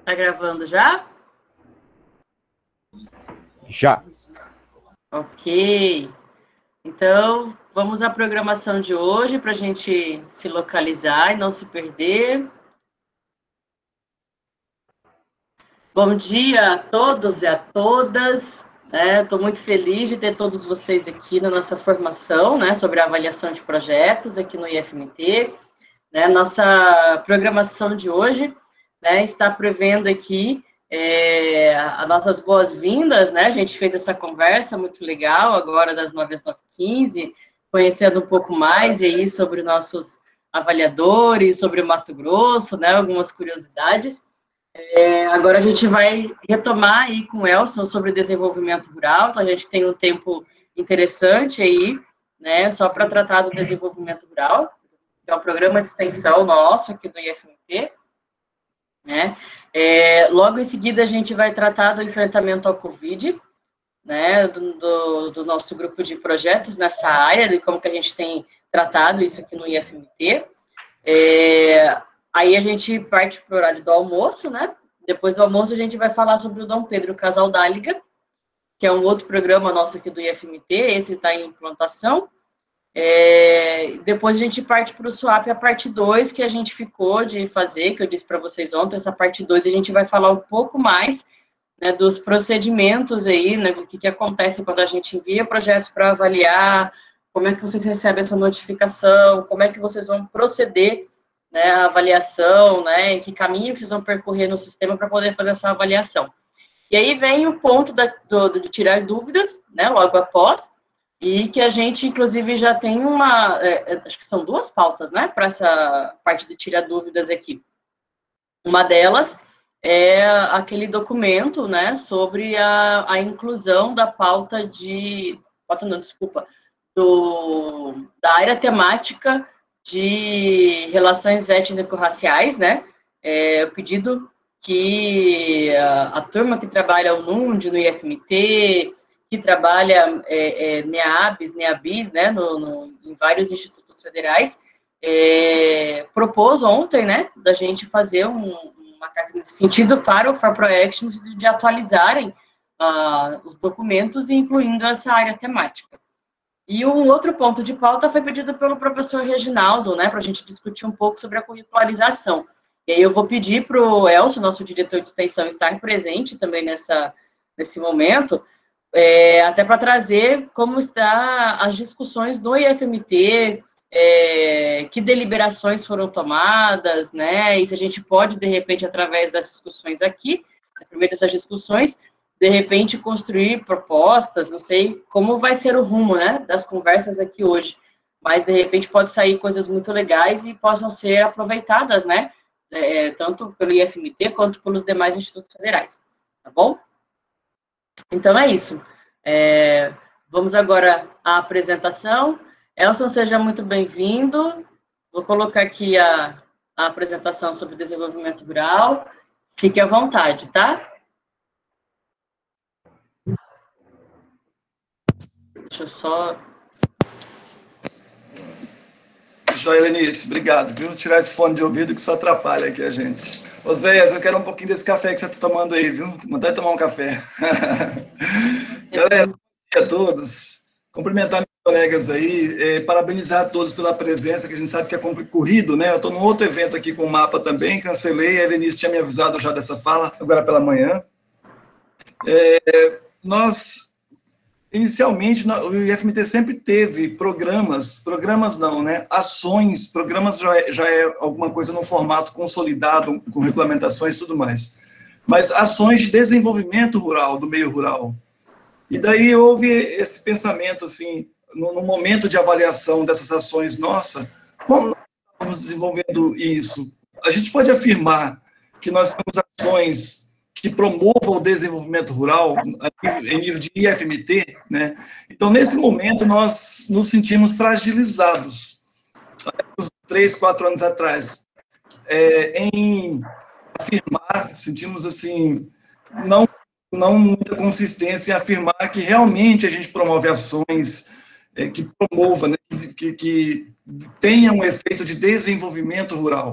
Tá gravando já? Já. Ok. Então, vamos à programação de hoje para a gente se localizar e não se perder. Bom dia a todos e a todas. Estou muito feliz de ter todos vocês aqui na nossa formação, sobre a avaliação de projetos aqui no IFMT. Nossa programação de hoje, está prevendo aqui as nossas boas-vindas, A gente fez essa conversa muito legal, agora das 9 às 9h15, conhecendo um pouco mais aí sobre nossos avaliadores, sobre o Mato Grosso, algumas curiosidades. Agora a gente vai retomar aí com o Elson sobre desenvolvimento rural, então a gente tem um tempo interessante aí, só para tratar do desenvolvimento rural, que é um programa de extensão nosso aqui do IFMT, logo em seguida a gente vai tratar do enfrentamento ao Covid, do nosso grupo de projetos nessa área, de como que a gente tem tratado isso aqui no IFMT. Aí a gente parte para o horário do almoço, Depois do almoço a gente vai falar sobre o Dom Pedro Casaldáliga, que é um outro programa nosso aqui do IFMT, esse está em implantação. Depois a gente parte para o SWAP, a parte 2, que a gente ficou de fazer, que eu disse para vocês ontem, essa parte 2 a gente vai falar um pouco mais dos procedimentos aí, do que acontece quando a gente envia projetos para avaliar, como é que vocês recebem essa notificação, como é que vocês vão proceder a avaliação, em que caminho que vocês vão percorrer no sistema para poder fazer essa avaliação. E aí vem o ponto de tirar dúvidas, logo após, e que a gente, inclusive, já tem acho que são 2 pautas, para essa parte de tirar dúvidas aqui. Uma delas é aquele documento, sobre a inclusão da pauta da área temática de relações étnico-raciais, o pedido que a turma que trabalha o NUND, no IFMT, que trabalha NEABIS, em vários institutos federais, propôs ontem, da gente fazer uma carta nesse sentido para o For Proactions de atualizarem os documentos, incluindo essa área temática. E um outro ponto de pauta foi pedido pelo professor Reginaldo, para a gente discutir um pouco sobre a curricularização. E aí eu vou pedir para o Elcio, nosso diretor de extensão, estar presente também nesse momento, até para trazer como está as discussões do IFMT, que deliberações foram tomadas, e se a gente pode, de repente, através das discussões aqui, primeiro dessas discussões, de repente, construir propostas, não sei como vai ser o rumo, das conversas aqui hoje, mas, de repente, pode sair coisas muito legais e possam ser aproveitadas, tanto pelo IFMT quanto pelos demais institutos federais, tá bom? Então, é isso. Vamos agora à apresentação. Elson, seja muito bem-vindo. Vou colocar aqui a apresentação sobre desenvolvimento rural. Fique à vontade, tá? Deixa eu só... Joia, Lenice, obrigado, viu? Tirar esse fone de ouvido que só atrapalha aqui a gente. Ô, Zéias, eu quero um pouquinho desse café que você está tomando aí, viu? Vontade de tomar um café. Galera, bom dia a todos. Cumprimentar meus colegas aí, parabenizar a todos pela presença, que a gente sabe que é corrido, Eu estou num outro evento aqui com o mapa também, cancelei, a Lenice tinha me avisado já dessa fala, agora pela manhã. Inicialmente, o IFMT sempre teve programas não, ações, programas já é alguma coisa no formato consolidado, com regulamentações e tudo mais, mas ações de desenvolvimento rural, do meio rural. E daí houve esse pensamento, assim, no momento de avaliação dessas ações, nossa, como nós estamos desenvolvendo isso? A gente pode afirmar que nós temos ações que promovam o desenvolvimento rural em nível de IFMT, Então, nesse momento, nós nos sentimos fragilizados, uns 3, 4 anos atrás, em afirmar, sentimos, assim, não muita consistência em afirmar que realmente a gente promove ações que promovam, que tenham um efeito de desenvolvimento rural.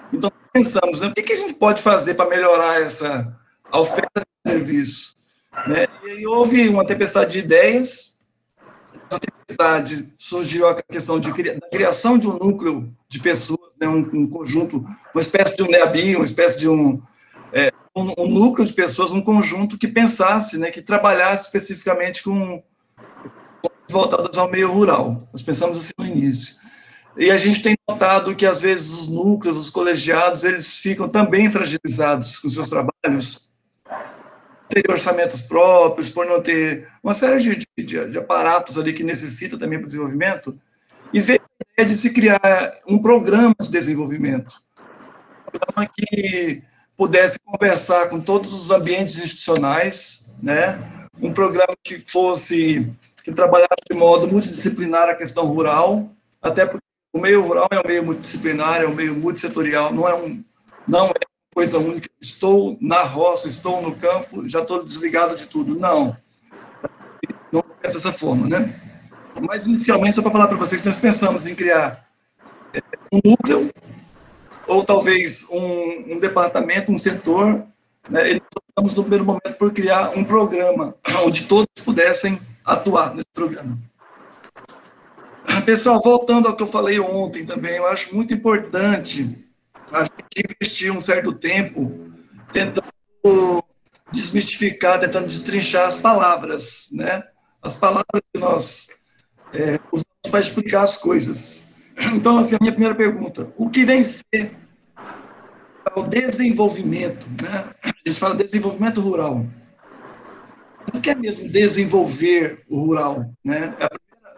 Então, pensamos, né, o que a gente pode fazer para melhorar a oferta de serviço? Né? E aí houve uma tempestade de ideias. Essa tempestade surgiu a questão da criação de um núcleo de pessoas, né, um conjunto, uma espécie de um NEABI, uma espécie de um núcleo de pessoas, um conjunto que pensasse, né, que trabalhasse especificamente com voltadas ao meio rural. Nós pensamos assim no início. E a gente tem notado que, às vezes, os núcleos, os colegiados, eles ficam também fragilizados com seus trabalhos, ter orçamentos próprios, por não ter uma série de aparatos ali que necessita também para o desenvolvimento, e ver a ideia de se criar um programa de desenvolvimento, um programa que pudesse conversar com todos os ambientes institucionais, né? Um programa que trabalhasse de modo multidisciplinar a questão rural, até porque o meio rural é um meio multidisciplinar, é um meio multissetorial, não é coisa única, estou na roça, estou no campo, já estou desligado de tudo. Não é dessa forma, né? Mas, inicialmente, só para falar para vocês, nós pensamos em criar um núcleo, ou talvez um departamento, um setor, né? E nós optamos, no primeiro momento, por criar um programa, onde todos pudessem atuar nesse programa. Pessoal, voltando ao que eu falei ontem também, eu acho muito importante a gente investir um certo tempo tentando desmistificar, tentando destrinchar as palavras, né? As palavras que nós usamos para explicar as coisas. Então, assim, a minha primeira pergunta, o que vem ser o desenvolvimento, né? A gente fala desenvolvimento rural. Mas o que é mesmo desenvolver o rural, né? É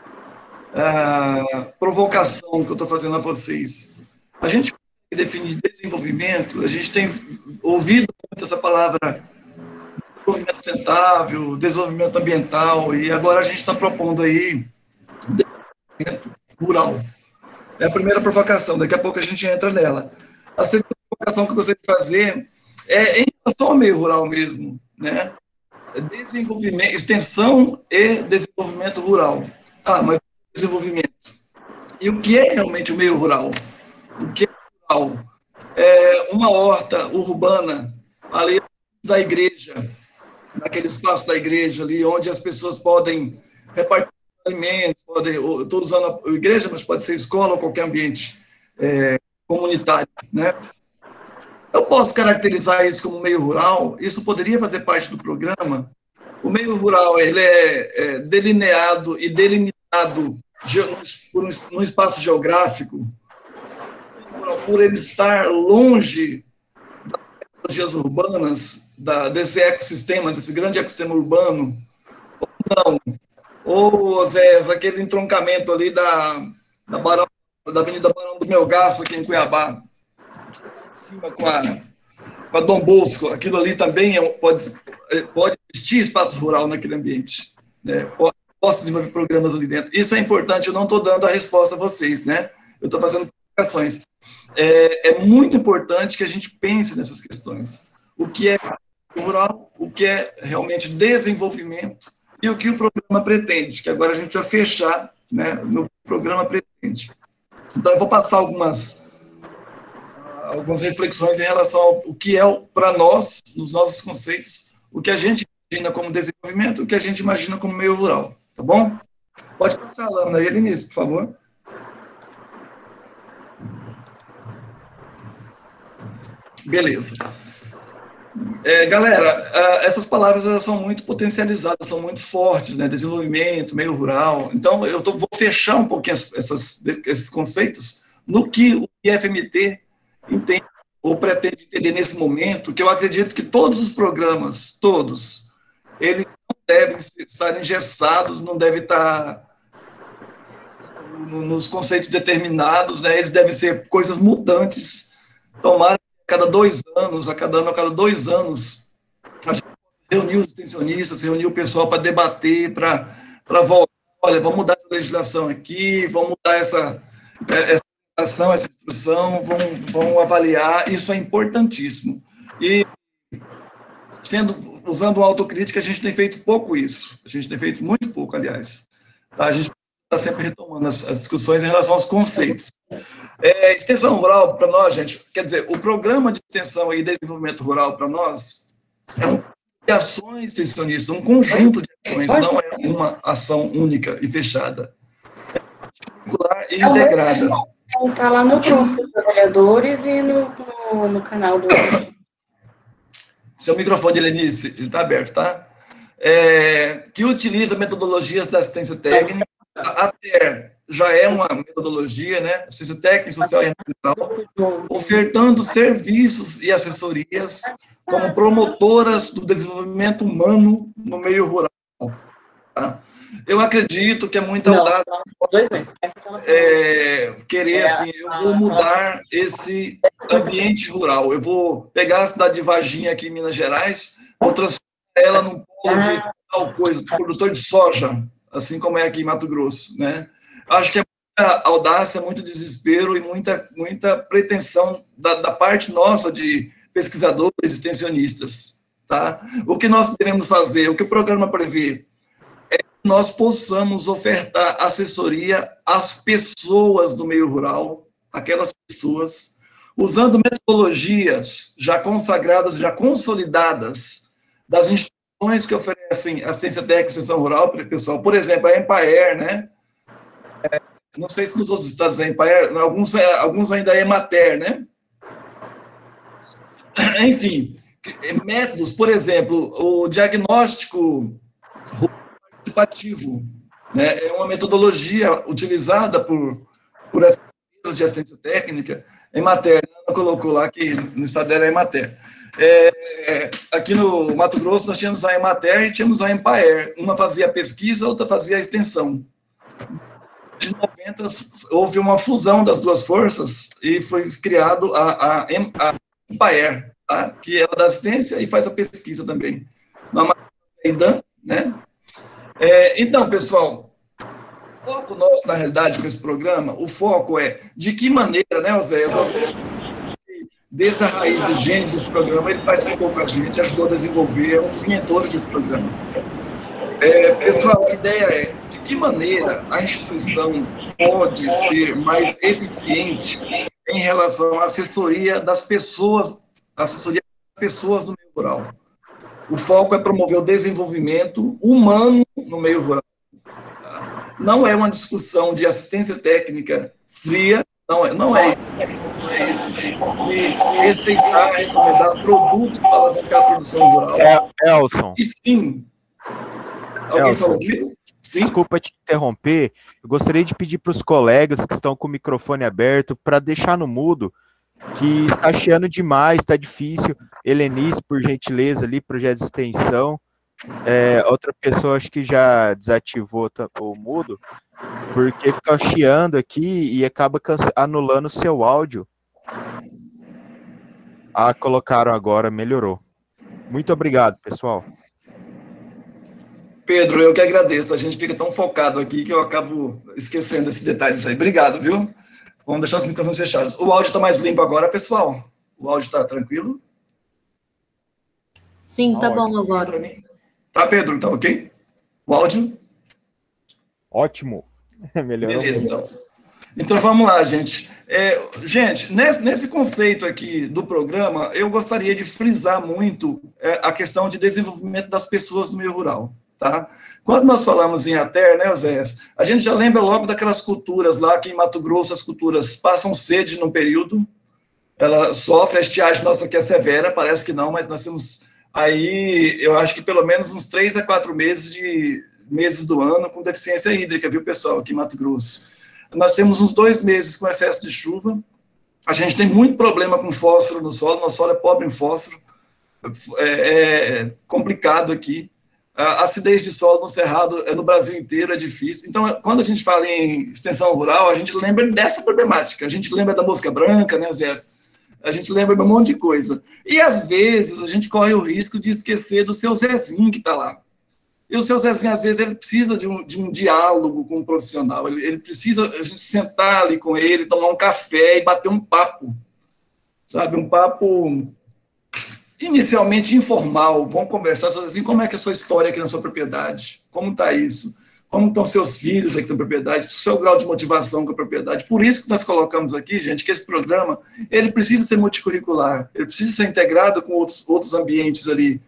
a provocação que eu estou fazendo a vocês. A gente definir desenvolvimento, a gente tem ouvido muito essa palavra desenvolvimento sustentável, desenvolvimento ambiental, e agora a gente está propondo aí desenvolvimento rural. É a primeira provocação, daqui a pouco a gente entra nela. A segunda provocação que eu gostaria de fazer é em relação ao meio rural mesmo, né? Desenvolvimento, extensão e desenvolvimento rural. Mas desenvolvimento. E o que é realmente o meio rural? O que é rural? É uma horta urbana ali da igreja, naquele espaço da igreja ali, onde as pessoas podem repartir alimentos, estou usando a igreja, mas pode ser escola ou qualquer ambiente comunitário, né? Eu posso caracterizar isso como meio rural, isso poderia fazer parte do programa. O meio rural, ele é delineado e delimitado por um espaço geográfico, por ele estar longe das tecnologias urbanas, desse ecossistema, desse grande ecossistema urbano, ou não. Ou, Zé, aquele entroncamento ali da Avenida Barão do Melgaço, aqui em Cuiabá, em cima com a Dom Bosco, aquilo ali também pode existir espaço rural naquele ambiente, né? Posso desenvolver programas ali dentro. Isso é importante, eu não estou dando a resposta a vocês, né? Eu estou fazendo provocações. É muito importante que a gente pense nessas questões. O que é rural, o que é realmente desenvolvimento e o que o programa pretende, que agora a gente vai fechar, né, no programa pretende. Então, eu vou passar algumas reflexões em relação ao que é, para nós, nos nossos conceitos, o que a gente imagina como desenvolvimento, o que a gente imagina como meio rural, tá bom? Pode passar a lâmina aí, Elinice, por favor. Beleza. Galera, essas palavras elas são muito potencializadas, são muito fortes, né? Desenvolvimento, meio rural. Então, vou fechar um pouquinho esses conceitos no que o IFMT entende ou pretende entender nesse momento, que eu acredito que todos os programas, todos, eles não devem estar engessados, não devem estar nos conceitos determinados, né? Eles devem ser coisas mutantes, tomar a cada 2 anos, a cada 2 anos, a gente reunir os extensionistas, reunir o pessoal para debater, para voltar, olha, vamos mudar essa legislação aqui, vamos mudar essa instrução, vão avaliar, isso é importantíssimo. E, usando uma autocrítica, a gente tem feito pouco isso, a gente tem feito muito pouco, aliás. Tá? A gente está sempre retomando as discussões em relação aos conceitos. Extensão rural, para nós, gente, quer dizer, o programa de extensão e desenvolvimento rural, para nós, é um de ações extensionistas, um conjunto de ações, não é uma ação única e fechada. É particular e integrada. Está lá no grupo dos vereadores e no canal do... Seu microfone, Helenice, ele está aberto, tá? Que utiliza metodologias da assistência técnica. A TER já é uma metodologia, né? Assistência técnica, social e ambiental, ofertando serviços e assessorias como promotoras do desenvolvimento humano no meio rural. Tá? Eu acredito que é muita audácia querer, assim, eu vou mudar esse ambiente rural, eu vou pegar a cidade de Varginha aqui em Minas Gerais, vou transformar ela num polo de tal coisa, produtor de soja, assim como é aqui em Mato Grosso, né? Acho que é muita audácia, muito desespero e muita pretensão da parte nossa de pesquisadores, extensionistas, tá? O que nós devemos fazer, o que o programa prevê, nós possamos ofertar assessoria às pessoas do meio rural, aquelas pessoas, usando metodologias já consagradas, já consolidadas, das instituições que oferecem assistência técnica e extensão rural para o pessoal. Por exemplo, a Empaer, né? Não sei se nos outros estados é Empaer, alguns ainda é Emater, né? Enfim, métodos, por exemplo, o diagnóstico participativo, né? É uma metodologia utilizada por essas empresas de assistência técnica em matéria, ela colocou lá que no estado dela é Emater. Aqui no Mato Grosso nós tínhamos a Emater e tínhamos a Empaer, uma fazia pesquisa, outra fazia extensão. De 90 houve uma fusão das duas forças e foi criado a Empaer, tá? Que ela dá assistência e faz a pesquisa também. Na IDAN, né? Então, pessoal, o foco nosso, na realidade, com esse programa, o foco é de que maneira, né, Oséias? Desde a raiz dos genes desse programa, ele participou com a gente, ajudou a desenvolver, é um dos mentores desse programa. Pessoal, a ideia é de que maneira a instituição pode ser mais eficiente em relação à assessoria das pessoas, no meio rural. O foco é promover o desenvolvimento humano no meio rural. Não é uma discussão de assistência técnica fria, não é isso. De receitar, recomendar produtos para alavancar a produção rural. Elson. E sim. Alguém falou comigo? Sim. Desculpa te interromper. Eu gostaria de pedir para os colegas que estão com o microfone aberto para deixar no mudo, que está chiando demais, está difícil. Helenice, por gentileza, ali, projeto de extensão. Outra pessoa, acho que já desativou o mudo, porque fica chiando aqui e acaba anulando o seu áudio. Colocaram agora, melhorou. Muito obrigado, pessoal. Pedro, eu que agradeço. A gente fica tão focado aqui que eu acabo esquecendo esses detalhes aí. Obrigado, viu? Vamos deixar os microfones fechados. O áudio está mais limpo agora, pessoal? O áudio está tranquilo? Sim, tá bom agora. Tá, Pedro? Tá ok? O áudio? Ótimo. Melhorou. Beleza, então. Então, vamos lá, gente. Gente, nesse conceito aqui do programa, eu gostaria de frisar muito a questão de desenvolvimento das pessoas no meio rural. Tá? Quando nós falamos em ATER, né, Oséias, a gente já lembra logo daquelas culturas lá, que em Mato Grosso as culturas passam sede num período, ela sofre, a estiagem nossa que é severa, parece que não, mas nós temos aí, eu acho que pelo menos uns 3 a 4 meses do ano com deficiência hídrica, viu, pessoal, aqui em Mato Grosso. Nós temos uns 2 meses com excesso de chuva, a gente tem muito problema com fósforo no solo, nosso solo é pobre em fósforo, é complicado aqui. A acidez de solo no Cerrado no Brasil inteiro é difícil. Então, quando a gente fala em extensão rural, a gente lembra dessa problemática. A gente lembra da mosca branca, né, Zé? A gente lembra de um monte de coisa. E, às vezes, a gente corre o risco de esquecer do seu Zezinho que está lá. E o seu Zezinho, às vezes, ele precisa de um diálogo com um profissional. Ele precisa a gente sentar ali com ele, tomar um café e bater um papo. Sabe? Um papo inicialmente informal, vamos conversar sobre assim, como é que é a sua história aqui na sua propriedade, como está isso, como estão seus filhos aqui na propriedade, o seu grau de motivação com a propriedade. Por isso que nós colocamos aqui, gente, que esse programa, ele precisa ser multicurricular, ele precisa ser integrado com outros ambientes ali,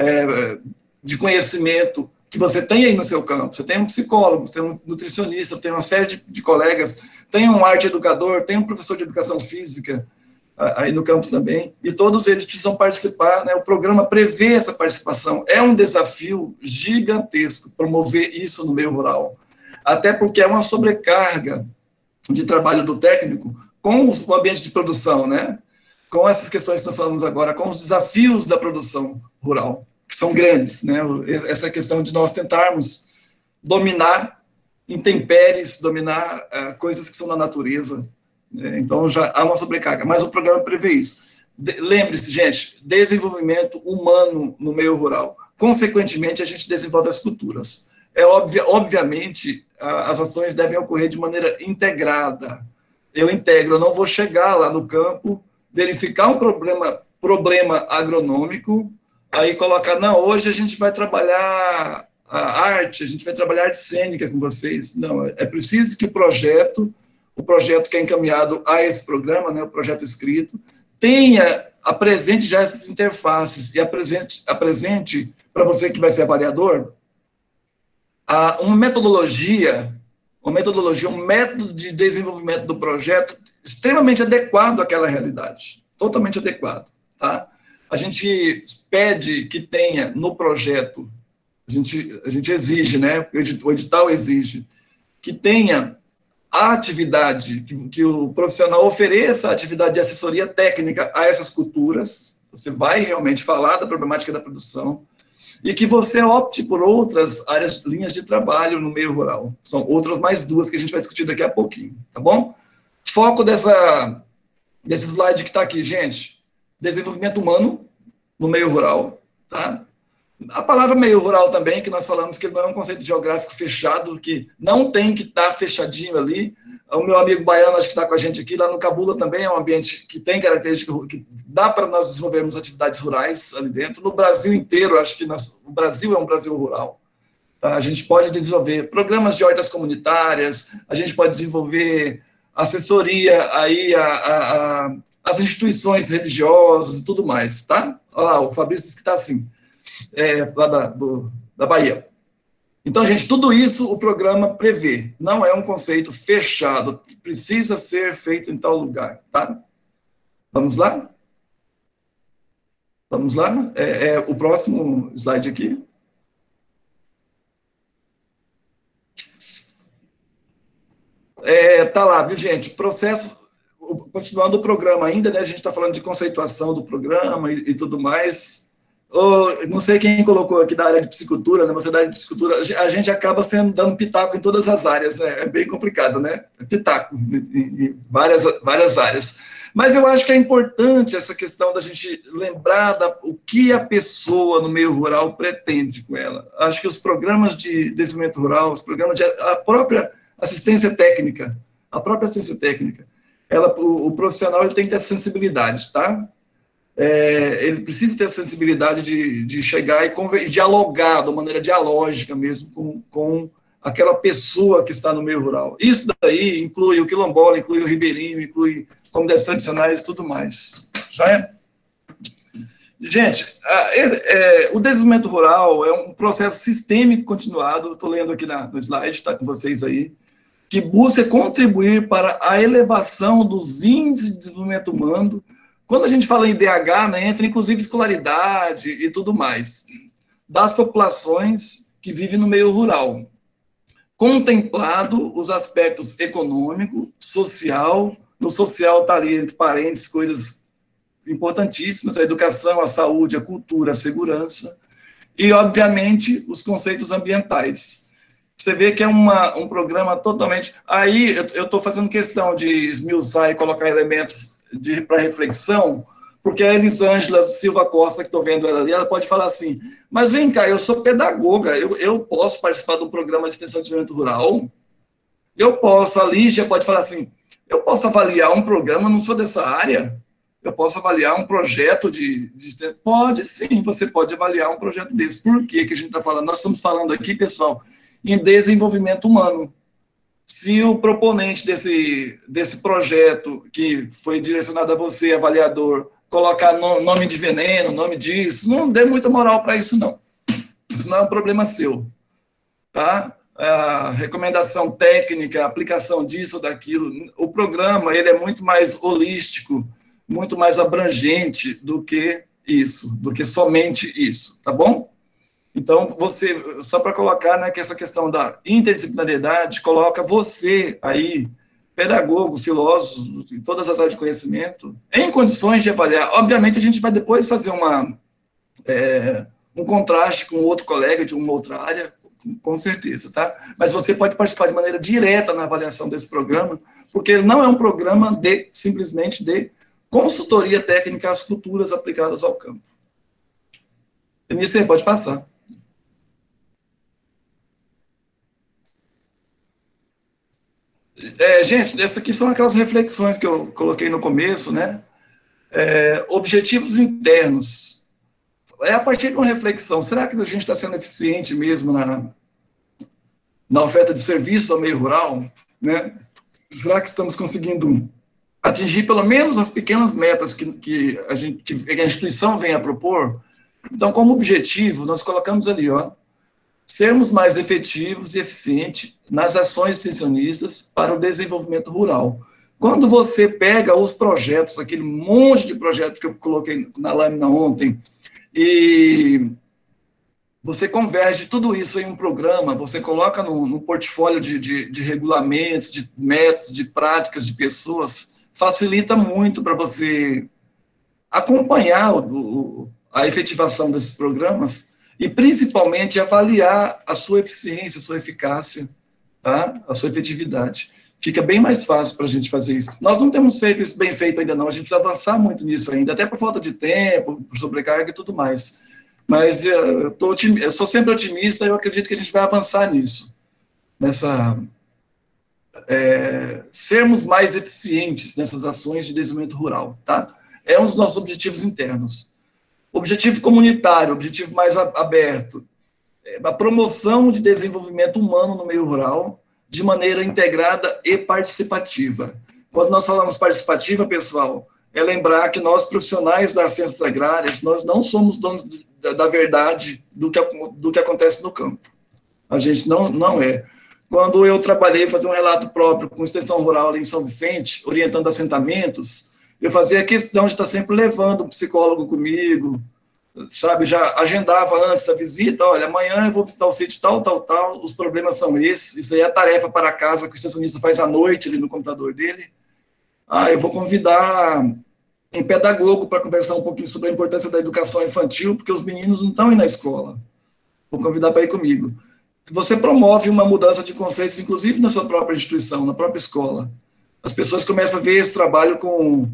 de conhecimento, que você tem aí no seu campo. Você tem um psicólogo, você tem um nutricionista, tem uma série de colegas, tem um arte educador, tem um professor de educação física aí no campus também, e todos eles precisam participar, né? O programa prevê essa participação. É um desafio gigantesco promover isso no meio rural, até porque é uma sobrecarga de trabalho do técnico com o ambiente de produção, né? Com essas questões que nós falamos agora, com os desafios da produção rural, que são grandes, né? Essa questão de nós tentarmos dominar intempéries, dominar coisas que são da natureza. Então, já há uma sobrecarga, mas o programa prevê isso. Lembre-se, gente, desenvolvimento humano no meio rural. Consequentemente, a gente desenvolve as culturas. Obviamente, as ações devem ocorrer de maneira integrada. Eu integro, eu não vou chegar lá no campo, verificar um problema agronômico, aí colocar, não, hoje a gente vai trabalhar a arte, a gente vai trabalhar arte cênica com vocês. Não, é preciso que o projeto que é encaminhado a esse programa, né, o projeto escrito, apresente já essas interfaces e apresente para você que vai ser avaliador, uma metodologia, um método de desenvolvimento do projeto extremamente adequado àquela realidade, totalmente adequado, tá? A gente pede que tenha no projeto, a gente exige, né, o edital exige, que tenha a atividade, que o profissional ofereça a atividade de assessoria técnica a essas culturas, você vai realmente falar da problemática da produção, e que você opte por outras linhas de trabalho no meio rural. São outras mais duas que a gente vai discutir daqui a pouquinho, tá bom? Foco desse slide que está aqui, gente, desenvolvimento humano no meio rural, tá? A palavra meio rural também, que nós falamos que ele não é um conceito geográfico fechado, que não tem que estar fechadinho ali. O meu amigo baiano, acho que está com a gente aqui, lá no Cabula também é um ambiente que tem característica, que dá para nós desenvolvermos atividades rurais ali dentro. No Brasil inteiro, acho que o Brasil é um Brasil rural. Tá? A gente pode desenvolver programas de hortas comunitárias, a gente pode desenvolver assessoria aí às instituições religiosas e tudo mais, tá? Olha lá, o Fabrício disse que está assim. Lá da Bahia. Então, gente, tudo isso o programa prevê. Não é um conceito fechado. Precisa ser feito em tal lugar, tá? Vamos lá? Vamos lá? O próximo slide aqui. Tá lá, viu, gente? Processo... Continuando o programa ainda, né? A gente está falando de conceituação do programa e tudo mais... não sei quem colocou aqui da área de psicultura, né? Você da área de psicultura, a gente acaba dando pitaco em todas as áreas, né? É bem complicado, né? Pitaco em várias áreas. Mas eu acho que é importante essa questão da gente lembrar o que a pessoa no meio rural pretende com ela. Acho que os programas de desenvolvimento rural, a própria assistência técnica, o profissional ele tem que ter sensibilidade, tá? Ele precisa ter a sensibilidade de chegar e dialogar de uma maneira dialógica mesmo com aquela pessoa que está no meio rural. Isso daí inclui o quilombola, inclui o ribeirinho, inclui comunidades tradicionais e tudo mais. Já é? Gente, o desenvolvimento rural é um processo sistêmico continuado, estou lendo aqui no slide, está com vocês aí, que busca contribuir para a elevação dos índices de desenvolvimento humano. Quando a gente fala em DH, né, entra inclusive escolaridade e tudo mais, das populações que vivem no meio rural, contemplado os aspectos econômico, social, no social está ali entre parênteses coisas importantíssimas, a educação, a saúde, a cultura, a segurança, e, obviamente, os conceitos ambientais. Você vê que é um programa totalmente... Aí eu estou fazendo questão de esmiuçar e colocar elementos para reflexão, porque a Elisângela Silva Costa, que estou vendo ela ali, ela pode falar assim, mas vem cá, eu sou pedagoga, eu posso participar de um programa de extensão de desenvolvimento rural? Eu posso, a Lígia pode falar assim, eu posso avaliar um programa, não sou dessa área? Eu posso avaliar um projeto Pode sim, você pode avaliar um projeto desse. Por que a gente está falando? Nós estamos falando aqui, pessoal, em desenvolvimento humano. Se o proponente desse projeto, que foi direcionado a você, avaliador, colocar nome de veneno, nome disso, não dê muita moral para isso, não. Isso não é um problema seu, tá? A recomendação técnica, a aplicação disso ou daquilo, o programa, ele é muito mais holístico, muito mais abrangente do que isso, do que somente isso, tá bom? Então, você, só para colocar, né, que essa questão da interdisciplinariedade coloca você aí, pedagogo, filósofo, em todas as áreas de conhecimento, em condições de avaliar. Obviamente, a gente vai depois fazer um contraste com outro colega de uma outra área, com certeza, tá? Mas você pode participar de maneira direta na avaliação desse programa, porque ele não é um programa simplesmente de consultoria técnica às culturas aplicadas ao campo. Denise, pode passar. Gente, essas aqui são aquelas reflexões que eu coloquei no começo, né? Objetivos internos. É a partir de uma reflexão, será que a gente está sendo eficiente mesmo na oferta de serviço ao meio rural? Né? Será que estamos conseguindo atingir pelo menos as pequenas metas que a instituição vem a propor? Então, como objetivo, nós colocamos ali, ó, sermos mais efetivos e eficientes nas ações extensionistas para o desenvolvimento rural. Quando você pega os projetos, aquele monte de projetos que eu coloquei na lâmina ontem, e você converge tudo isso em um programa, você coloca no portfólio de regulamentos, de métodos, de práticas, de pessoas, facilita muito para você acompanhar a efetivação desses programas e, principalmente, avaliar a sua eficiência, a sua eficácia, tá? A sua efetividade. Fica bem mais fácil para a gente fazer isso. Nós não temos feito isso bem feito ainda não, a gente precisa avançar muito nisso ainda, até por falta de tempo, por sobrecarga e tudo mais. Mas eu sou sempre otimista e eu acredito que a gente vai avançar nisso. Sermos mais eficientes nessas ações de desenvolvimento rural, tá? É um dos nossos objetivos internos. Objetivo comunitário, objetivo mais aberto, a promoção de desenvolvimento humano no meio rural de maneira integrada e participativa. Quando nós falamos participativa, pessoal, é lembrar que nós, profissionais das ciências agrárias, nós não somos donos da verdade do que acontece no campo. A gente não é. Quando eu trabalhei, fazer um relato próprio com extensão rural ali em São Vicente, orientando assentamentos, eu fazia questão de estar sempre levando um psicólogo comigo, sabe, já agendava antes a visita, olha, amanhã eu vou visitar o sítio tal, os problemas são esses, isso aí é a tarefa para casa que o extensionista faz à noite ali no computador dele. Eu vou convidar um pedagogo para conversar um pouquinho sobre a importância da educação infantil, porque os meninos não estão indo na escola. Vou convidar para ir comigo. Você promove uma mudança de conceitos, inclusive na sua própria instituição, na própria escola. As pessoas começam a ver esse trabalho com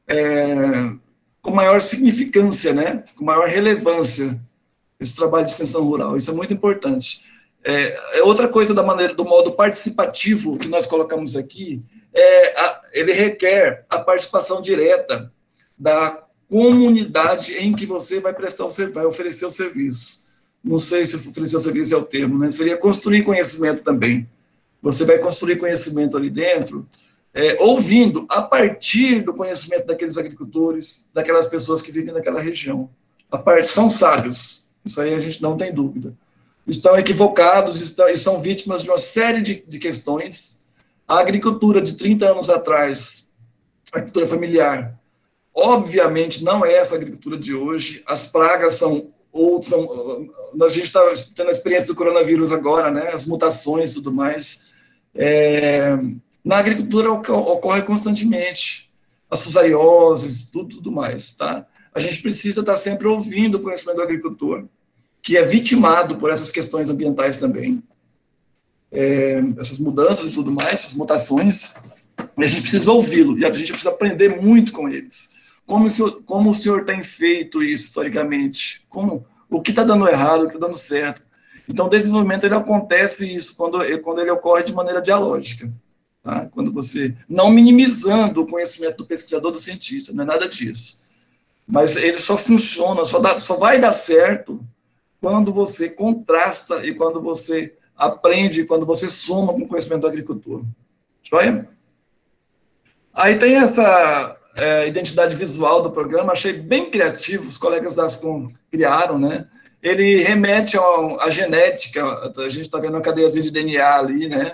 maior significância, né? Com maior relevância, esse trabalho de extensão rural. Isso é muito importante. Outra coisa do modo participativo que nós colocamos aqui, ele requer a participação direta da comunidade em que você vai vai oferecer o serviço. Não sei se oferecer o serviço é o termo, né? Seria construir conhecimento também. Você vai construir conhecimento ali dentro, ouvindo a partir do conhecimento daqueles agricultores, daquelas pessoas que vivem naquela região. São sábios, isso aí a gente não tem dúvida. Estão equivocados e são vítimas de uma série de questões. A agricultura de 30 anos atrás, a agricultura familiar, obviamente não é essa agricultura de hoje. As pragas a gente está tendo a experiência do coronavírus agora, né? As mutações e tudo mais. Na agricultura ocorre constantemente as fusarioses, tudo mais, tá? A gente precisa estar sempre ouvindo o conhecimento do agricultor, que é vitimado por essas questões ambientais também, essas mudanças e tudo mais, essas mutações, e a gente precisa ouvi-lo, e a gente precisa aprender muito com eles. Como o senhor tem feito isso historicamente? O que está dando errado, o que está dando certo? Então, o desenvolvimento, ele acontece isso quando ele ocorre de maneira dialógica. Tá? Quando você, não minimizando o conhecimento do pesquisador, do cientista, não é nada disso. Mas ele só funciona, só vai dar certo quando você contrasta e quando você aprende quando você soma com o conhecimento do agricultor. Joia? Aí tem essa identidade visual do programa, achei bem criativo, os colegas da Ascom criaram, né? Ele remete à genética, a gente está vendo uma cadeiazinha de DNA ali, né?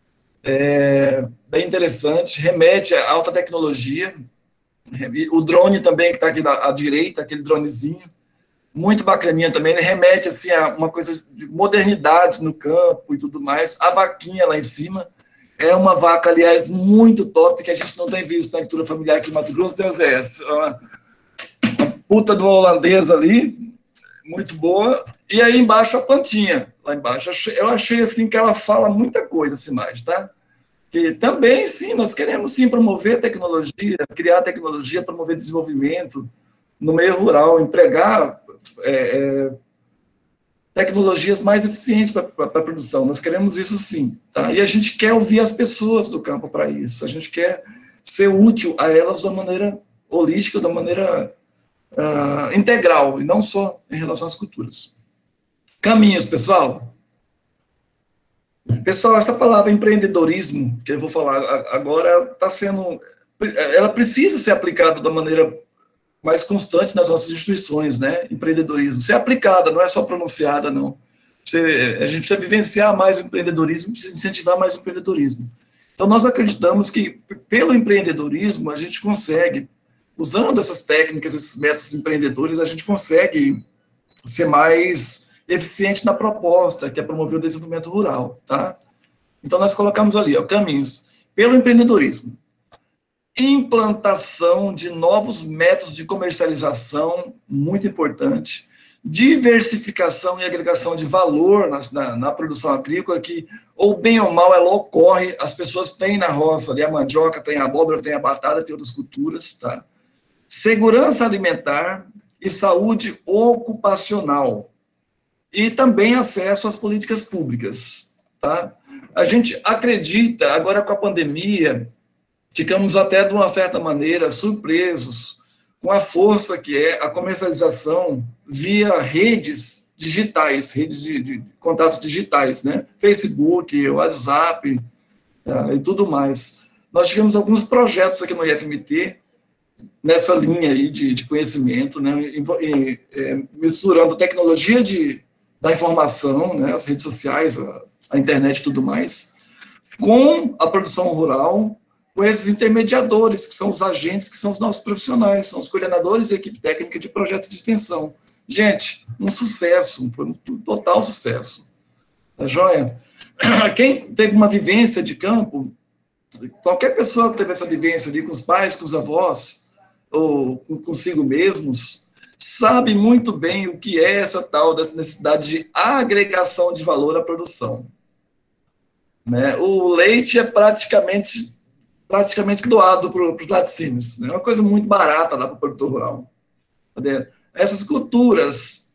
Bem interessante, remete à alta tecnologia. O drone também, que está aqui à direita, aquele dronezinho, muito bacaninha também, ele remete assim, a uma coisa de modernidade no campo e tudo mais. A vaquinha lá em cima é uma vaca, aliás, muito top, que a gente não tem visto na agricultura familiar aqui em Mato Grosso, Deus é essa. Uma puta de uma holandesa ali, muito boa. E aí embaixo a plantinha, lá embaixo. Eu achei assim que ela fala muita coisa, essa imagem, tá? Que também, sim, nós queremos sim promover tecnologia, criar tecnologia, promover desenvolvimento no meio rural, empregar tecnologias mais eficientes para a produção. Nós queremos isso sim, tá? E a gente quer ouvir as pessoas do campo para isso. A gente quer ser útil a elas de uma maneira holística, de uma maneira integral, e não só em relação às culturas. Caminhos, pessoal. Pessoal, essa palavra empreendedorismo, que eu vou falar agora, está sendo... Ela precisa ser aplicada da maneira mais constante nas nossas instituições, né? Empreendedorismo. Ser aplicada, não é só pronunciada, não. A gente precisa vivenciar mais o empreendedorismo, precisa incentivar mais o empreendedorismo. Então, nós acreditamos que, pelo empreendedorismo, a gente consegue, usando essas técnicas, esses métodos empreendedores, a gente consegue ser mais eficiente na proposta, que é promover o desenvolvimento rural, tá? Então, nós colocamos ali, caminhos pelo empreendedorismo. Implantação de novos métodos de comercialização, muito importante. Diversificação e agregação de valor na produção agrícola, que, ou bem ou mal, ela ocorre, as pessoas têm na roça ali a mandioca, tem a abóbora, tem a batata, tem outras culturas, tá? Segurança alimentar e saúde ocupacional. E também acesso às políticas públicas, tá? A gente acredita, agora com a pandemia, ficamos até, de uma certa maneira, surpresos com a força que é a comercialização via redes digitais, redes de contatos digitais, né? Facebook, WhatsApp e tudo mais. Nós tivemos alguns projetos aqui no IFMT, nessa linha aí de conhecimento, né? Misturando tecnologia da informação, né? As redes sociais, a internet e tudo mais, com a produção rural, com esses intermediadores, que são os agentes, que são os nossos profissionais, são os coordenadores e equipe técnica de projetos de extensão. Gente, um sucesso, foi um total sucesso. Tá joia? Quem teve uma vivência de campo, qualquer pessoa que teve essa vivência ali com os pais, com os avós, ou consigo mesmos, sabe muito bem o que é essa tal dessa necessidade de agregação de valor à produção. Né? O leite é praticamente doado para os laticínios. É uma coisa muito barata lá para o produtor rural. Essas culturas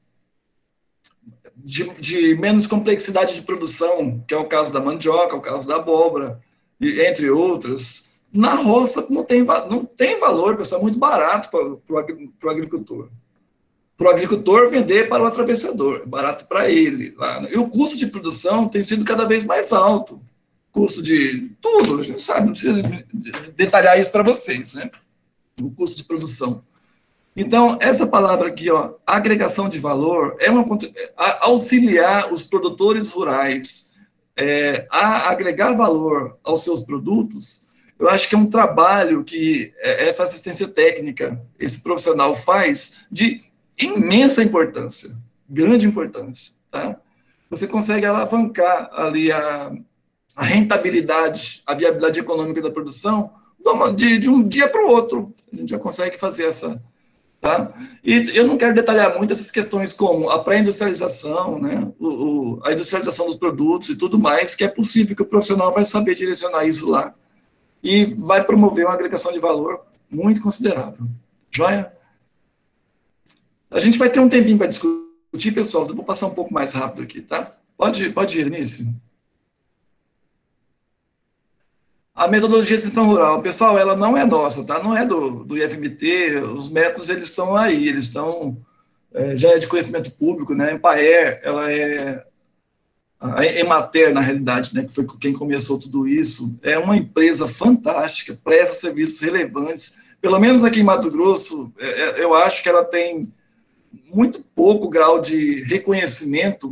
de menos complexidade de produção, que é o caso da mandioca, o caso da abóbora, entre outras, na roça não tem valor, pessoal, é muito barato para o agricultor. Para o agricultor vender para o atravessador, é barato para ele. E o custo de produção tem sido cada vez mais alto. Custo de tudo, a gente sabe, não precisa detalhar isso para vocês, né? O custo de produção. Então, essa palavra aqui, agregação de valor, auxiliar os produtores rurais a agregar valor aos seus produtos. Eu acho que é um trabalho que essa assistência técnica, esse profissional faz de imensa importância, grande importância, tá? Você consegue alavancar ali a rentabilidade, a viabilidade econômica da produção de um dia para o outro. A gente já consegue fazer essa, tá? E eu não quero detalhar muito essas questões como a pré-industrialização, né? A industrialização dos produtos e tudo mais, que é possível que o profissional vai saber direcionar isso lá e vai promover uma agregação de valor muito considerável. Joia? A gente vai ter um tempinho para discutir, pessoal. Eu vou passar um pouco mais rápido aqui, tá? Pode ir, Nice. A metodologia de extensão rural, pessoal, ela não é nossa, tá? Não é do IFMT, os métodos, eles estão aí, eles estão, já é de conhecimento público, né? A Empaer, ela é A Emater, na realidade, né, que foi quem começou tudo isso, é uma empresa fantástica, presta serviços relevantes. Pelo menos aqui em Mato Grosso, eu acho que ela tem muito pouco grau de reconhecimento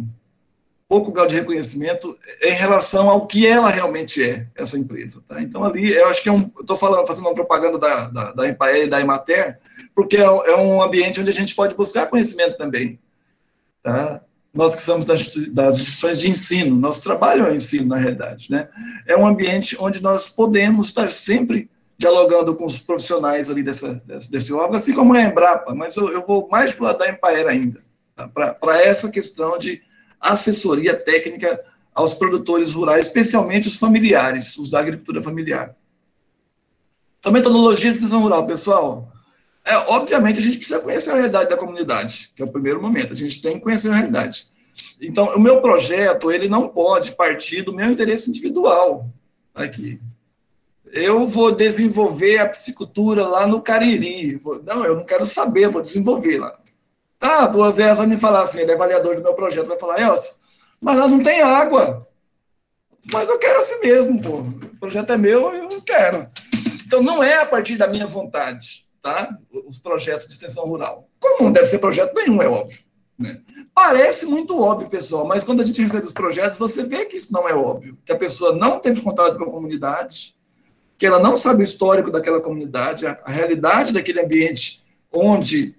em relação ao que ela realmente é, essa empresa. Tá? Então, ali, eu acho que eu estou fazendo uma propaganda da Empaer e da Emater, porque é um ambiente onde a gente pode buscar conhecimento também. Tá? Nós que somos das instituições de ensino, nosso trabalho é o ensino, na realidade. Né? É um ambiente onde nós podemos estar sempre dialogando com os profissionais ali desse órgão, assim como a Embrapa, mas eu vou mais para o lado da Empaer ainda, tá? Para essa questão de assessoria técnica aos produtores rurais, especialmente os familiares, os da agricultura familiar. Então, metodologia de extensão rural, pessoal, obviamente a gente precisa conhecer a realidade da comunidade, que é o primeiro momento, a gente tem que conhecer a realidade. Então, o meu projeto, ele não pode partir do meu interesse individual aqui. Eu vou desenvolver a piscicultura lá no Cariri. Não, eu não quero saber, vou desenvolver lá. Tá, o Zé vai me falar assim, ele é avaliador do meu projeto, vai falar, Elcio, mas lá não tem água. Mas eu quero assim mesmo, pô. O projeto é meu, eu quero. Então, não é a partir da minha vontade, tá? Os projetos de extensão rural. Como não deve ser projeto nenhum, é óbvio. Né? Parece muito óbvio, pessoal, mas quando a gente recebe os projetos, você vê que isso não é óbvio. Que a pessoa não teve contato com a comunidade, que ela não sabe o histórico daquela comunidade, a realidade daquele ambiente onde,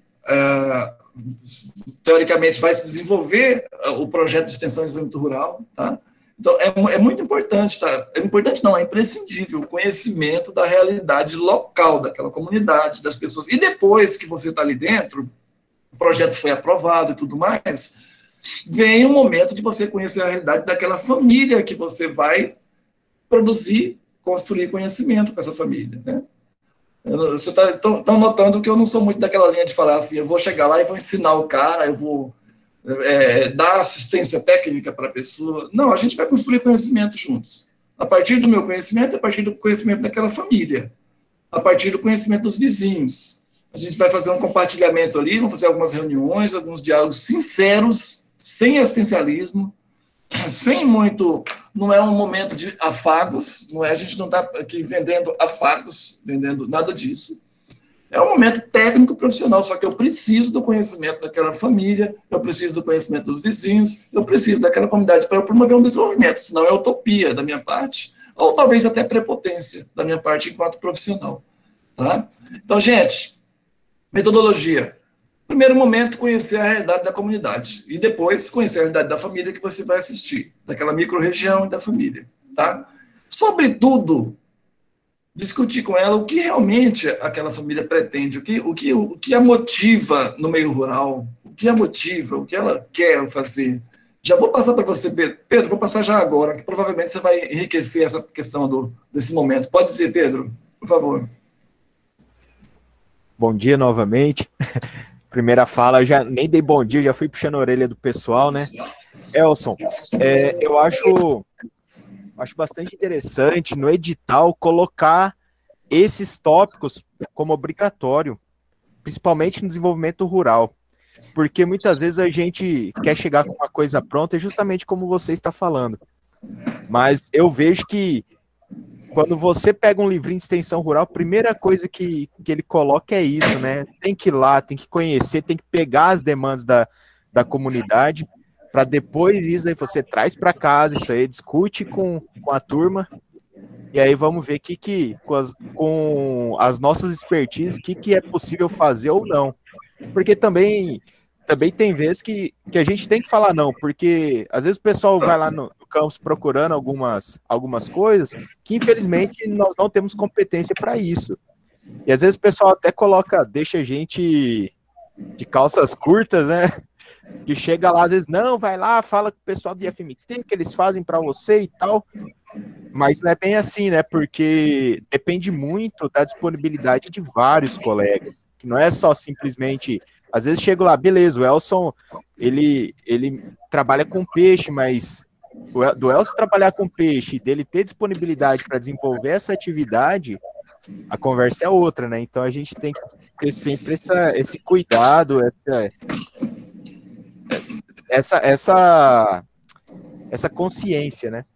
teoricamente, vai se desenvolver o projeto de extensão e desenvolvimento rural, tá? Então, é muito importante, tá? É importante não, é imprescindível o conhecimento da realidade local daquela comunidade, das pessoas. E depois que você está ali dentro, o projeto foi aprovado e tudo mais, vem o momento de você conhecer a realidade daquela família que você vai produzir, construir conhecimento com essa família, né? Você estão notando que eu não sou muito daquela linha de falar assim, eu vou chegar lá e vou ensinar o cara, eu vou dar assistência técnica para a pessoa. Não, a gente vai construir conhecimento juntos. A partir do meu conhecimento, a partir do conhecimento daquela família, a partir do conhecimento dos vizinhos. A gente vai fazer um compartilhamento ali, vamos fazer algumas reuniões, alguns diálogos sinceros, sem assistencialismo, sem muito, não é um momento de afagos, não é, a gente não está aqui vendendo afagos, vendendo nada disso. É um momento técnico profissional, só que eu preciso do conhecimento daquela família, eu preciso do conhecimento dos vizinhos, eu preciso daquela comunidade para eu promover um desenvolvimento, senão é utopia da minha parte, ou talvez até prepotência da minha parte enquanto profissional. Tá? Então, gente, metodologia. Primeiro momento, conhecer a realidade da comunidade. E depois, conhecer a realidade da família que você vai assistir. Daquela micro-região e da família. Tá? Sobretudo, discutir com ela o que realmente aquela família pretende, o que a motiva no meio rural, o que a motiva, o que ela quer fazer. Já vou passar para você, Pedro. Pedro, vou passar já agora, que provavelmente você vai enriquecer essa questão desse momento. Pode dizer, Pedro, por favor. Bom dia novamente. Primeira fala, já nem dei bom dia, já fui puxando a orelha do pessoal, né? Elson, eu acho bastante interessante no edital colocar esses tópicos como obrigatório, principalmente no desenvolvimento rural, porque muitas vezes a gente quer chegar com uma coisa pronta, justamente como você está falando, mas eu vejo que quando você pega um livrinho de extensão rural, a primeira coisa que ele coloca é isso, né? Tem que ir lá, tem que conhecer, tem que pegar as demandas da comunidade, para depois isso aí você traz para casa, isso aí discute com a turma, e aí vamos ver com as nossas expertises, o que é possível fazer ou não. Porque também tem vezes que a gente tem que falar não, porque às vezes o pessoal vai lá no campus procurando algumas coisas que infelizmente nós não temos competência para isso. E às vezes o pessoal até deixa a gente de calças curtas, né? Que chega lá, às vezes, não, vai lá, fala com o pessoal do IFMT, que eles fazem para você e tal. Mas não é bem assim, né? Porque depende muito da disponibilidade de vários colegas, que não é só simplesmente... Às vezes chego lá, beleza, o Elson, ele trabalha com peixe, mas do Elson trabalhar com peixe, dele ter disponibilidade para desenvolver essa atividade, a conversa é outra, né? Então a gente tem que ter sempre esse cuidado, essa consciência, né?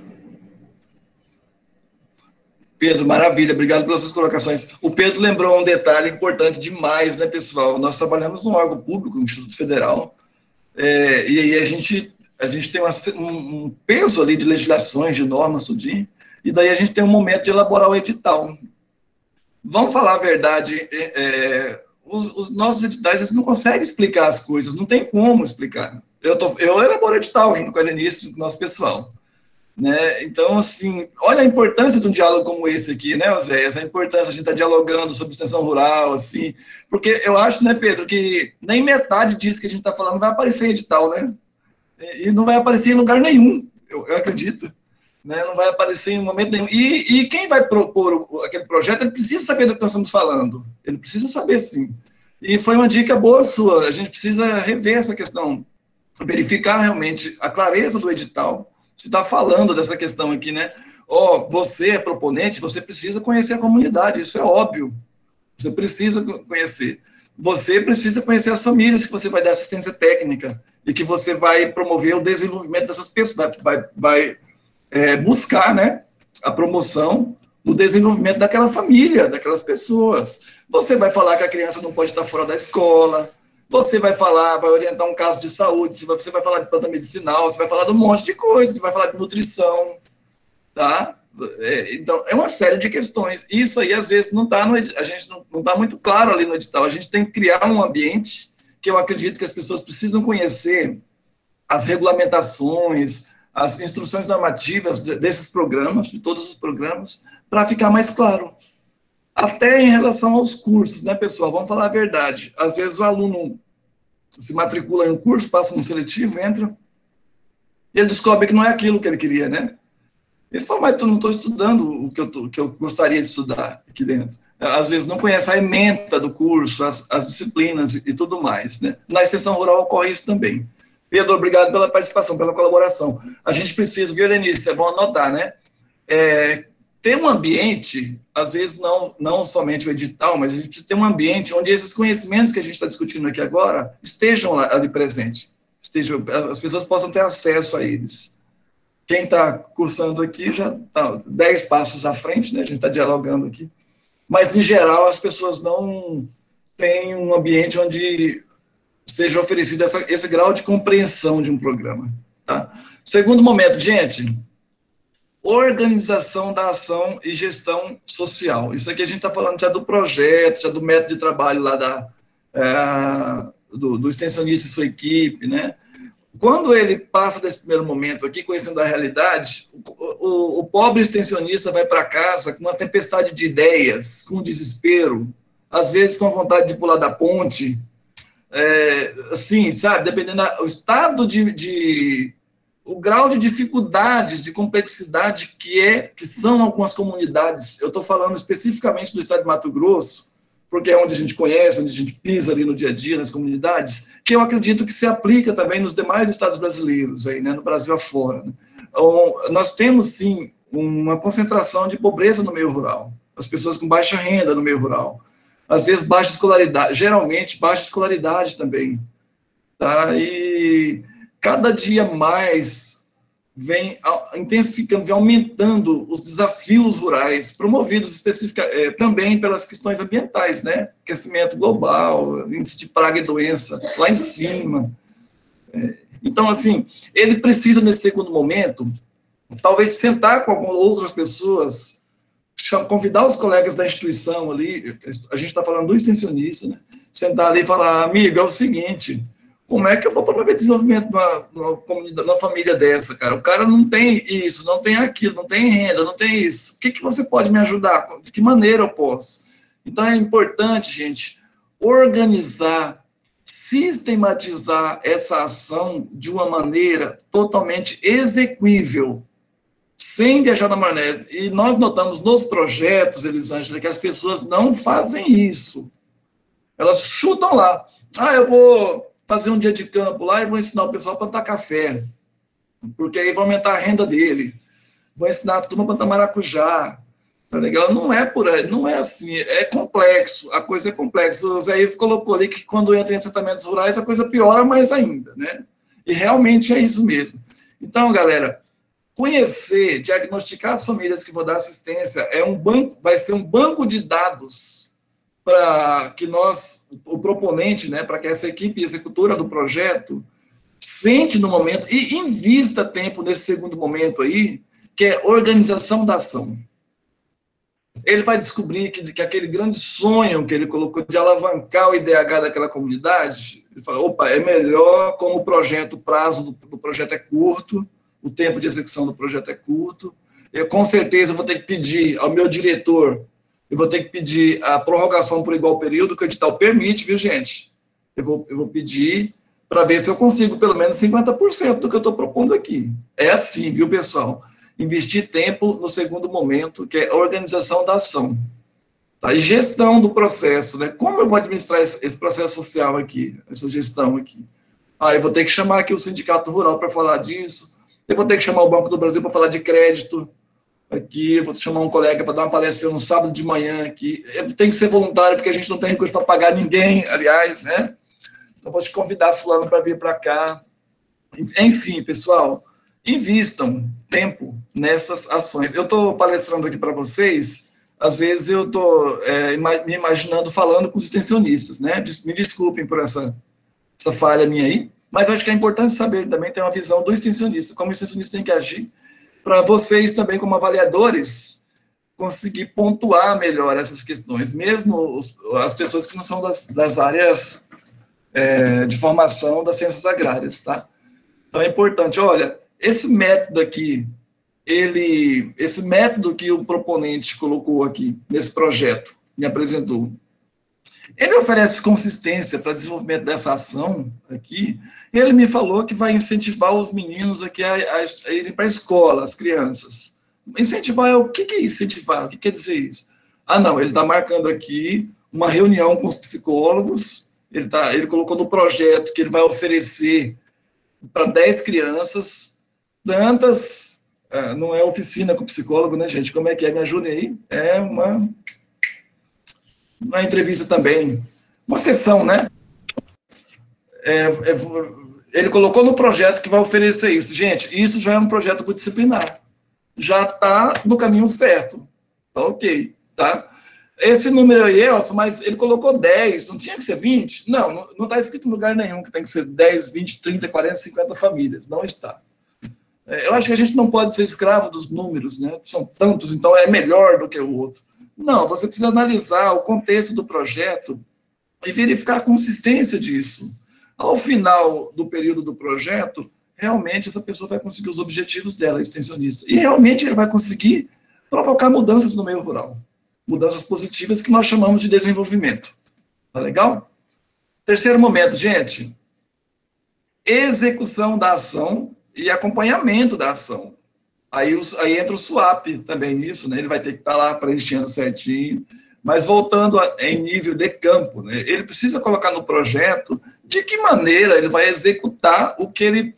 Pedro, maravilha, obrigado pelas suas colocações. O Pedro lembrou um detalhe importante demais, né, pessoal? Nós trabalhamos num órgão público, no Instituto Federal, e aí a gente tem um peso ali de legislações, de normas, tudinho, e daí a gente tem um momento de elaborar o edital. Vamos falar a verdade, os nossos editais eles não conseguem explicar as coisas, não tem como explicar. Eu elaboro edital junto com a Lenice, com o nosso pessoal. Né? Então, assim, olha a importância de um diálogo como esse aqui, né, Oséias? A importância de a gente estar dialogando sobre extensão rural, assim, porque eu acho, né, Pedro, que nem metade disso que a gente está falando vai aparecer em edital, né? E não vai aparecer em lugar nenhum, eu acredito. Né? Não vai aparecer em momento nenhum. E quem vai propor aquele projeto, ele precisa saber do que nós estamos falando. Ele precisa saber, sim. E foi uma dica boa sua. A gente precisa rever essa questão, verificar realmente a clareza do edital. Você está falando dessa questão aqui, né? Você é proponente, você precisa conhecer a comunidade, isso é óbvio. Você precisa conhecer. Você precisa conhecer as famílias que você vai dar assistência técnica e que você vai promover o desenvolvimento dessas pessoas, vai buscar, né, a promoção do desenvolvimento daquela família, daquelas pessoas. Você vai falar que a criança não pode estar fora da escola, você vai falar, vai orientar um caso de saúde, você vai falar de planta medicinal, você vai falar de um monte de coisa, você vai falar de nutrição, tá? Então, é uma série de questões. Isso aí, às vezes, a gente não está muito claro ali no edital. A gente tem que criar um ambiente que eu acredito que as pessoas precisam conhecer as regulamentações, as instruções normativas desses programas, de todos os programas, para ficar mais claro. Até em relação aos cursos, né, pessoal? Vamos falar a verdade. Às vezes o aluno se matricula em um curso, passa no seletivo, entra, e ele descobre que não é aquilo que ele queria, né? Ele fala, mas eu não estou estudando o que eu gostaria de estudar aqui dentro. Às vezes não conhece a ementa do curso, as disciplinas e tudo mais, né? Na extensão rural ocorre isso também. Pedro, obrigado pela participação, pela colaboração. A gente precisa, viu, Lenice, é bom anotar, né? Ter um ambiente, às vezes não somente o edital, mas a gente precisa ter um ambiente onde esses conhecimentos que a gente está discutindo aqui agora estejam ali presentes, as pessoas possam ter acesso a eles. Quem está cursando aqui já está 10 passos à frente, né? A gente está dialogando aqui. Mas, em geral, as pessoas não têm um ambiente onde seja oferecido esse grau de compreensão de um programa. Tá? Segundo momento, gente, organização da ação e gestão social. Isso aqui a gente está falando já do projeto, já do método de trabalho lá do extensionista e sua equipe, né? Quando ele passa desse primeiro momento aqui, conhecendo a realidade, o pobre extensionista vai para casa com uma tempestade de ideias, com desespero, às vezes com vontade de pular da ponte, assim, sabe, dependendo do estado o grau de dificuldades, de complexidade que são algumas comunidades. Eu estou falando especificamente do estado de Mato Grosso, porque é onde a gente conhece, onde a gente pisa ali no dia a dia, nas comunidades, que eu acredito que se aplica também nos demais estados brasileiros, aí, né, no Brasil afora. Né? Então, nós temos, sim, uma concentração de pobreza no meio rural, as pessoas com baixa renda no meio rural, às vezes baixa escolaridade, geralmente baixa escolaridade também. Tá? E cada dia mais vem intensificando, vem aumentando os desafios rurais, promovidos também pelas questões ambientais, né? Aquecimento global, índice de praga e doença lá em cima. Então, assim, ele precisa, nesse segundo momento, talvez sentar com outras pessoas, convidar os colegas da instituição ali, a gente está falando do extensionista, né? Sentar ali e falar, amigo, é o seguinte, como é que eu vou promover desenvolvimento numa família dessa, cara? O cara não tem isso, não tem aquilo, não tem renda, não tem isso. O que você pode me ajudar? De que maneira eu posso? Então, é importante, gente, organizar, sistematizar essa ação de uma maneira totalmente exequível, sem viajar na maionese. E nós notamos nos projetos, Elisângela, que as pessoas não fazem isso. Elas chutam lá. Eu vou fazer um dia de campo lá e vou ensinar o pessoal a plantar café, porque aí vai aumentar a renda dele. Vou ensinar a turma a plantar maracujá. Tá legal? Não é por aí, não é assim, é complexo, a coisa é complexa. O Zé Ivo colocou ali que quando entra em assentamentos rurais a coisa piora mais ainda, né? E realmente é isso mesmo. Então, galera, conhecer, diagnosticar as famílias que vão dar assistência vai ser um banco de dados para que nós, o proponente, né, para que essa equipe executora do projeto sente no momento e invista tempo nesse segundo momento aí, que é organização da ação. Ele vai descobrir que aquele grande sonho que ele colocou de alavancar o IDH daquela comunidade, ele fala, opa, é melhor como o projeto, o prazo do projeto é curto, o tempo de execução do projeto é curto, eu com certeza vou ter que pedir ao meu diretor, eu vou ter que pedir a prorrogação por igual período, que o edital permite, viu, gente? Eu vou pedir para ver se eu consigo pelo menos 50% do que eu estou propondo aqui. É assim, viu, pessoal? Investir tempo no segundo momento, que é a organização da ação. Tá? E gestão do processo, né? Como eu vou administrar esse processo social aqui, essa gestão aqui? Eu vou ter que chamar aqui o Sindicato Rural para falar disso, eu vou ter que chamar o Banco do Brasil para falar de crédito aqui, eu vou chamar um colega para dar uma palestra no sábado de manhã aqui, eu tenho que ser voluntário, porque a gente não tem recurso para pagar ninguém, aliás, né? Então, vou te convidar fulano para vir para cá. Enfim, pessoal, invistam tempo nessas ações. Eu estou palestrando aqui para vocês, às vezes eu estou me imaginando falando com os extensionistas, né? Me desculpem por essa falha minha aí, mas acho que é importante saber também ter uma visão do extensionista, como o extensionista tem que agir, para vocês também, como avaliadores, conseguir pontuar melhor essas questões, mesmo as pessoas que não são das áreas de formação das ciências agrárias, tá? Então é importante, olha, esse método aqui, esse método que o proponente colocou aqui nesse projeto, me apresentou, ele oferece consistência para desenvolvimento dessa ação aqui, e ele me falou que vai incentivar os meninos aqui a irem para a escola, as crianças. Incentivar, o que é incentivar? O que quer dizer isso? Não, ele está marcando aqui uma reunião com os psicólogos, ele colocou no projeto que ele vai oferecer para 10 crianças, tantas, não é oficina com psicólogo, né, gente? Como é que é? Me ajudem aí. É uma entrevista também, uma sessão, né? Ele colocou no projeto que vai oferecer isso. Gente, isso já é um projeto multidisciplinar. Já está no caminho certo. Tá ok, tá? Esse número aí, Elson, mas ele colocou 10, não tinha que ser 20? Não está escrito em lugar nenhum que tem que ser 10, 20, 30, 40, 50 famílias. Não está. Eu acho que a gente não pode ser escravo dos números, né? São tantos, então é melhor do que o outro. Não, você precisa analisar o contexto do projeto e verificar a consistência disso. Ao final do período do projeto, realmente essa pessoa vai conseguir os objetivos dela, extensionista. E realmente ele vai conseguir provocar mudanças no meio rural. Mudanças positivas que nós chamamos de desenvolvimento. Tá legal? Terceiro momento, gente. Execução da ação e acompanhamento da ação. Aí entra o SWAP também nisso, né? Ele vai ter que estar lá preenchendo certinho. Mas voltando em nível de campo, né? Ele precisa colocar no projeto de que maneira ele vai executar o que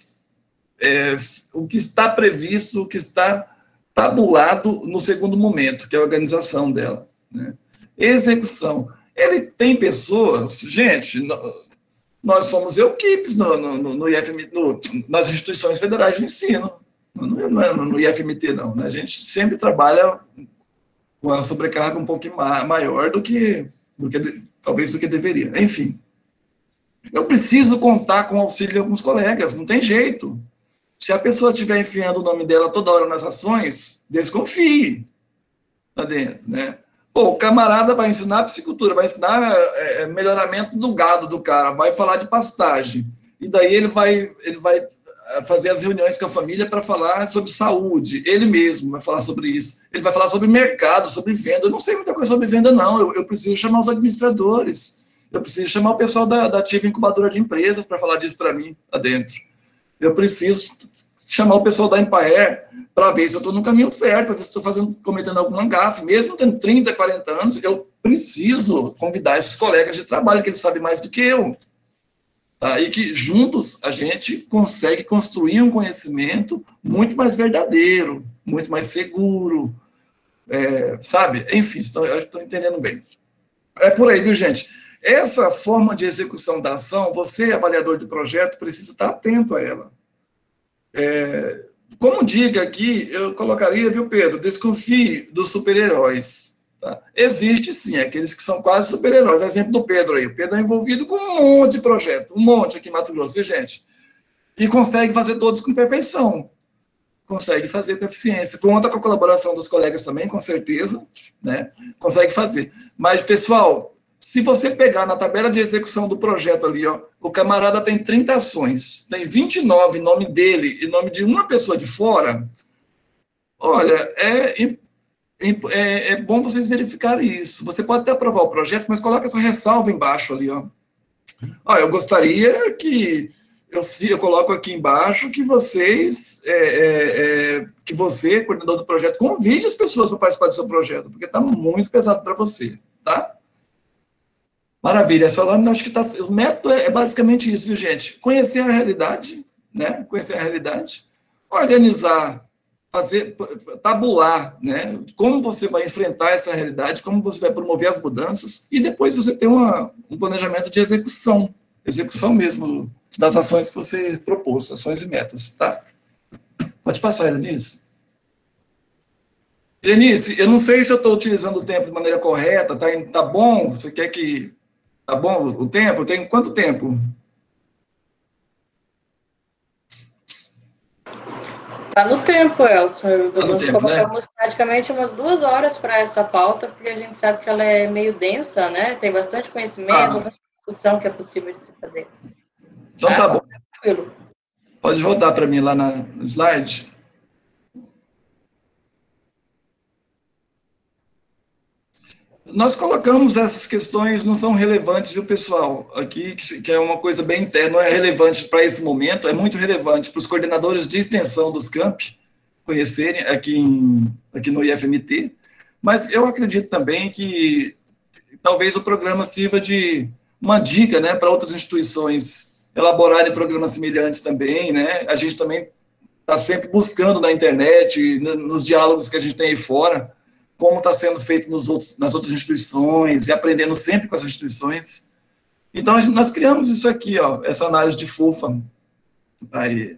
está previsto, o que está tabulado no segundo momento, que é a organização dela, né? Execução. Ele tem pessoas, gente, nós somos equipes no IFMT, nas instituições federais de ensino, não é no IFMT, não, né? A gente sempre trabalha com a sobrecarga um pouquinho maior do que deveria. Enfim, eu preciso contar com o auxílio de alguns colegas, não tem jeito. Se a pessoa estiver enfiando o nome dela toda hora nas ações, desconfie lá dentro, né? O camarada vai ensinar piscicultura, vai ensinar melhoramento do gado do cara, vai falar de pastagem, e daí ele vai fazer as reuniões com a família para falar sobre saúde, ele mesmo vai falar sobre isso, ele vai falar sobre mercado, sobre venda. Eu não sei muita coisa sobre venda, não, eu preciso chamar os administradores, eu preciso chamar o pessoal da ativa incubadora de empresas para falar disso para mim lá dentro. Eu preciso chamar o pessoal da Empaer para ver se eu estou no caminho certo, para ver se estou cometendo alguma gafe. Mesmo tendo 30, 40 anos, eu preciso convidar esses colegas de trabalho, que eles sabem mais do que eu. Tá? E que juntos a gente consegue construir um conhecimento muito mais verdadeiro, muito mais seguro, sabe? Enfim, eu estou entendendo bem. É por aí, viu, gente? Essa forma de execução da ação, você, avaliador de projeto, precisa estar atento a ela. Como dica aqui, eu colocaria, viu, Pedro, desconfie dos super-heróis. Tá? Existe, sim, aqueles que são quase super-heróis. Exemplo do Pedro aí. O Pedro é envolvido com um monte de projeto, um monte aqui em Mato Grosso, viu, gente? E consegue fazer todos com perfeição. Consegue fazer com eficiência. Conta com a colaboração dos colegas também, com certeza, né? Consegue fazer. Mas, pessoal, se você pegar na tabela de execução do projeto ali, ó, o camarada tem 30 ações, tem 29 em nome dele e nome de uma pessoa de fora, olha, é bom vocês verificarem isso. Você pode até aprovar o projeto, mas coloca essa ressalva embaixo ali, ó. Ó, eu gostaria que eu coloco aqui embaixo que vocês, que você, coordenador do projeto, convide as pessoas para participar do seu projeto, porque está muito pesado para você, tá? Maravilha, essa lâmina, acho que tá, o método é basicamente isso, viu, gente? Conhecer a realidade, né? Conhecer a realidade, organizar, fazer, tabular, né? Como você vai enfrentar essa realidade, como você vai promover as mudanças, e depois você tem um planejamento de execução mesmo, das ações que você propôs, ações e metas, tá? Pode passar, Helenice. Helenice, eu não sei se eu estou utilizando o tempo de maneira correta, tá bom? Você quer que... Tá bom o tempo? Tem quanto tempo? Tá no tempo, Elson. Nós tempo, colocamos, né? praticamente umas 2 horas para essa pauta, porque a gente sabe que ela é meio densa, né? Tem bastante conhecimento, bastante discussão que é possível de se fazer. Então tá bom. Tranquilo. Pode voltar para mim lá no slide. Nós colocamos essas questões, não são relevantes, viu, pessoal? Aqui, que é uma coisa bem interna, não é relevante para esse momento, é muito relevante para os coordenadores de extensão dos campi conhecerem aqui no IFMT, mas eu acredito também que talvez o programa sirva de uma dica, né, para outras instituições elaborarem programas semelhantes também, né? A gente também está sempre buscando na internet, nos diálogos que a gente tem aí fora, como está sendo feito nas outras instituições, e aprendendo sempre com as instituições. Então, nós criamos isso aqui, ó, essa análise de FUFA. Aí,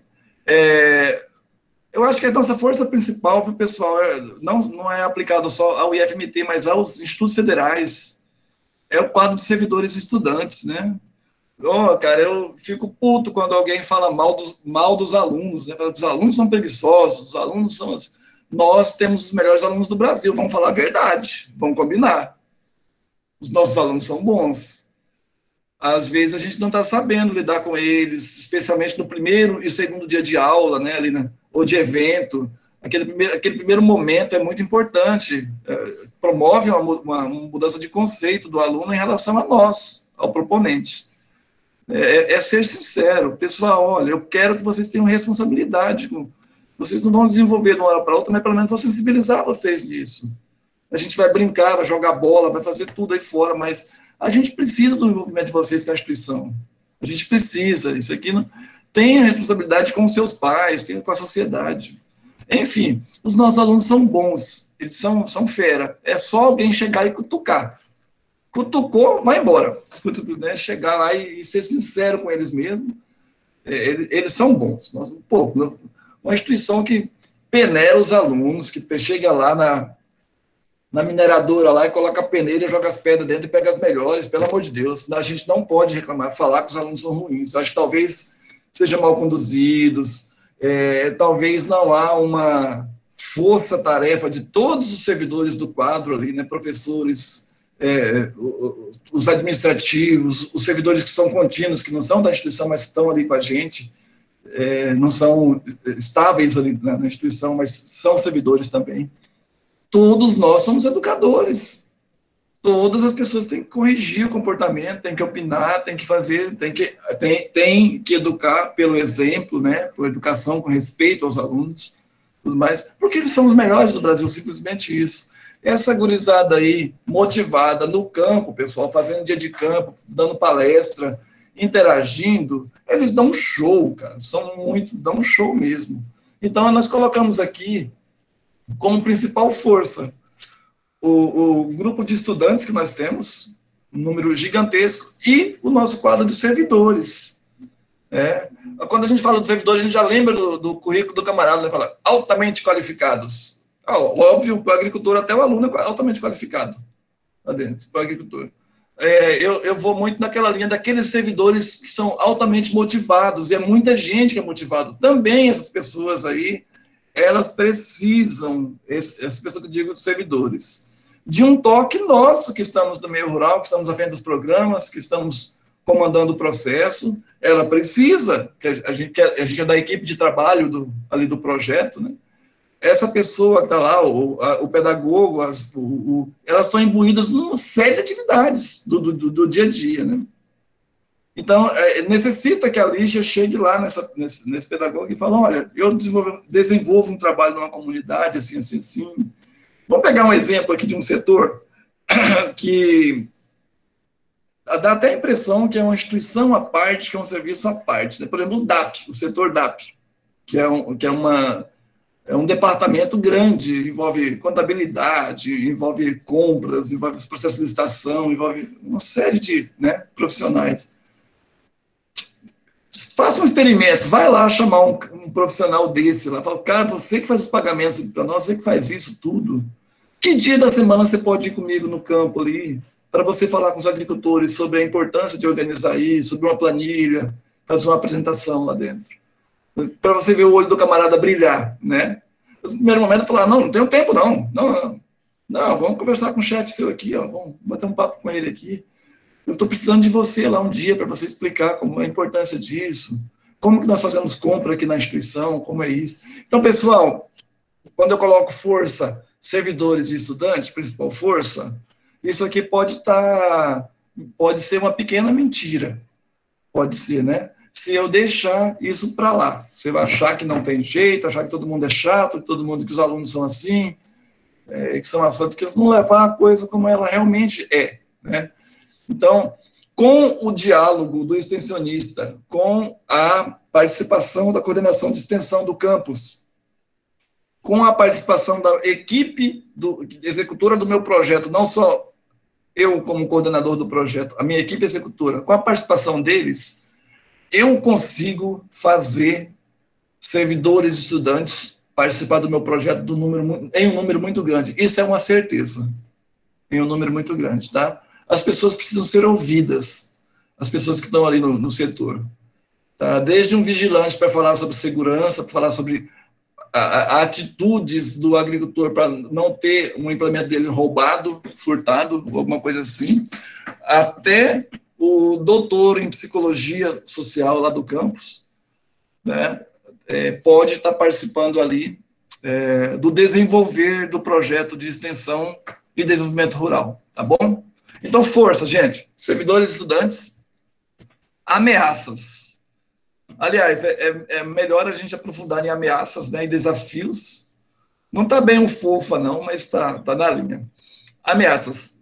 eu acho que a nossa força principal, viu, pessoal, não é aplicado só ao IFMT, mas aos institutos federais, é o quadro de servidores e estudantes, né? Cara, eu fico puto quando alguém fala mal dos alunos, né? Os alunos são preguiçosos, os alunos são... Nós temos os melhores alunos do Brasil, vamos falar a verdade, vamos combinar. Os nossos alunos são bons. Às vezes a gente não está sabendo lidar com eles, especialmente no primeiro e segundo dia de aula, né, ali, ou de evento. Aquele primeiro momento é muito importante, promove uma mudança de conceito do aluno em relação a nós, ao proponente. É ser sincero. Pessoal, olha, eu quero que vocês tenham responsabilidade. Vocês não vão desenvolver de uma hora para outra, mas pelo menos vou sensibilizar vocês nisso. A gente vai brincar, vai jogar bola, vai fazer tudo aí fora, mas a gente precisa do envolvimento de vocês com a instituição. A gente precisa. Isso aqui tem a responsabilidade com os seus pais, tem com a sociedade. Enfim, os nossos alunos são bons, eles são fera. É só alguém chegar e cutucar. Cutucou, vai embora. Né? Chegar lá e ser sincero com eles mesmos. Eles são bons. Uma instituição que peneira os alunos, que chega lá na mineradora lá e coloca a peneira e joga as pedras dentro e pega as melhores, pelo amor de Deus. A gente não pode reclamar, falar que os alunos são ruins. Acho que talvez sejam mal conduzidos, talvez não há uma força-tarefa de todos os servidores do quadro ali, né, professores, os administrativos, os servidores que são contínuos, que não são da instituição, mas estão ali com a gente, não são estáveis ali na instituição, mas são servidores também. Todos nós somos educadores. Todas as pessoas têm que corrigir o comportamento, têm que opinar, têm que fazer, têm que educar pelo exemplo, né, por educação com respeito aos alunos, tudo mais, porque eles são os melhores do Brasil, simplesmente isso. Essa gurizada aí, motivada no campo, pessoal, fazendo dia de campo, dando palestra, interagindo, eles dão um show, cara, dão um show mesmo. Então, nós colocamos aqui como principal força o grupo de estudantes que nós temos, um número gigantesco, e o nosso quadro de servidores. Quando a gente fala dos servidores, a gente já lembra do currículo do camarada, né? Fala altamente qualificados. Óbvio, para o agricultor, até o aluno é altamente qualificado lá dentro, para o agricultor. Eu vou muito naquela linha daqueles servidores que são altamente motivados, e é muita gente que é motivado. Também essas pessoas aí, elas precisam, essas pessoas que eu digo dos servidores, de um toque nosso, que estamos no meio rural, que estamos à frente dos programas, que estamos comandando o processo. Ela precisa, que a gente é da equipe de trabalho ali do projeto, né? Essa pessoa que está lá, o pedagogo, elas estão imbuídas numa série de atividades do dia a dia, né? Então, necessita que a Lígia chegue lá nesse pedagogo e fale, olha, eu desenvolvo um trabalho numa comunidade, assim, assim, assim. Vamos pegar um exemplo aqui de um setor que dá até a impressão que é uma instituição à parte, que é um serviço à parte, né? Por exemplo, o setor DAP, que é um departamento grande, envolve contabilidade, envolve compras, envolve os processos de licitação, envolve uma série de, né, profissionais. Faça um experimento, vai lá chamar um profissional desse, lá, fala, cara, você que faz os pagamentos para nós, você que faz isso tudo, que dia da semana você pode ir comigo no campo ali, para você falar com os agricultores sobre a importância de organizar isso, sobre uma planilha, fazer uma apresentação lá dentro, para você ver o olho do camarada brilhar, né? No primeiro momento eu falar, não tenho tempo não, vamos conversar com o chefe seu aqui, ó, vamos bater um papo com ele aqui, eu estou precisando de você lá um dia para você explicar como é a importância disso, como que nós fazemos compra aqui na instituição, como é isso. Então, pessoal, quando eu coloco força, servidores e estudantes, principal força, isso aqui pode ser uma pequena mentira, pode ser, né? Se eu deixar isso para lá, você vai achar que não tem jeito, achar que todo mundo é chato, que os alunos são assim, que são assantos, que eles não levar a coisa como ela realmente é, né? Então, com o diálogo do extensionista, com a participação da coordenação de extensão do campus, com a participação da equipe executora do meu projeto, não só eu como coordenador do projeto, a minha equipe executora, com a participação deles, eu consigo fazer servidores e estudantes participar do meu projeto em um número muito grande. Isso é uma certeza, em um número muito grande, tá? As pessoas precisam ser ouvidas, as pessoas que estão ali no setor. Tá? Desde um vigilante para falar sobre segurança, para falar sobre atitudes do agricultor para não ter um implemento dele roubado, furtado, alguma coisa assim, até o doutor em psicologia social lá do campus, né, pode estar participando ali do desenvolver do projeto de extensão e desenvolvimento rural, tá bom? Então, força, gente, servidores e estudantes, ameaças. Aliás, é melhor a gente aprofundar em ameaças, né, e desafios. Não está bem um fofa, não, mas está na linha. Ameaças.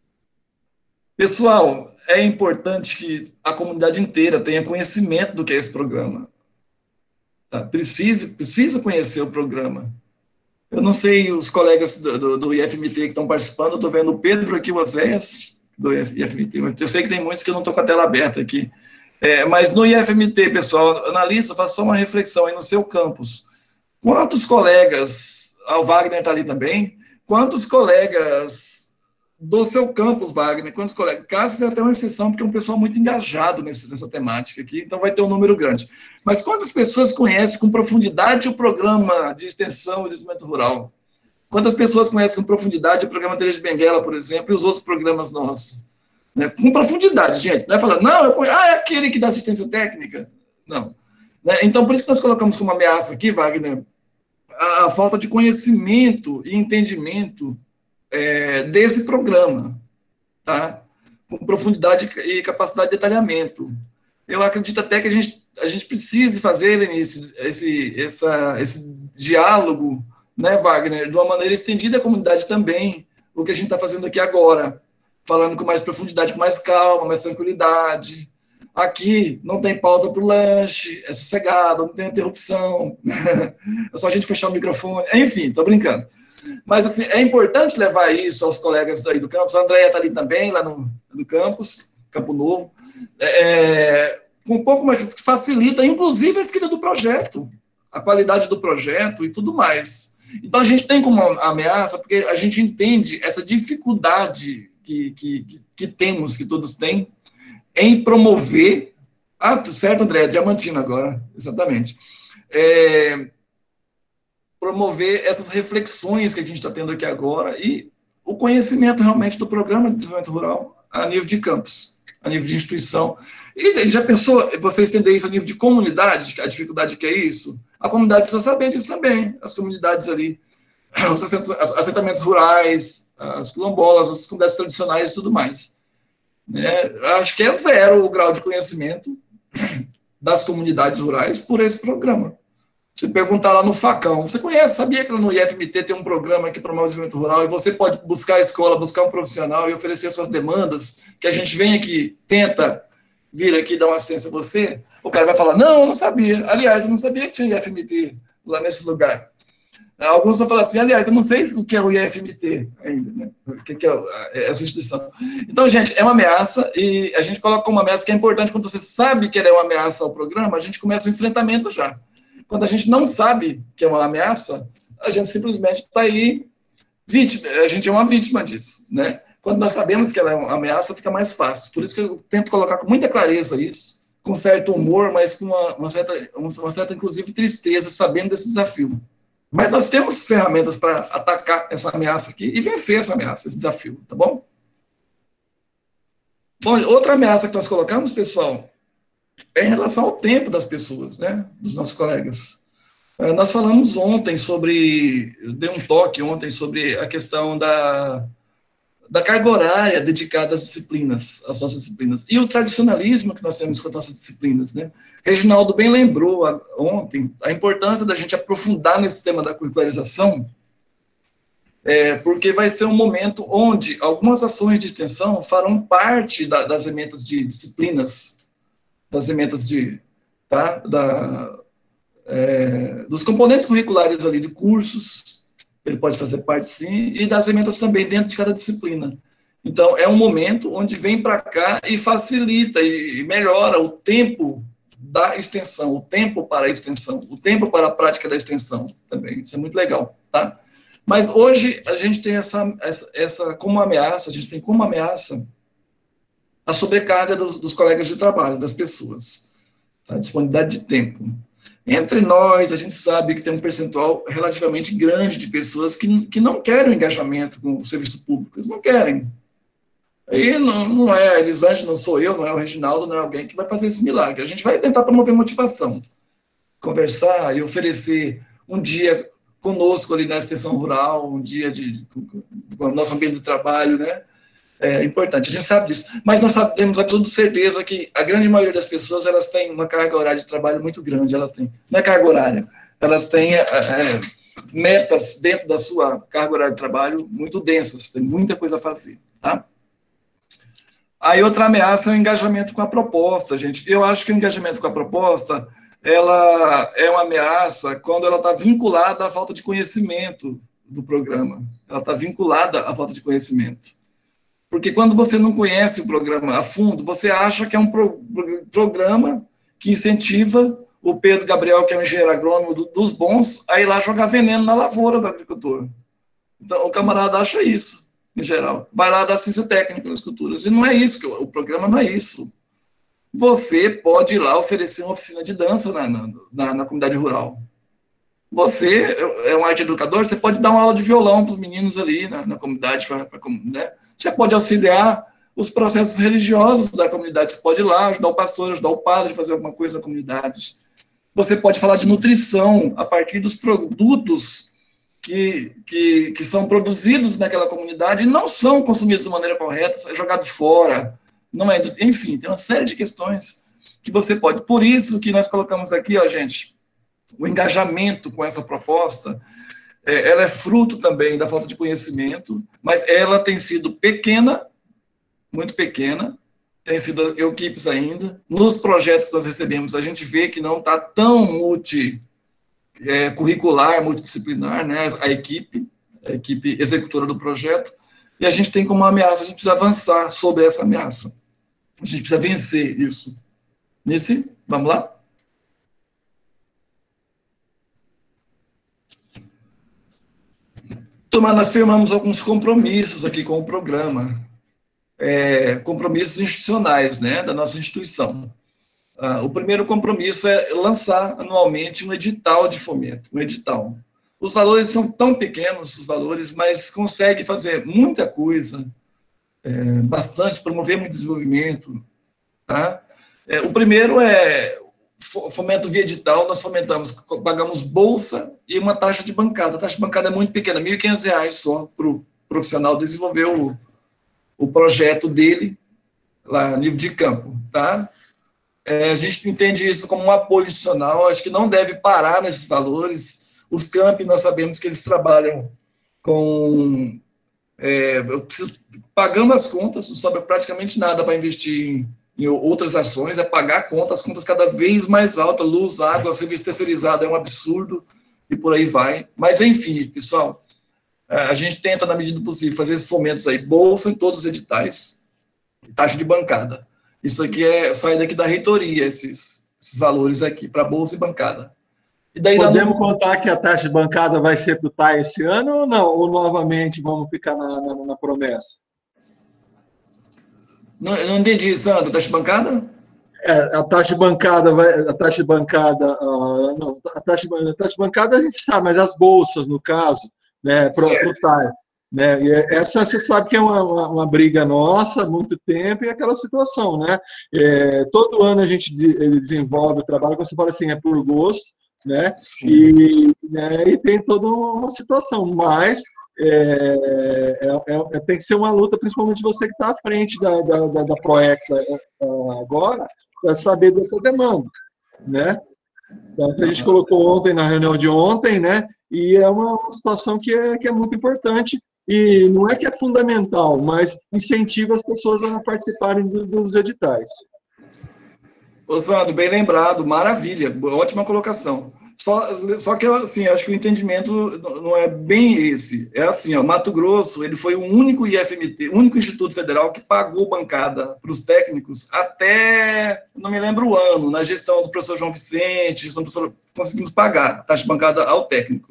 Pessoal, é importante que a comunidade inteira tenha conhecimento do que é esse programa. Tá? Precisa conhecer o programa. Eu não sei os colegas do IFMT que estão participando, eu estou vendo o Pedro aqui, o Oséias, do IFMT, eu sei que tem muitos que eu não estou com a tela aberta aqui. Mas no IFMT, pessoal, analista, faça só uma reflexão aí no seu campus. Quantos colegas, o Wagner está ali também, quantos colegas do seu campus, Wagner, quantos colegas? Cássio é até uma exceção, porque é um pessoal muito engajado nessa temática aqui, então vai ter um número grande. Mas quantas pessoas conhecem com profundidade o programa de extensão e desenvolvimento rural? Quantas pessoas conhecem com profundidade o programa Teresa de Benguela, por exemplo, e os outros programas nossos? Né? Com profundidade, gente. Não é falando, não, é aquele que dá assistência técnica. Não. Né? Então, por isso que nós colocamos como ameaça aqui, Wagner, a falta de conhecimento e entendimento desse programa, tá? Com profundidade e capacidade de detalhamento. Eu acredito até que a gente precise fazer, Lenice, esse diálogo, né, Wagner, de uma maneira estendida à comunidade também, o que a gente está fazendo aqui agora, falando com mais profundidade, com mais calma, mais tranquilidade. Aqui não tem pausa para o lanche, é sossegado, não tem interrupção, é só a gente fechar o microfone, enfim, estou brincando. Mas, assim, é importante levar isso aos colegas aí do campus. A Andréia está ali também, lá no campus, Campo Novo, com um pouco mais, que facilita, inclusive, a escrita do projeto, a qualidade do projeto e tudo mais. Então, a gente tem como ameaça, porque a gente entende essa dificuldade que temos, que todos têm, em promover... certo, André, Diamantino agora, exatamente. Promover essas reflexões que a gente está tendo aqui agora e o conhecimento realmente do Programa de Desenvolvimento Rural a nível de campus, a nível de instituição. E já pensou, você estender isso a nível de comunidade, a dificuldade que é isso? A comunidade precisa saber disso também, as comunidades ali, os assentamentos rurais, as quilombolas, as comunidades tradicionais e tudo mais. Acho que é zero o grau de conhecimento das comunidades rurais por esse programa. Se perguntar lá no Facão, você conhece, sabia que no IFMT tem um programa que promove o desenvolvimento rural e você pode buscar a escola, buscar um profissional e oferecer suas demandas, que a gente vem aqui, tenta vir aqui dar uma assistência a você? O cara vai falar, não, eu não sabia. Aliás, eu não sabia que tinha IFMT lá nesse lugar. Alguns vão falar assim, aliás, eu não sei o que é o IFMT ainda, né? O que é essa instituição. Então, gente, é uma ameaça e a gente coloca como uma ameaça que é importante quando você sabe que ela é uma ameaça ao programa, a gente começa o enfrentamento já. Quando a gente não sabe que é uma ameaça, a gente simplesmente está aí vítima, a gente é uma vítima disso, né? Quando nós sabemos que ela é uma ameaça, fica mais fácil. Por isso que eu tento colocar com muita clareza isso, com certo humor, mas com uma certa, inclusive, tristeza, sabendo desse desafio. Mas nós temos ferramentas para atacar essa ameaça aqui e vencer essa ameaça, esse desafio, tá bom? Bom, outra ameaça que nós colocamos, pessoal, é em relação ao tempo das pessoas, né, dos nossos colegas. Nós falamos ontem sobre, eu dei um toque ontem sobre a questão da carga horária dedicada às disciplinas, às nossas disciplinas, e o tradicionalismo que nós temos com as nossas disciplinas, né. Reginaldo bem lembrou ontem a importância da gente aprofundar nesse tema da curricularização, porque vai ser um momento onde algumas ações de extensão farão parte das emendas de disciplinas, das emendas dos componentes curriculares ali de cursos, ele pode fazer parte sim, e das emendas também dentro de cada disciplina. Então, é um momento onde vem para cá e facilita e melhora o tempo da extensão, o tempo para a extensão, o tempo para a prática da extensão também, isso é muito legal, tá? Mas hoje a gente tem essa como ameaça, a gente tem como ameaça a sobrecarga dos colegas de trabalho, das pessoas, tá? A disponibilidade de tempo. Entre nós, a gente sabe que tem um percentual relativamente grande de pessoas que não querem o engajamento com o serviço público, eles não querem. Aí não é a Elisângela, não sou eu, não é o Reginaldo, não é alguém que vai fazer esse milagre. A gente vai tentar promover motivação, conversar e oferecer um dia conosco ali na extensão rural, um dia com o nosso ambiente de trabalho, né? É importante, a gente sabe disso, mas nós sabemos com toda certeza que a grande maioria das pessoas, elas têm uma carga horária de trabalho muito grande, não é carga horária, elas têm metas dentro da sua carga horária de trabalho muito densas, tem muita coisa a fazer, tá? Aí outra ameaça é o engajamento com a proposta, gente. Eu acho que o engajamento com a proposta, ela é uma ameaça quando ela está vinculada à falta de conhecimento do programa, ela está vinculada à falta de conhecimento. Porque quando você não conhece o programa a fundo, você acha que é um programa que incentiva o Pedro Gabriel, que é um engenheiro agrônomo dos bons, a ir lá jogar veneno na lavoura do agricultor. Então, o camarada acha isso, em geral. Vai lá dar ciência técnica nas culturas. E não é isso, o programa não é isso. Você pode ir lá oferecer uma oficina de dança na comunidade rural. Você é um arte educador, você pode dar uma aula de violão para os meninos ali na comunidade, né? Você pode auxiliar os processos religiosos da comunidade, você pode ir lá ajudar o pastor, ajudar o padre a fazer alguma coisa na comunidade. Você pode falar de nutrição a partir dos produtos que são produzidos naquela comunidade e não são consumidos de maneira correta, jogados fora, não é, enfim, tem uma série de questões que você pode. Por isso que nós colocamos aqui, ó, gente, o engajamento com essa proposta, ela é fruto também da falta de conhecimento, mas ela tem sido pequena, muito pequena, tem sido equipes ainda. Nos projetos que nós recebemos, a gente vê que não está tão curricular, multidisciplinar, né, a equipe executora do projeto, e a gente tem como ameaça, a gente precisa avançar sobre essa ameaça. A gente precisa vencer isso. Nice, vamos lá? Turma, nós firmamos alguns compromissos aqui com o programa, compromissos institucionais, né, da nossa instituição. O primeiro compromisso é lançar anualmente um edital de fomento, um edital. Os valores são tão pequenos, os valores, mas consegue fazer muita coisa, bastante, promover muito desenvolvimento. Tá? O primeiro é fomento via edital, nós pagamos bolsa e uma taxa de bancada. A taxa de bancada é muito pequena, R$ 1.500 só para o profissional desenvolver o projeto dele lá no nível de campo. Tá? A gente entende isso como um apoio institucional, acho que não deve parar nesses valores. Os campi, nós sabemos que eles trabalham com... pagando as contas, não sobra praticamente nada para investir em outras ações, é pagar as contas cada vez mais altas, luz, água, serviço terceirizado é um absurdo, e por aí vai. Mas, enfim, pessoal, a gente tenta, na medida do possível, fazer esses fomentos aí, bolsa em todos os editais, taxa de bancada. Isso aqui sai daqui da reitoria, esses valores aqui, para bolsa e bancada. E daí podemos contar que a taxa de bancada vai ser para o TAI esse ano ou não? Ou novamente vamos ficar na promessa? Não entendi, Sandro. Taxa de bancada? A taxa de bancada a gente sabe, mas as bolsas, no caso, né, para o TAI. Né, e essa você sabe que é uma briga nossa há muito tempo, e aquela situação, né? Todo ano a gente desenvolve o trabalho, como você fala assim, é por gosto, né? E tem toda uma situação, mas tem que ser uma luta, principalmente você que está à frente da Proex agora, para saber dessa demanda, né? Então, a gente colocou ontem, na reunião de ontem, né? E é uma situação que é muito importante, e não é que é fundamental, mas incentiva as pessoas a participarem dos editais. Ô, Sandro, bem lembrado, maravilha, ótima colocação. Só que, assim, acho que o entendimento não é bem esse. É assim, ó, Mato Grosso, ele foi o único IFMT, o único Instituto Federal que pagou bancada para os técnicos até, não me lembro o ano, na gestão do professor João Vicente, conseguimos pagar taxa de bancada ao técnico.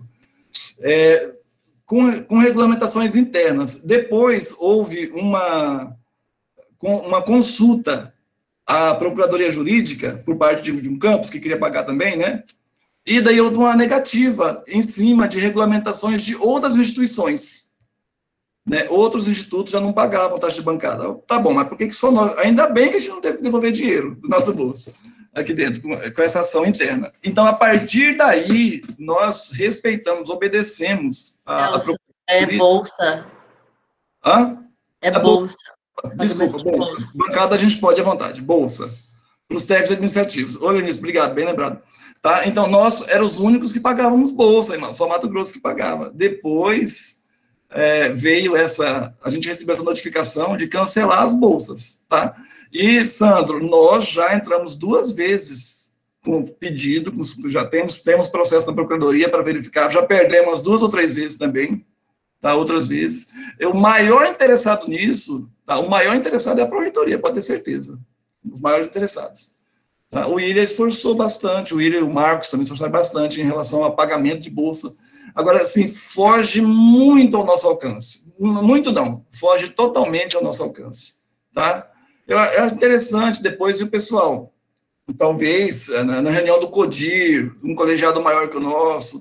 Com regulamentações internas. Depois houve uma consulta à Procuradoria Jurídica, por parte de um campus, que queria pagar também, né? E daí houve uma negativa em cima de regulamentações de outras instituições. Né? Outros institutos já não pagavam taxa de bancada. Tá bom, mas por que só nós? Ainda bem que a gente não teve que devolver dinheiro do nosso bolso aqui dentro, com essa ação interna. Então, a partir daí, nós respeitamos, obedecemos a bolsa. Hã? Bolsa. Desculpa, bolsa. Bancada a gente pode à vontade. Bolsa. Para os técnicos administrativos. Ô, Leonísio, obrigado, bem lembrado. Tá? Então, nós éramos os únicos que pagávamos bolsa, irmão. Só Mato Grosso que pagava. Depois veio a gente recebeu essa notificação de cancelar as bolsas, tá? E, Sandro, nós já entramos 2 vezes com pedido, já temos processo na Procuradoria para verificar, já perdemos umas 2 ou 3 vezes também, tá? Outras vezes. O maior interessado nisso, tá? O maior interessado é a Proreitoria, pode ter certeza. Os maiores interessados. Tá? O William esforçou bastante, o William e o Marcos também esforçaram bastante em relação ao pagamento de bolsa. Agora, assim, foge muito ao nosso alcance. Muito não, foge totalmente ao nosso alcance. Tá? É interessante, depois, o pessoal, talvez, na reunião do CODIR, um colegiado maior que o nosso,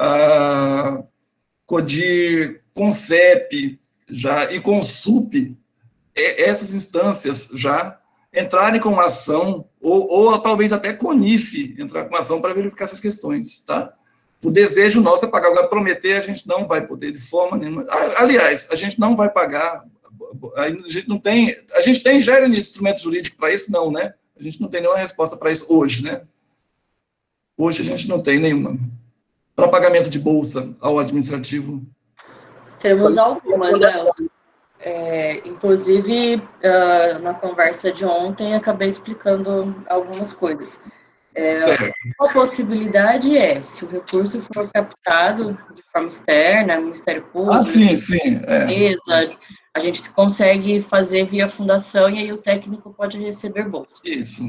CODIR, CONCEP, já, e CONSUP, essas instâncias já entrarem com uma ação, ou talvez até CONIF entrar com uma ação para verificar essas questões, tá? O desejo nosso é pagar. Agora, prometer, a gente não vai poder de forma nenhuma. Aliás, a gente não vai pagar, a gente tem já instrumento jurídico para isso? Não, né? A gente não tem nenhuma resposta para isso hoje, né? Hoje a gente não tem nenhuma. Para pagamento de bolsa ao administrativo. Temos algumas, Nelson. Inclusive, na conversa de ontem, acabei explicando algumas coisas. Uma possibilidade é, se o recurso for captado de forma externa, Ministério Público, sim. empresa, a gente consegue fazer via fundação e aí o técnico pode receber bolsa. Isso.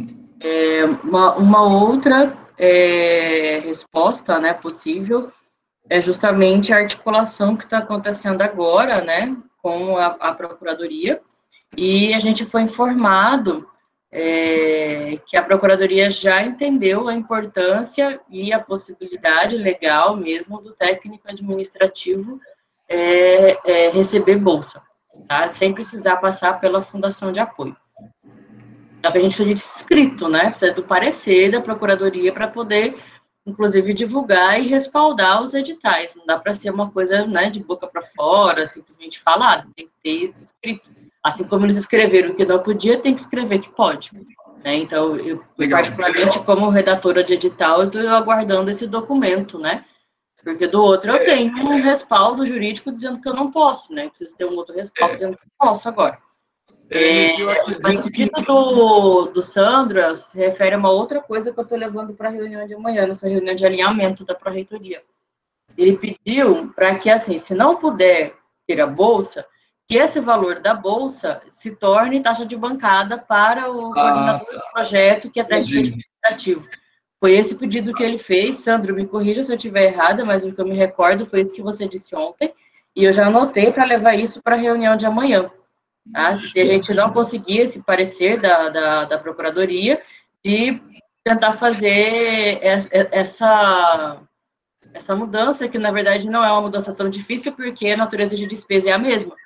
Uma outra resposta, né, possível é justamente a articulação que está acontecendo agora, né, com a Procuradoria, e a gente foi informado que a Procuradoria já entendeu a importância e a possibilidade legal mesmo do técnico administrativo receber bolsa, tá? Sem precisar passar pela Fundação de Apoio. Dá para a gente fazer escrito, né? Precisa do parecer da Procuradoria para poder, inclusive, divulgar e respaldar os editais. Não dá para ser uma coisa, né, de boca para fora, simplesmente falado, tem que ter escrito. Assim como eles escreveram que não podia, tem que escrever que pode. Né? Então, eu, particularmente, como redatora de edital, eu estou aguardando esse documento, né? Porque do outro eu tenho um respaldo jurídico dizendo que eu não posso, né? Eu preciso ter um outro respaldo dizendo que eu posso agora. Mas o pedido do Sandra se refere a uma outra coisa que eu estou levando para a reunião de amanhã, nessa reunião de alinhamento da Pró-Reitoria. Ele pediu para que, assim, se não puder ter a bolsa, que esse valor da bolsa se torne taxa de bancada para o coordenador do projeto, que é técnico administrativo. Foi esse o pedido que ele fez. Sandro, me corrija se eu estiver errada, mas o que eu me recordo foi isso que você disse ontem, e eu já anotei para levar isso para a reunião de amanhã. Tá? Se a gente não conseguir esse parecer da Procuradoria, de tentar fazer essa mudança, que na verdade não é uma mudança tão difícil, porque a natureza de despesa é a mesma.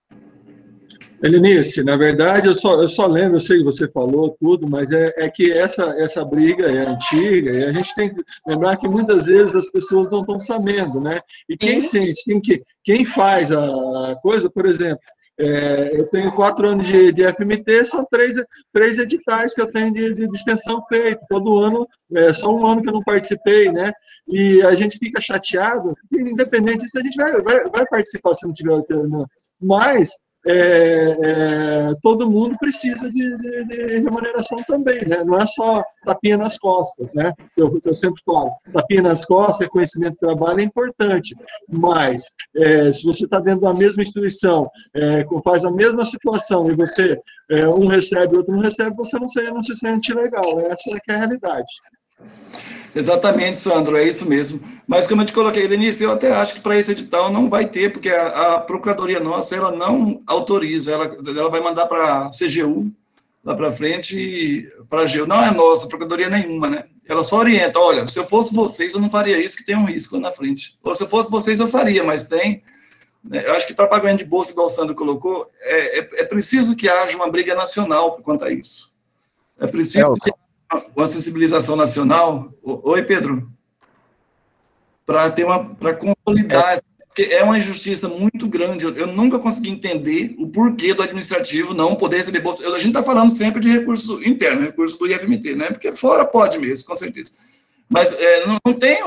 Helenice, na verdade, eu só lembro, eu sei que você falou tudo, mas é que essa briga é antiga, e a gente tem que lembrar que muitas vezes as pessoas não estão sabendo, né? E quem faz a coisa, por exemplo, eu tenho 4 anos de FMT, são três editais que eu tenho de extensão feito. Todo ano, só um ano que eu não participei, né? E a gente fica chateado, independente disso, a gente vai participar se não tiver alternância. Mas todo mundo precisa de remuneração também, né? Não é só tapinha nas costas, né? Eu sempre falo, tapinha nas costas, reconhecimento de trabalho é importante, mas se você está dentro da mesma instituição, faz a mesma situação e você, um recebe, outro não recebe, você não se sente legal, essa é a realidade. Exatamente, Sandro, é isso mesmo. Mas como eu te coloquei, Lenice, eu até acho que para esse edital não vai ter, porque a Procuradoria nossa, ela não autoriza, ela vai mandar para a CGU, lá para frente, e para a AGU. Não é nossa, Procuradoria nenhuma, né? Ela só orienta, olha, se eu fosse vocês, eu não faria isso, que tem um risco lá na frente. Ou se eu fosse vocês, eu faria, mas tem. Eu acho que para pagamento de bolsa, igual o Sandro colocou, é preciso que haja uma briga nacional quanto a isso. É preciso que uma sensibilização nacional. Oi, Pedro. Para consolidar, porque é uma injustiça muito grande. Eu nunca consegui entender o porquê do administrativo não poder receber bolsa. A gente está falando sempre de recurso interno, recurso do IFMT, né? Porque fora pode mesmo, com certeza. Mas não tem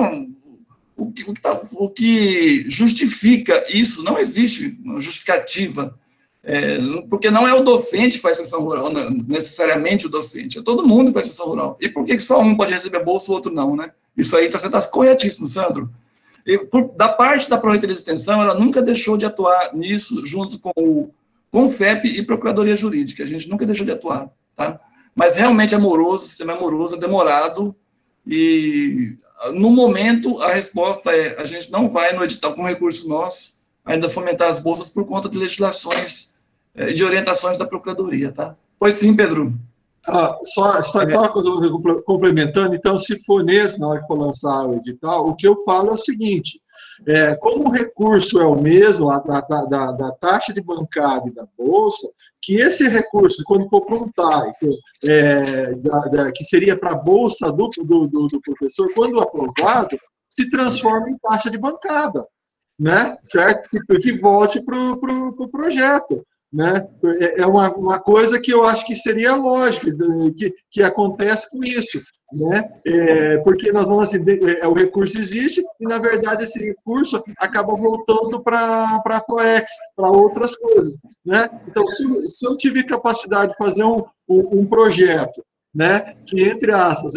o que justifica isso, não existe uma justificativa. Porque não é o docente que faz extensão rural, não, necessariamente o docente, é todo mundo que faz extensão rural. E por que só um pode receber bolsa e o outro não, né? Isso aí você está corretíssimo, Sandro. Da parte da Pró-Reitoria de Extensão, ela nunca deixou de atuar nisso, junto com o CONCEP e Procuradoria Jurídica, a gente nunca deixou de atuar, tá? Mas realmente é moroso, o sistema é moroso, é demorado, e no momento a resposta a gente não vai no edital com recursos nossos ainda fomentar as bolsas por conta de legislações de orientações da Procuradoria, tá? Pois sim, Pedro. Só uma coisa complementando, então, se for na hora que for lançar o edital, o que eu falo é o seguinte, como o recurso é o mesmo, da taxa de bancada e da bolsa, que esse recurso, quando for para um TAI, que seria para a bolsa do professor, quando aprovado, se transforma em taxa de bancada, né? Certo? Que volte para o projeto. Né? É uma coisa que eu acho que seria lógica, que acontece com isso, né? Porque nós vamos assim, o recurso existe e, na verdade, esse recurso acaba voltando para a COEX, para outras coisas, né? Então, se eu tive capacidade de fazer um projeto né, que, entre aspas,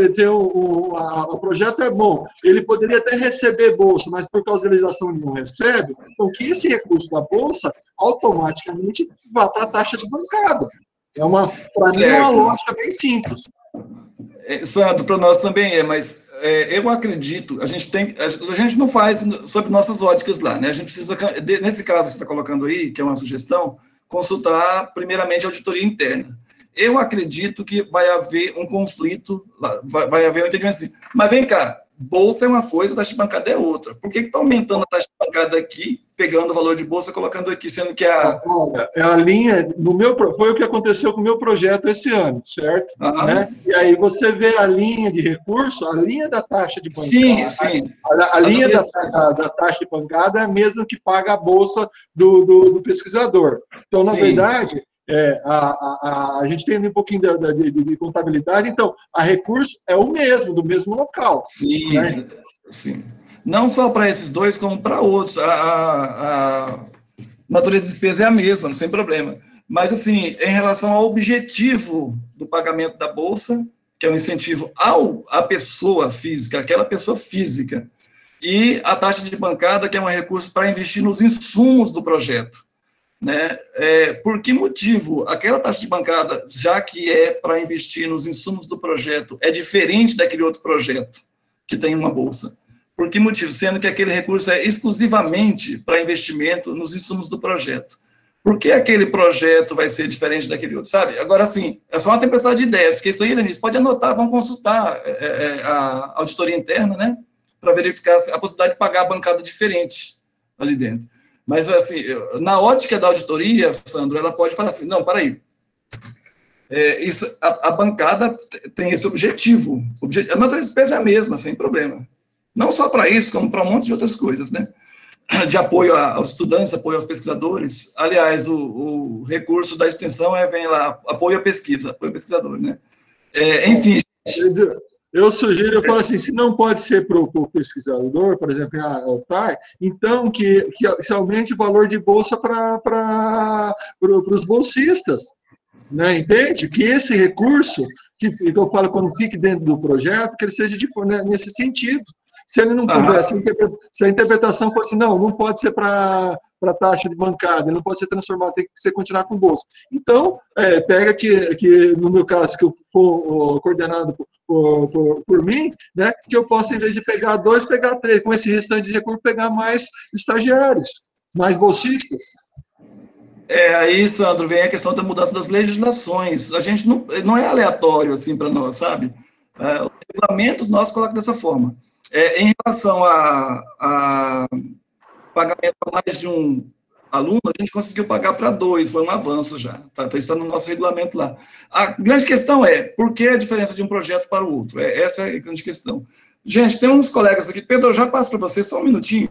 o projeto é bom, ele poderia até receber bolsa, mas por causa da legislação ele não recebe, então que esse recurso da bolsa automaticamente vá para a taxa de bancada. Para mim, é uma lógica bem simples. Sandro, para nós também mas eu acredito, a gente não faz sobre nossas óticas lá, né? A gente precisa, nesse caso que você está colocando aí, que é uma sugestão, consultar primeiramente a auditoria interna. Eu acredito que vai haver um conflito, vai haver um entendimento assim, mas vem cá, bolsa é uma coisa, taxa de bancada é outra. Por que está aumentando a taxa de bancada aqui, pegando o valor de bolsa e colocando aqui, sendo que Olha, a linha, foi o que aconteceu com o meu projeto esse ano, certo? Uhum. Né? E aí você vê a linha de recurso, a linha da taxa de bancada. Sim. A linha da taxa de bancada é a mesma que paga a bolsa do pesquisador. Então, na verdade, a gente tem um pouquinho de contabilidade, então, a recurso é o mesmo, do mesmo local. Sim, né? Sim. Não só para esses dois, como para outros. A natureza de despesa é a mesma, não sem problema. Mas, assim, em relação ao objetivo do pagamento da bolsa, que é um incentivo à pessoa física, aquela pessoa física, e a taxa de bancada, que é um recurso para investir nos insumos do projeto. Né? Por que motivo aquela taxa de bancada, já que é para investir nos insumos do projeto, é diferente daquele outro projeto que tem uma bolsa? Por que motivo? Sendo que aquele recurso é exclusivamente para investimento nos insumos do projeto. Por que aquele projeto vai ser diferente daquele outro, sabe? Agora, assim, é só uma tempestade de ideias, porque isso aí, Denise, pode anotar, vamos consultar a auditoria interna, né? Para verificar a possibilidade de pagar a bancada diferente ali dentro. Mas, assim, na ótica da auditoria, Sandro, ela pode falar assim, não, para aí, a bancada tem esse objetivo. A natureza de despesa é a mesma, sem problema. Não só para isso, como para um monte de outras coisas, né? De apoio aos estudantes, apoio aos pesquisadores. Aliás, o recurso da extensão vem lá, apoio à pesquisa, apoio ao pesquisador, né? Enfim. Eu sugiro, eu falo assim, se não pode ser para o pesquisador, por exemplo, o TAI, então que se aumente o valor de bolsa para os bolsistas, né? Entende? Que esse recurso, que eu falo quando fique dentro do projeto, que ele seja nesse sentido. Se ele não pudesse, se a interpretação fosse, não pode ser para taxa de bancada, ele não pode ser transformado, tem que ser continuar com bolsa. Então, pega que, no meu caso, que eu for coordenado por mim, né, que eu possa, em vez de pegar 2, pegar 3, com esse restante de recurso, pegar mais estagiários, mais bolsistas. Aí, Sandro, vem a questão da mudança das legislações. A gente não é aleatório, assim, para nós, sabe? Os regulamentos nós colocamos dessa forma. Em relação a pagamento a mais de um aluno, a gente conseguiu pagar para 2, foi um avanço já, tá? Então, está no nosso regulamento lá. A grande questão por que a diferença de um projeto para o outro? Essa é a grande questão. Gente, tem uns colegas aqui, Pedro, eu já passo para você, só um minutinho.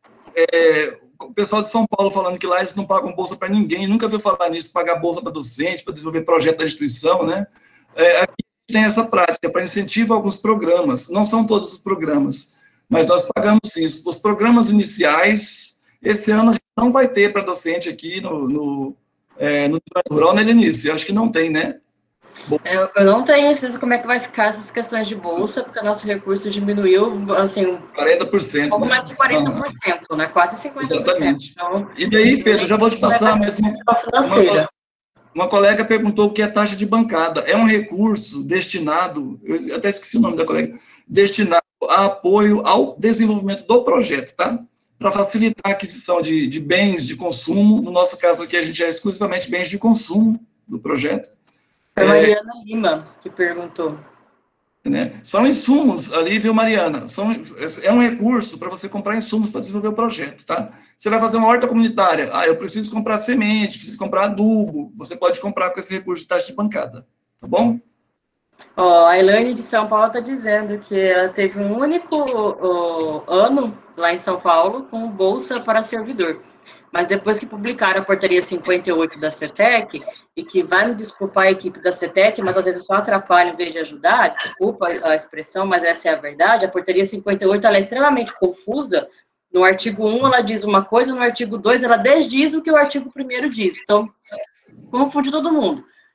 O pessoal de São Paulo falando que lá eles não pagam bolsa para ninguém, nunca viu falar nisso, pagar bolsa para docente, para desenvolver projeto da instituição, né? Aqui tem essa prática para incentivo a alguns programas, não são todos os programas, mas nós pagamos sim. Os programas iniciais, esse ano a gente não vai ter para docente aqui no rural, né, Denise? Acho que não tem, né? Eu não tenho certeza como é que vai ficar essas questões de bolsa, porque o nosso recurso diminuiu, assim, 40%, um pouco mais de 40%, né? 4,50%. Exatamente. Então, e daí, Pedro, já vou te passar mais uma colega perguntou o que é taxa de bancada. É um recurso destinado, eu até esqueci o nome da colega, destinado a apoio ao desenvolvimento do projeto, tá? Para facilitar a aquisição de bens de consumo. No nosso caso aqui, a gente é exclusivamente bens de consumo do projeto. Foi a Mariana Lima que perguntou. Né? São insumos ali, viu, Mariana? É um recurso para você comprar insumos para desenvolver o projeto, tá? Você vai fazer uma horta comunitária. Eu preciso comprar semente, preciso comprar adubo. Você pode comprar com esse recurso de taxa de bancada, tá bom? A Elaine de São Paulo está dizendo que ela teve um único ano lá em São Paulo com bolsa para servidor. Mas depois que publicaram a portaria 58 da CETEC, e que vai me desculpar a equipe da CETEC, mas às vezes só atrapalha em vez de ajudar, desculpa a expressão, mas essa é a verdade, a portaria 58 ela é extremamente confusa. No artigo 1 ela diz uma coisa, no artigo 2 ela desdiz o que o artigo 1º diz. Então, confunde todo mundo.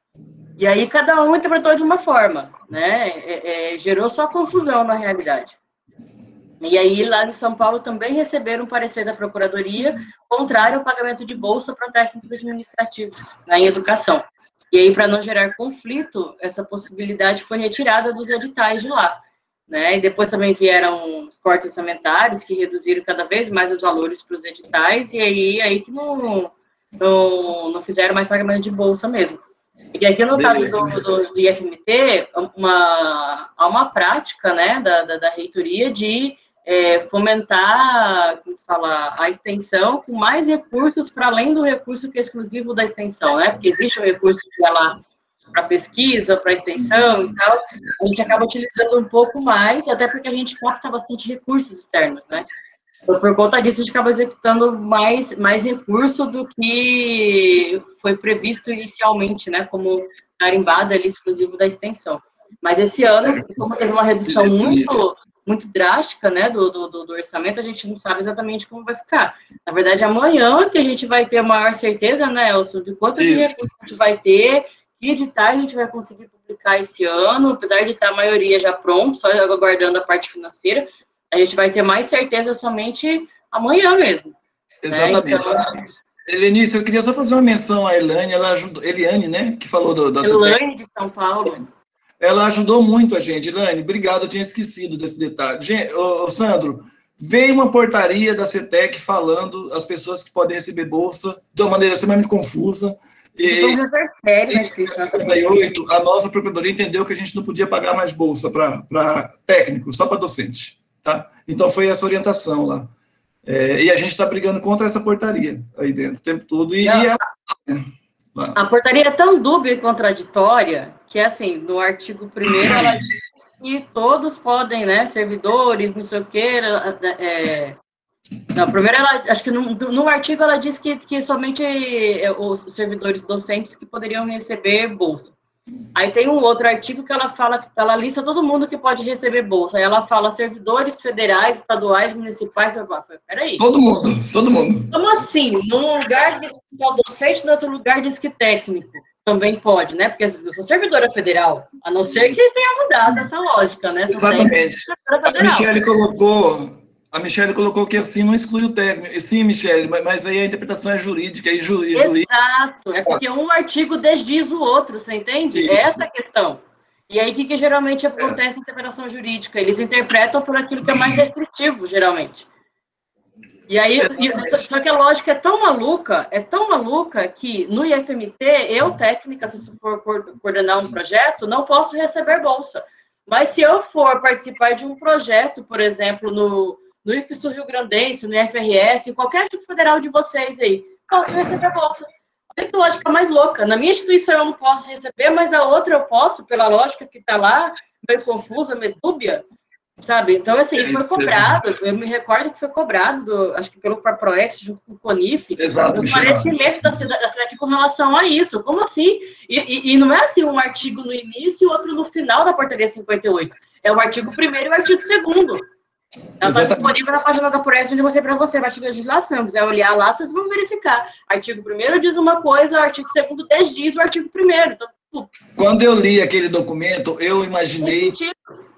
E aí cada um interpretou de uma forma, né? Gerou só confusão na realidade. E aí lá em São Paulo também receberam um parecer da Procuradoria contrário ao pagamento de bolsa para técnicos administrativos, né, em educação. E aí, para não gerar conflito, essa possibilidade foi retirada dos editais de lá, né? E depois também vieram os cortes orçamentários que reduziram cada vez mais os valores para os editais, e aí que não fizeram mais pagamento de bolsa mesmo. E aqui no caso do IFMT, há uma prática, né, da reitoria de fomentar, como fala, a extensão com mais recursos para além do recurso que é exclusivo da extensão, né? Porque existe o recurso que vai lá para pesquisa, para extensão e tal, a gente acaba utilizando um pouco mais, até porque a gente capta bastante recursos externos, né? Então, por conta disso, a gente acaba executando mais recurso do que foi previsto inicialmente, né, como carimbado ali exclusivo da extensão. Mas esse ano, como teve uma redução muito drástica, né, do orçamento, a gente não sabe exatamente como vai ficar. Na verdade, amanhã que a gente vai ter a maior certeza, né, Elson, de quanto de recurso a gente vai ter, que editais a gente vai conseguir publicar esse ano, apesar de estar a maioria já pronto, só aguardando a parte financeira. A gente vai ter mais certeza somente amanhã mesmo. Exatamente. Né? Então, Helenice, eu queria só fazer uma menção à Eliane, ela ajudou, Eliane, né, que falou da Eliane de São Paulo. Ela ajudou muito a gente. Eliane, obrigado, eu tinha esquecido desse detalhe. Gente, Sandro, veio uma portaria da CETEC falando as pessoas que podem receber bolsa de uma maneira extremamente confusa. Em 1958, a nossa Procuradoria entendeu que a gente não podia pagar mais bolsa para técnico, só para docente. Tá? Então, foi essa orientação lá. E a gente está brigando contra essa portaria aí dentro o tempo todo. A portaria é tão dúbia e contraditória que, assim, no artigo 1º, ela diz que todos podem, né, servidores, não sei o quê... primeiro, acho que no artigo ela diz que somente os servidores docentes que poderiam receber bolsa. Aí tem um outro artigo que ela lista todo mundo que pode receber bolsa. Aí ela fala servidores federais, estaduais, municipais. Peraí. Todo mundo. Como assim? Num lugar diz que só docente, no outro lugar diz que técnico também pode, né? Porque eu sou servidora federal, a não ser que tenha mudado essa lógica, né? Exatamente. A Michele colocou que assim não exclui o técnico. Sim, Michele, mas aí a interpretação é jurídica. Exato, é porque um artigo desdiz o outro, você entende? Isso. Essa é a questão. E aí, o que geralmente acontece na interpretação jurídica? Eles interpretam por aquilo que é mais restritivo, geralmente. E aí, só que a lógica é tão maluca que no IFMT, eu, técnica, se for coordenar um projeto, não posso receber bolsa. Mas se eu for participar de um projeto, por exemplo, no IFSU Rio Grandense, no IFRS, em qualquer tipo federal de vocês aí, posso receber bolsa. Olha que lógica mais louca. Na minha instituição eu não posso receber, mas na outra eu posso, pela lógica que está lá, meio confusa, meio dúbia, sabe? Então, assim, foi cobrado, eu me recordo que foi cobrado, acho que pelo FAPROEX, junto com o CONIF, o parecimento da SEDEC com relação a isso. Como assim? E não é assim um artigo no início e outro no final da portaria 58. É o artigo 1º e o artigo 2º. Ela está disponível na página da PROEX, onde eu mostrei para você, artigo de legislação. Se quiser olhar lá, vocês vão verificar. Artigo 1º diz uma coisa, o artigo 2º desdiz o artigo 1º. Então, quando eu li aquele documento, eu imaginei que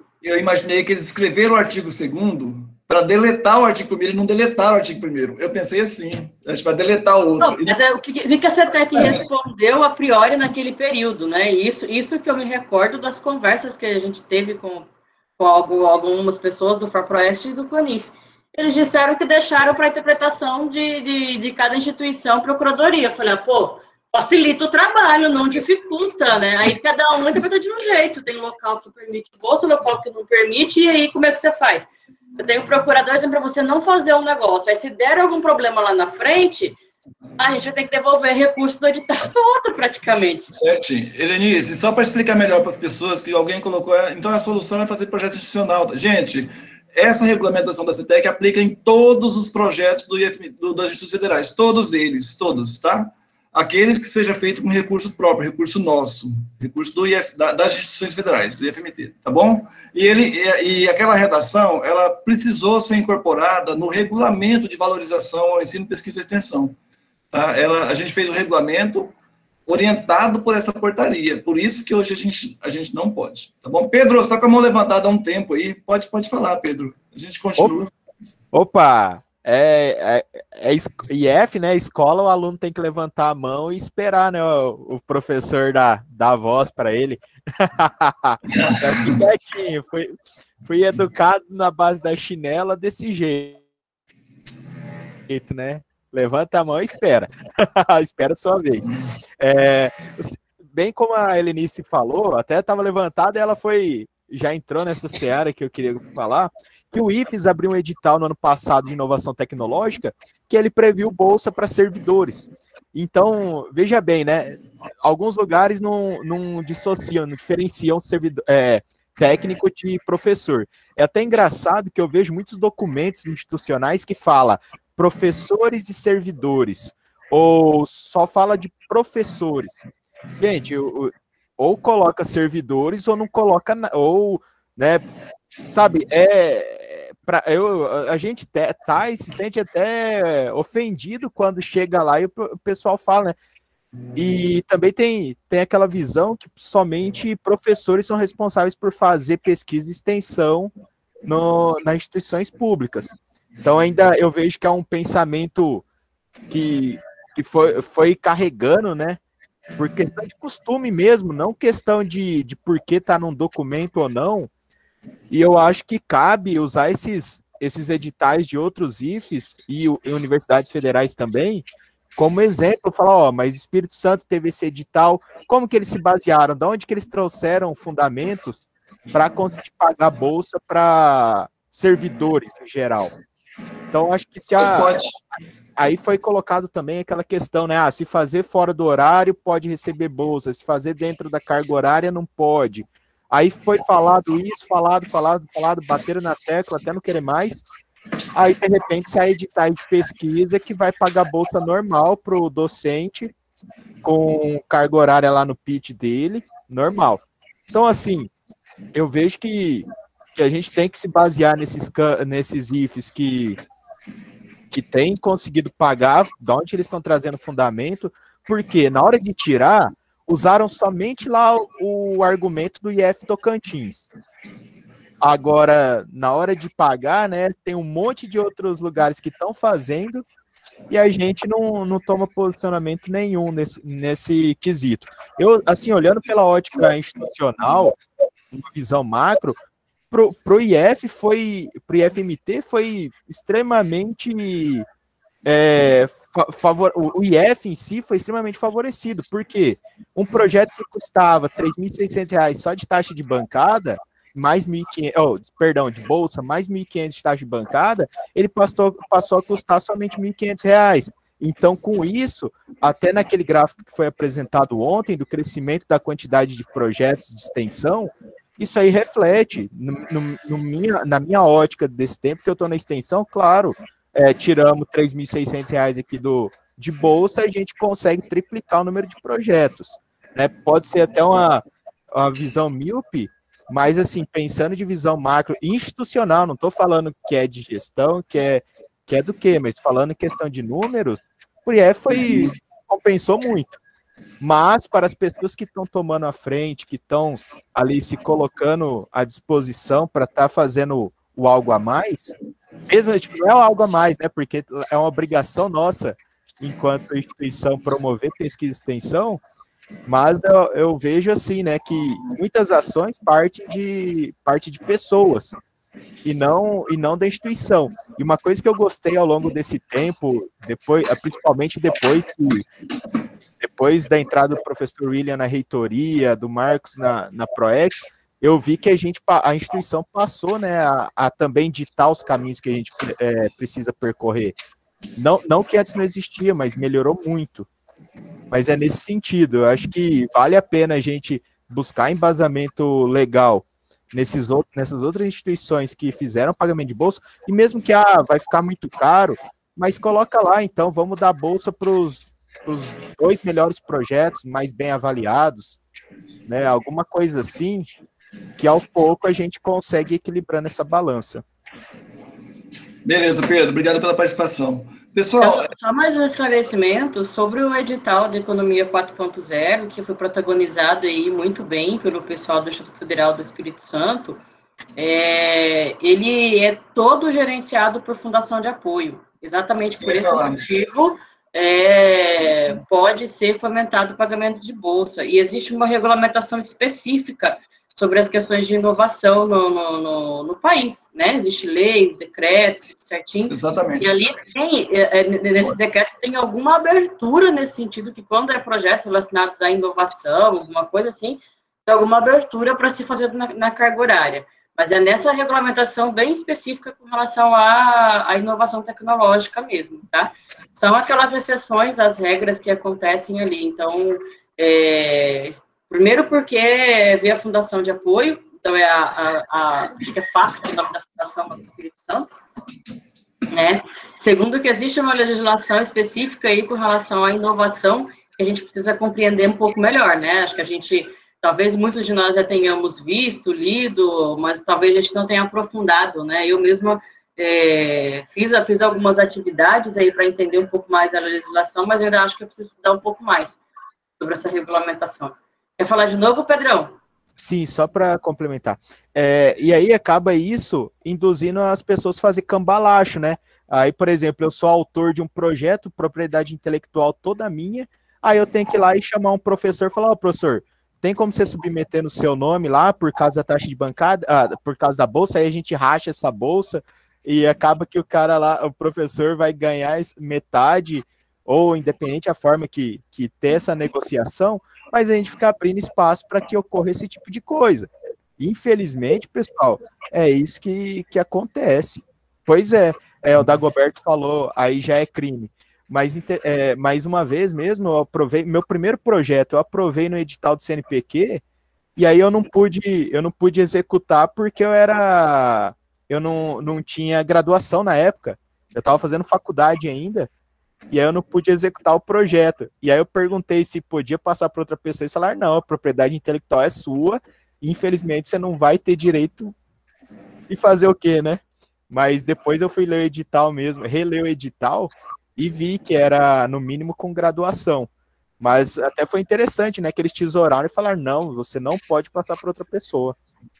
eles escreveram o artigo 2º para deletar o artigo 1º e não deletar o artigo 1º. Eu pensei assim, para deletar o outro. Não, mas o que a CETEC respondeu a priori naquele período, né? Isso que eu me recordo das conversas que a gente teve com algumas pessoas do FAPROEX e do CONIF. Eles disseram que deixaram para a interpretação de cada instituição procuradoria. Eu falei, facilita o trabalho, não dificulta, né? Aí cada um interpreta de um jeito. Tem local que permite bolsa, local que não permite, e aí como é que você faz? Você tem um procurador dizendo para você não fazer um negócio. Aí se der algum problema lá na frente, a gente vai ter que devolver recurso do edital todo, praticamente. Certinho. Helenice, só para explicar melhor para as pessoas que alguém colocou, então a solução é fazer projeto institucional. Gente, essa regulamentação da CETEC aplica em todos os projetos das instituições federais, todos eles, tá? Aqueles que seja feito com recurso próprio, recurso nosso, recurso das instituições federais, do IFMT, tá bom? E aquela redação, ela precisou ser incorporada no regulamento de valorização ao ensino, pesquisa e extensão. Tá? A gente fez o regulamento orientado por essa portaria. Por isso que hoje a gente não pode. Tá bom? Pedro, você está com a mão levantada há um tempo aí. Pode falar, Pedro. A gente continua. Opa! IF, né? Escola, o aluno tem que levantar a mão e esperar, né? O professor dar voz para ele. Quietinho, fui educado na base da chinela desse jeito, né? Levanta a mão e espera. Espera a sua vez. Bem como a Helenice falou, até estava levantada e ela já entrou nessa seara que eu queria falar, que o IFES abriu um edital no ano passado de inovação tecnológica que ele previu bolsa para servidores. Então, veja bem, né? Alguns lugares não dissociam, não diferenciam servidor, técnico de professor. É até engraçado que eu vejo muitos documentos institucionais que falam professores e servidores, ou só fala de professores. Gente, ou coloca servidores ou não coloca, ou, né, sabe, a gente se sente até ofendido quando chega lá e o pessoal fala, né? E também tem aquela visão que somente professores são responsáveis por fazer pesquisa e extensão nas instituições públicas. Então ainda eu vejo que é um pensamento que foi carregando, né? Por questão de costume mesmo, não questão de por que está num documento ou não. E eu acho que cabe usar esses editais de outros IFES e universidades federais também, como exemplo, falar, mas Espírito Santo teve esse edital, como que eles se basearam, de onde que eles trouxeram fundamentos para conseguir pagar bolsa para servidores em geral. Então, acho que aí foi colocado também aquela questão, né? Se fazer fora do horário, pode receber bolsa, se fazer dentro da carga horária, não pode. Aí foi falado isso, falado, bateram na tecla até não querer mais. Aí, de repente, sai edital de pesquisa que vai pagar bolsa normal para o docente, com carga horária lá no pitch dele, normal. Então, assim, eu vejo que a gente tem que se basear nesses IFES que têm conseguido pagar, de onde eles estão trazendo fundamento, porque na hora de tirar, usaram somente lá o argumento do IF Tocantins. Agora, na hora de pagar, né, tem um monte de outros lugares que estão fazendo e a gente não toma posicionamento nenhum nesse quesito. Eu, assim, olhando pela ótica institucional, uma visão macro, pro IFMT foi extremamente o IF em si foi extremamente favorecido, porque um projeto que custava R$ 3.600 só de taxa de bancada, mais 1.500, de bolsa, mais 1.500 de taxa de bancada, ele passou a custar somente R$ 1.500. Então, com isso, até naquele gráfico que foi apresentado ontem, do crescimento da quantidade de projetos de extensão, isso aí reflete, na minha ótica desse tempo que eu estou na extensão, claro, tiramos R$ 3.600 aqui de bolsa, a gente consegue triplicar o número de projetos. Né? Pode ser até uma visão míope, mas, assim, pensando de visão macro institucional, não estou falando que é de gestão, que é do quê, mas falando em questão de números, o IF compensou muito. Mas, para as pessoas que estão tomando a frente, que estão ali se colocando à disposição para estar fazendo o algo a mais, mesmo, tipo, não é algo a mais, né? Porque é uma obrigação nossa, enquanto instituição, promover pesquisa e extensão, mas eu vejo assim, né, que muitas ações partem de pessoas e não da instituição. E uma coisa que eu gostei ao longo desse tempo, principalmente depois da entrada do professor William na reitoria, do Marcos na ProEx, eu vi que a instituição passou, né, a também ditar os caminhos que a gente precisa percorrer. Não que antes não existia, mas melhorou muito. Mas é nesse sentido, eu acho que vale a pena a gente buscar embasamento legal nessas outras instituições que fizeram pagamento de bolsa, e mesmo que vai ficar muito caro, mas coloca lá, então, vamos dar bolsa para os 2 melhores projetos, mais bem avaliados, né, alguma coisa assim, que aos poucos a gente consegue equilibrando essa balança. Beleza, Pedro, obrigado pela participação. Pessoal... Só mais um esclarecimento sobre o edital de Economia 4.0, que foi protagonizado aí muito bem pelo pessoal do Instituto Federal do Espírito Santo. Ele é todo gerenciado por fundação de apoio. Exatamente por esse motivo, pode ser fomentado o pagamento de bolsa. E existe uma regulamentação específica sobre as questões de inovação no país, né? Existe lei, decreto, tudo certinho. Exatamente. E ali nesse decreto tem alguma abertura nesse sentido, que quando é projetos relacionados à inovação, alguma coisa assim, tem alguma abertura para se fazer na carga horária. Mas é nessa regulamentação bem específica com relação à inovação tecnológica mesmo, tá? São aquelas exceções às regras que acontecem ali. Então, primeiro porque veio a Fundação de Apoio, então acho que é FAP, o nome da Fundação do Espírito Santo, né? Segundo que existe uma legislação específica aí com relação à inovação, que a gente precisa compreender um pouco melhor, né? Acho que talvez muitos de nós já tenhamos visto, lido, mas talvez a gente não tenha aprofundado, né? Eu mesma fiz algumas atividades aí para entender um pouco mais a legislação, mas eu ainda acho que eu preciso estudar um pouco mais sobre essa regulamentação. Quer falar de novo, Pedrão? Sim, só para complementar. E aí acaba isso induzindo as pessoas a fazer cambalacho, né? Aí, por exemplo, eu sou autor de um projeto, propriedade intelectual toda minha, aí eu tenho que ir lá e chamar um professor e falar, professor, tem como você submeter no seu nome lá por causa da taxa de bancada, por causa da bolsa, aí a gente racha essa bolsa e acaba que o cara lá, o professor vai ganhar metade, ou independente da forma que ter essa negociação, mas a gente fica abrindo espaço para que ocorra esse tipo de coisa. Infelizmente, pessoal, é isso que acontece. Pois o Dagoberto falou, aí já é crime. Mas, mais uma vez mesmo, eu aprovei, meu primeiro projeto, eu aprovei no edital do CNPq, e aí eu não pude executar porque eu não tinha graduação na época, eu estava fazendo faculdade ainda, e aí eu não pude executar o projeto. E aí eu perguntei se podia passar para outra pessoa e falar, não, a propriedade intelectual é sua, e infelizmente você não vai ter direito de fazer o quê, né? Mas depois eu fui ler o edital mesmo, reler o edital, e vi que era, no mínimo, com graduação. Mas até foi interessante, né, que eles tesouraram e falaram, não, você não pode passar para outra pessoa.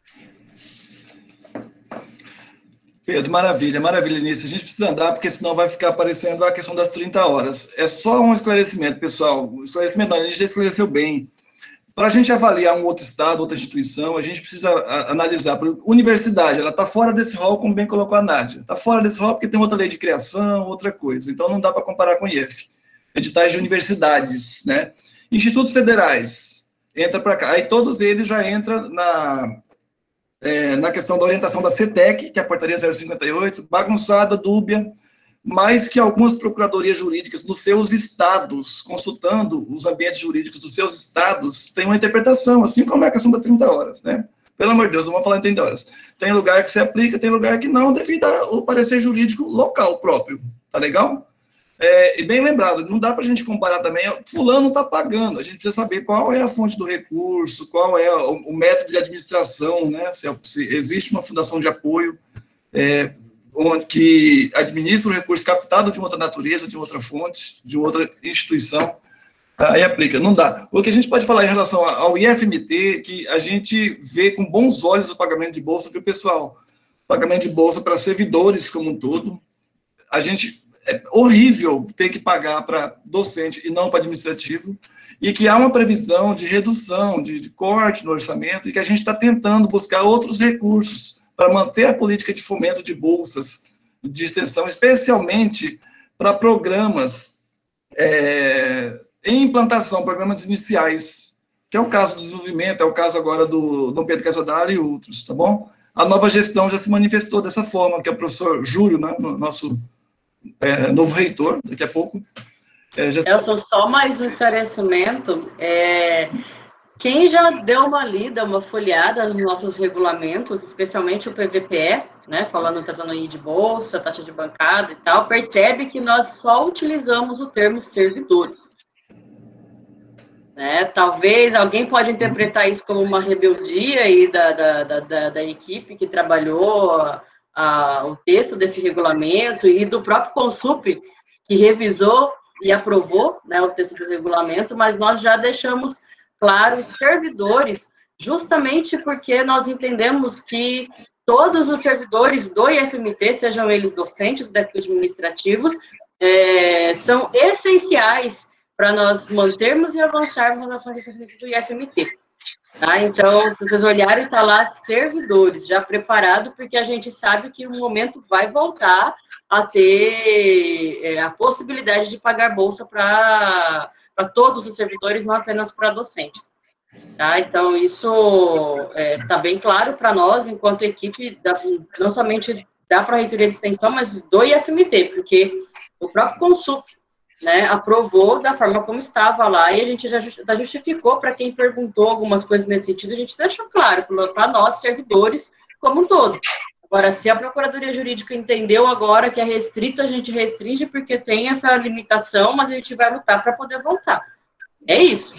Pedro, maravilha, nisso. A gente precisa andar, porque senão vai ficar aparecendo a questão das 30 horas. É só um esclarecimento, pessoal. O esclarecimento não, a gente já esclareceu bem. Para a gente avaliar um outro estado, outra instituição, a gente precisa analisar. Por universidade, ela está fora desse rol, como bem colocou a Nádia. Está fora desse rol porque tem outra lei de criação, outra coisa. Então, não dá para comparar com o IEF. Editais de universidades, né? Institutos federais, entra para cá. Aí todos eles já entram na questão da orientação da CETEC, que é a portaria 058, bagunçada, dúbia, mas que algumas procuradorias jurídicas nos seus estados, consultando os ambientes jurídicos dos seus estados, têm uma interpretação, assim como é a questão das 30 horas, né? Pelo amor de Deus, não vou falar em 30 horas. Tem lugar que se aplica, tem lugar que não, devido ao parecer jurídico local próprio, tá legal? E bem lembrado, não dá para a gente comparar também, fulano está pagando, a gente precisa saber qual é a fonte do recurso, qual é o método de administração, né? Se existe uma fundação de apoio, onde que administra o recurso captado de outra natureza, de outra fonte, de outra instituição, aí aplica, não dá. O que a gente pode falar em relação ao IFMT, que a gente vê com bons olhos o pagamento de bolsa para o pessoal, pagamento de bolsa para servidores como um todo, é horrível ter que pagar para docente e não para administrativo, e que há uma previsão de redução, de corte no orçamento, e que a gente está tentando buscar outros recursos para manter a política de fomento de bolsas de extensão, especialmente para programas em implantação, programas iniciais, que é o caso do desenvolvimento, é o caso agora do Dom Pedro Casadal e outros, tá bom? A nova gestão já se manifestou dessa forma, que é o professor Júlio, né, nosso novo reitor, daqui a pouco. Elson, só mais um esclarecimento. Quem já deu uma lida, uma folheada nos nossos regulamentos, especialmente o PVPE, né, tratando aí de bolsa, taxa de bancada e tal, percebe que nós só utilizamos o termo servidores. Né? Talvez alguém pode interpretar isso como uma rebeldia aí da equipe que trabalhou o texto desse regulamento e do próprio Consup, que revisou e aprovou, né, o texto do regulamento, mas nós já deixamos claro os servidores, justamente porque nós entendemos que todos os servidores do IFMT, sejam eles docentes, administrativos, são essenciais para nós mantermos e avançarmos nas ações de desenvolvimento do IFMT. Tá? Então, se vocês olharem, está lá servidores, já preparado, porque a gente sabe que o momento vai voltar a ter a possibilidade de pagar bolsa para todos os servidores, não apenas para docentes. Tá? Então, isso está bem claro para nós, enquanto equipe, não somente da Pró-Reitoria de Extensão, mas do IFMT, porque o próprio Consup, né, aprovou da forma como estava lá, e a gente já justificou para quem perguntou algumas coisas nesse sentido, a gente deixou claro, para nós, servidores, como um todo. Agora, se a Procuradoria Jurídica entendeu agora que é restrito, a gente restringe porque tem essa limitação, mas a gente vai lutar para poder voltar. É isso.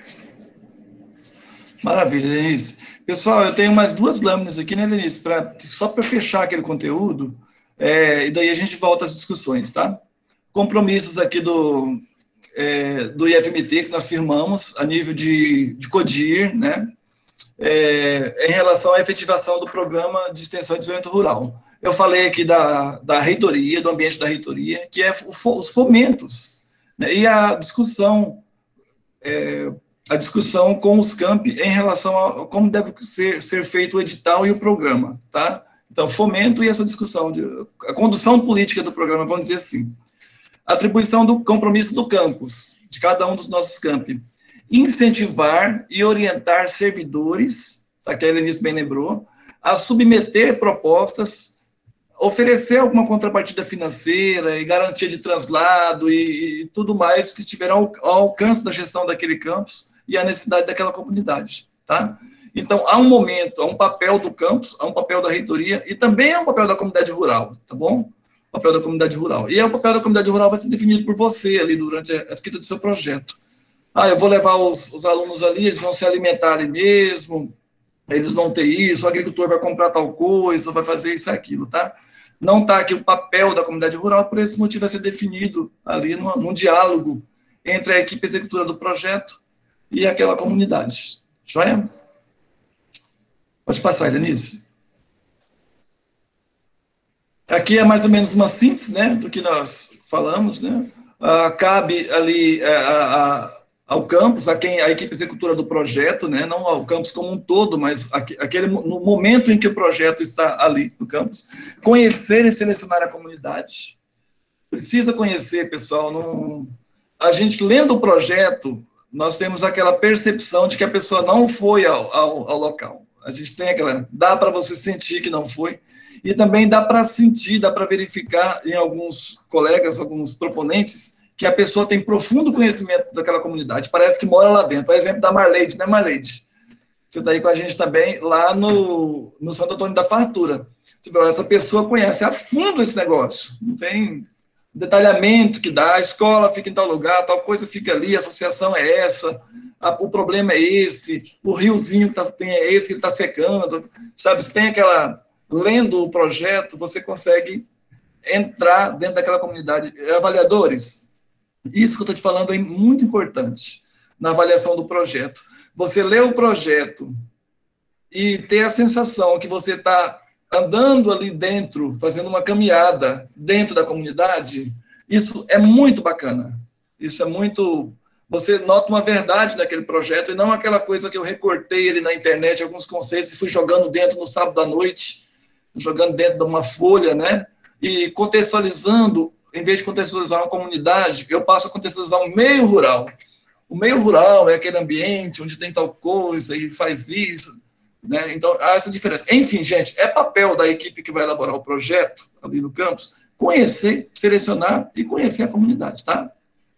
Maravilha, Denise. Pessoal, eu tenho mais 2 lâminas aqui, né, Denise, só para fechar aquele conteúdo, e daí a gente volta às discussões, tá? Compromissos aqui do IFMT que nós firmamos a nível de CODIR, né, em relação à efetivação do programa de extensão e desenvolvimento rural. Eu falei aqui da reitoria, do ambiente da reitoria, que é os fomentos, né, e a discussão com os campi em relação a como deve ser feito o edital e o programa, tá? Então, fomento e essa discussão, a condução política do programa, vamos dizer assim. Atribuição do compromisso do campus, de cada um dos nossos campi. Incentivar e orientar servidores, tá, que a Helenice bem lembrou, a submeter propostas, oferecer alguma contrapartida financeira e garantia de translado e tudo mais que estiver ao alcance da gestão daquele campus e a necessidade daquela comunidade, tá? Então, há um momento, há um papel do campus, há um papel da reitoria e também há um papel da comunidade rural, tá bom? Papel da comunidade rural. E o papel da comunidade rural vai ser definido por você ali durante a escrita do seu projeto. Eu vou levar os alunos ali, eles vão se alimentar ali mesmo, eles vão ter isso, o agricultor vai comprar tal coisa, vai fazer isso e aquilo, tá? Não está aqui o papel da comunidade rural, por esse motivo vai ser definido ali num diálogo entre a equipe executora do projeto e aquela comunidade. Joia? Pode passar, Helenice. Aqui é mais ou menos uma síntese, né, do que nós falamos, né? Cabe ali ao campus, a equipe executora do projeto, né, não ao campus como um todo, mas no momento em que o projeto está ali no campus, conhecer e selecionar a comunidade. Precisa conhecer, pessoal. A gente, lendo o projeto, nós temos aquela percepção de que a pessoa não foi ao local. A gente tem dá para você sentir que não foi, e também dá para sentir, dá para verificar em alguns colegas, alguns proponentes, que a pessoa tem profundo conhecimento daquela comunidade, parece que mora lá dentro. O exemplo da Marleide, né, Marleide? Você está aí com a gente também, lá no Santo Antônio da Fartura. Você vê, essa pessoa conhece a fundo esse negócio, não tem detalhamento que dá, a escola fica em tal lugar, tal coisa fica ali, a associação é essa, o problema é esse, o riozinho tem é esse que está secando, sabe? Você tem lendo o projeto, você consegue entrar dentro daquela comunidade. Avaliadores, isso que eu estou te falando é muito importante na avaliação do projeto. Você lê o projeto e ter a sensação que você está andando ali dentro, fazendo uma caminhada dentro da comunidade, isso é muito bacana. Isso é muito... Você nota uma verdade naquele projeto e não aquela coisa que eu recortei ele na internet, alguns conceitos, e fui jogando dentro no sábado à noite, jogando dentro de uma folha, né? E contextualizando, em vez de contextualizar uma comunidade, eu passo a contextualizar um meio rural. O meio rural é aquele ambiente onde tem tal coisa e faz isso, né? Então, há essa diferença. Enfim, gente, é papel da equipe que vai elaborar o projeto ali no campus conhecer, selecionar e conhecer a comunidade, tá?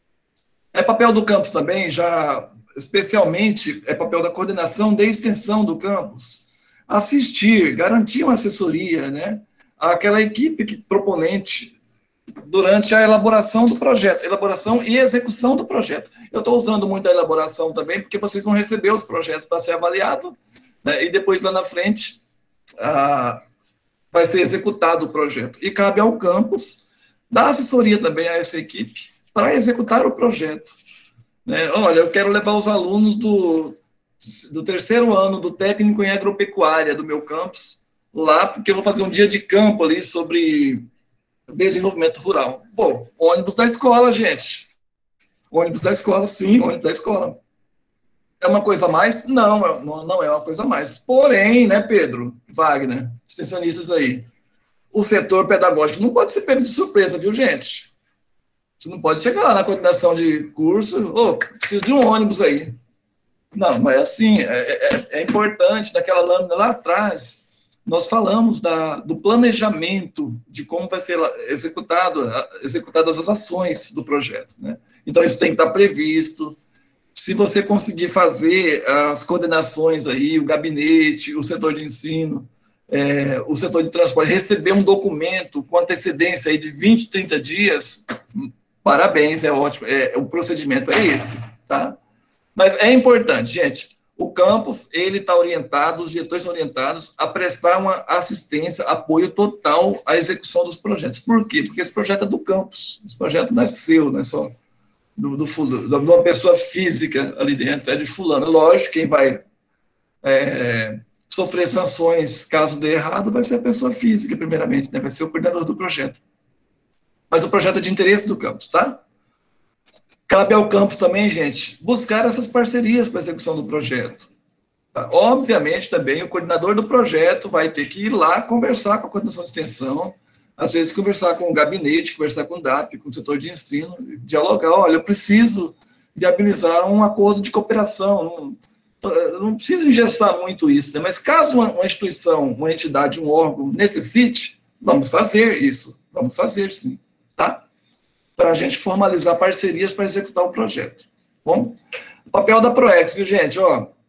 É papel do campus também, já especialmente é papel da coordenação de extensão do campus, assistir, garantir uma assessoria, né, àquela equipe proponente durante a elaboração do projeto, elaboração e execução do projeto. Eu estou usando muito a elaboração também, porque vocês vão receber os projetos para ser avaliado, né, e depois lá na frente vai ser executado o projeto. E cabe ao campus dar assessoria também a essa equipe para executar o projeto. Né? Olha, eu quero levar os alunos do terceiro ano do técnico em agropecuária do meu campus lá, porque eu vou fazer um dia de campo ali sobre desenvolvimento rural. Bom, ônibus da escola, gente. Ônibus da escola, sim, ônibus da escola. É uma coisa a mais? Não, não é uma coisa a mais. Porém, né, Pedro, Wagner, extensionistas aí, o setor pedagógico não pode ser pego de surpresa, viu, gente? Você não pode chegar lá na coordenação de curso, preciso de um ônibus aí. Não, mas assim, é importante, naquela lâmina lá atrás, nós falamos do planejamento, de como vai ser executadas as ações do projeto, né? Então, isso tem que estar previsto. Se você conseguir fazer as coordenações aí, o gabinete, o setor de ensino, o setor de transporte, receber um documento com antecedência aí de 20, 30 dias, parabéns, é ótimo, o procedimento é esse, tá? Mas é importante, gente, o campus, ele está orientado, os diretores são orientados a prestar uma assistência, apoio total à execução dos projetos. Por quê? Porque esse projeto é do campus, esse projeto não é seu, não é só de uma pessoa física ali dentro, é de fulano. Lógico, quem vai sofrer sanções caso dê errado vai ser a pessoa física, primeiramente, né? Vai ser o coordenador do projeto. Mas o projeto é de interesse do campus, tá? Cabe ao campus também, gente, buscar essas parcerias para a execução do projeto. Tá? Obviamente, também, o coordenador do projeto vai ter que ir lá conversar com a coordenação de extensão, às vezes conversar com o gabinete, conversar com o DAP, com o setor de ensino, dialogar, olha, eu preciso viabilizar um acordo de cooperação, não preciso engessar muito isso, né? Mas caso uma instituição, uma entidade, um órgão necessite, vamos fazer isso, vamos fazer sim, tá? Para a gente formalizar parcerias para executar o projeto. Bom, o papel da ProEx, viu, gente?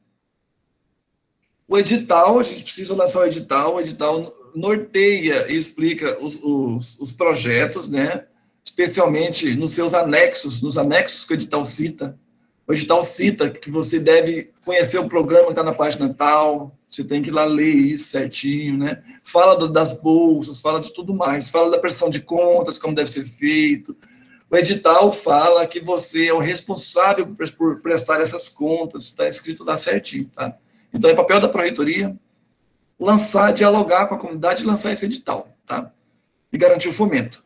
O edital, a gente precisa lançar o edital norteia e explica os projetos, né? Especialmente nos seus anexos, nos anexos que o edital cita. O edital cita que você deve conhecer o programa que está na página tal, você tem que ir lá ler isso certinho, né? Fala das bolsas, fala de tudo mais, fala da prestação de contas, como deve ser feito. O edital fala que você é o responsável por prestar essas contas, está escrito lá certinho, tá? Então, é papel da Pró-Reitoria dialogar com a comunidade e lançar esse edital, tá? E garantir o fomento.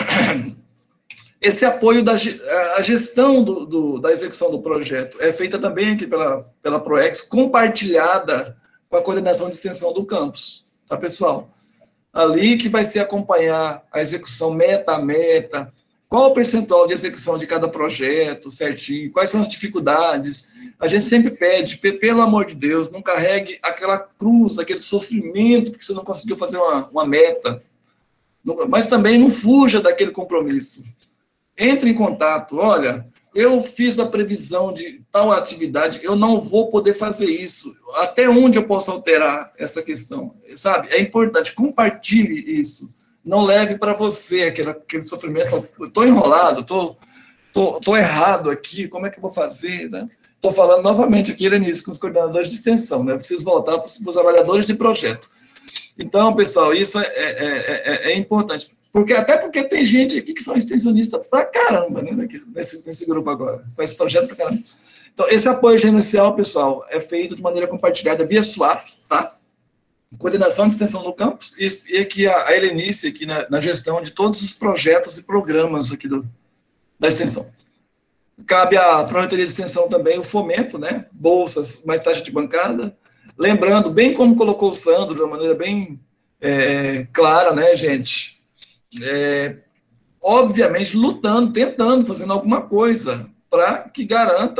Esse apoio a gestão da execução do projeto é feita também aqui pela ProEx, compartilhada com a coordenação de extensão do campus, tá, pessoal? Ali que vai se acompanhar a execução meta a meta, qual o percentual de execução de cada projeto, certinho, quais são as dificuldades. A gente sempre pede, pelo amor de Deus, não carregue aquela cruz, aquele sofrimento, porque você não conseguiu fazer uma meta, mas também não fuja daquele compromisso. Entre em contato, olha, eu fiz a previsão de tal atividade, eu não vou poder fazer isso, até onde eu posso alterar essa questão, sabe? É importante, compartilhe isso. Não leve para você aquele sofrimento, estou enrolado, estou errado aqui, como é que eu vou fazer, né? Estou falando novamente aqui, Irenice, com os coordenadores de extensão, né? Eu preciso voltar para os avaliadores de projeto. Então, pessoal, isso é importante, até porque tem gente aqui que são extensionistas pra caramba, né? Nesse grupo agora, com esse projeto pra caramba. Então, esse apoio gerencial, pessoal, é feito de maneira compartilhada via SWAP, tá? Coordenação de extensão no campus, e aqui a Helenice, aqui na gestão de todos os projetos e programas aqui da extensão. Cabe à Pró-Reitoria de Extensão também o fomento, né? Bolsas, mais taxa de bancada. Lembrando, bem como colocou o Sandro, de uma maneira bem clara, né, gente? Obviamente, lutando, tentando, fazendo alguma coisa para que garanta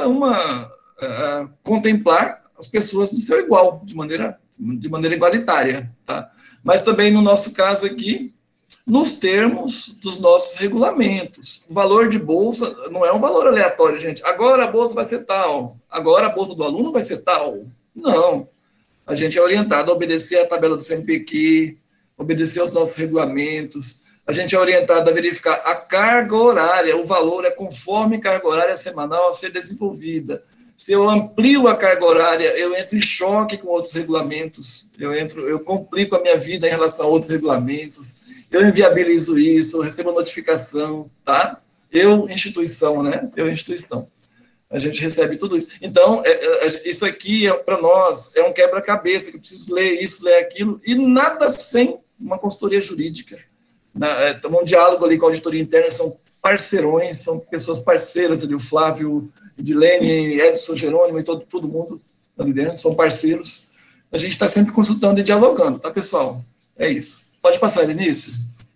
contemplar as pessoas do seu igual, de maneira igualitária, tá? Mas também, no nosso caso aqui, nos termos dos nossos regulamentos. O valor de bolsa não é um valor aleatório, gente. Agora a bolsa vai ser tal, agora a bolsa do aluno vai ser tal. Não. A gente é orientado a obedecer à tabela do CNPq, obedecer aos nossos regulamentos. A gente é orientado a verificar a carga horária, o valor é conforme carga horária semanal a ser desenvolvida. Se eu amplio a carga horária, eu entro em choque com outros regulamentos, eu complico a minha vida em relação a outros regulamentos. eu inviabilizo isso, eu recebo notificação, tá? Eu, instituição, né? Eu, instituição. A gente recebe tudo isso. Então, isso aqui, para nós, é um quebra-cabeça, que eu preciso ler isso, ler aquilo, e nada sem uma consultoria jurídica. Um diálogo ali com a auditoria interna, são parceirões, são pessoas parceiras ali, o Flávio, Edilene, Edson, Jerônimo e todo mundo ali dentro, são parceiros. A gente está sempre consultando e dialogando, tá, pessoal? É isso. Pode passar, Elenice.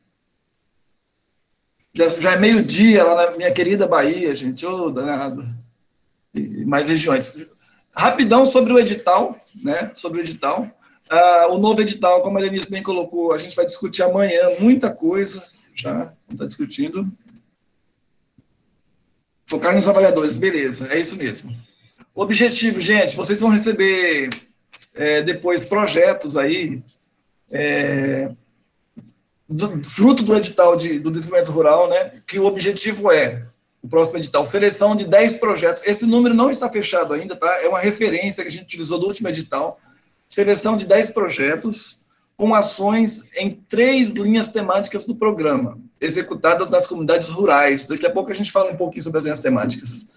Já é meio-dia lá na minha querida Bahia, gente. Ô, danado. E mais regiões. Rapidão sobre o edital, né? Sobre o edital. O novo edital, como a Elenice bem colocou, a gente vai discutir amanhã muita coisa, já está discutindo. Focar nos avaliadores, beleza, é isso mesmo. O objetivo, gente, vocês vão receber depois projetos aí, fruto do edital do desenvolvimento rural, né, que o objetivo o próximo edital, seleção de 10 projetos. Esse número não está fechado ainda, tá? É uma referência que a gente utilizou do último edital. Seleção de 10 projetos com ações em 3 linhas temáticas do programa, executadas nas comunidades rurais. Daqui a pouco a gente fala um pouquinho sobre as linhas temáticas.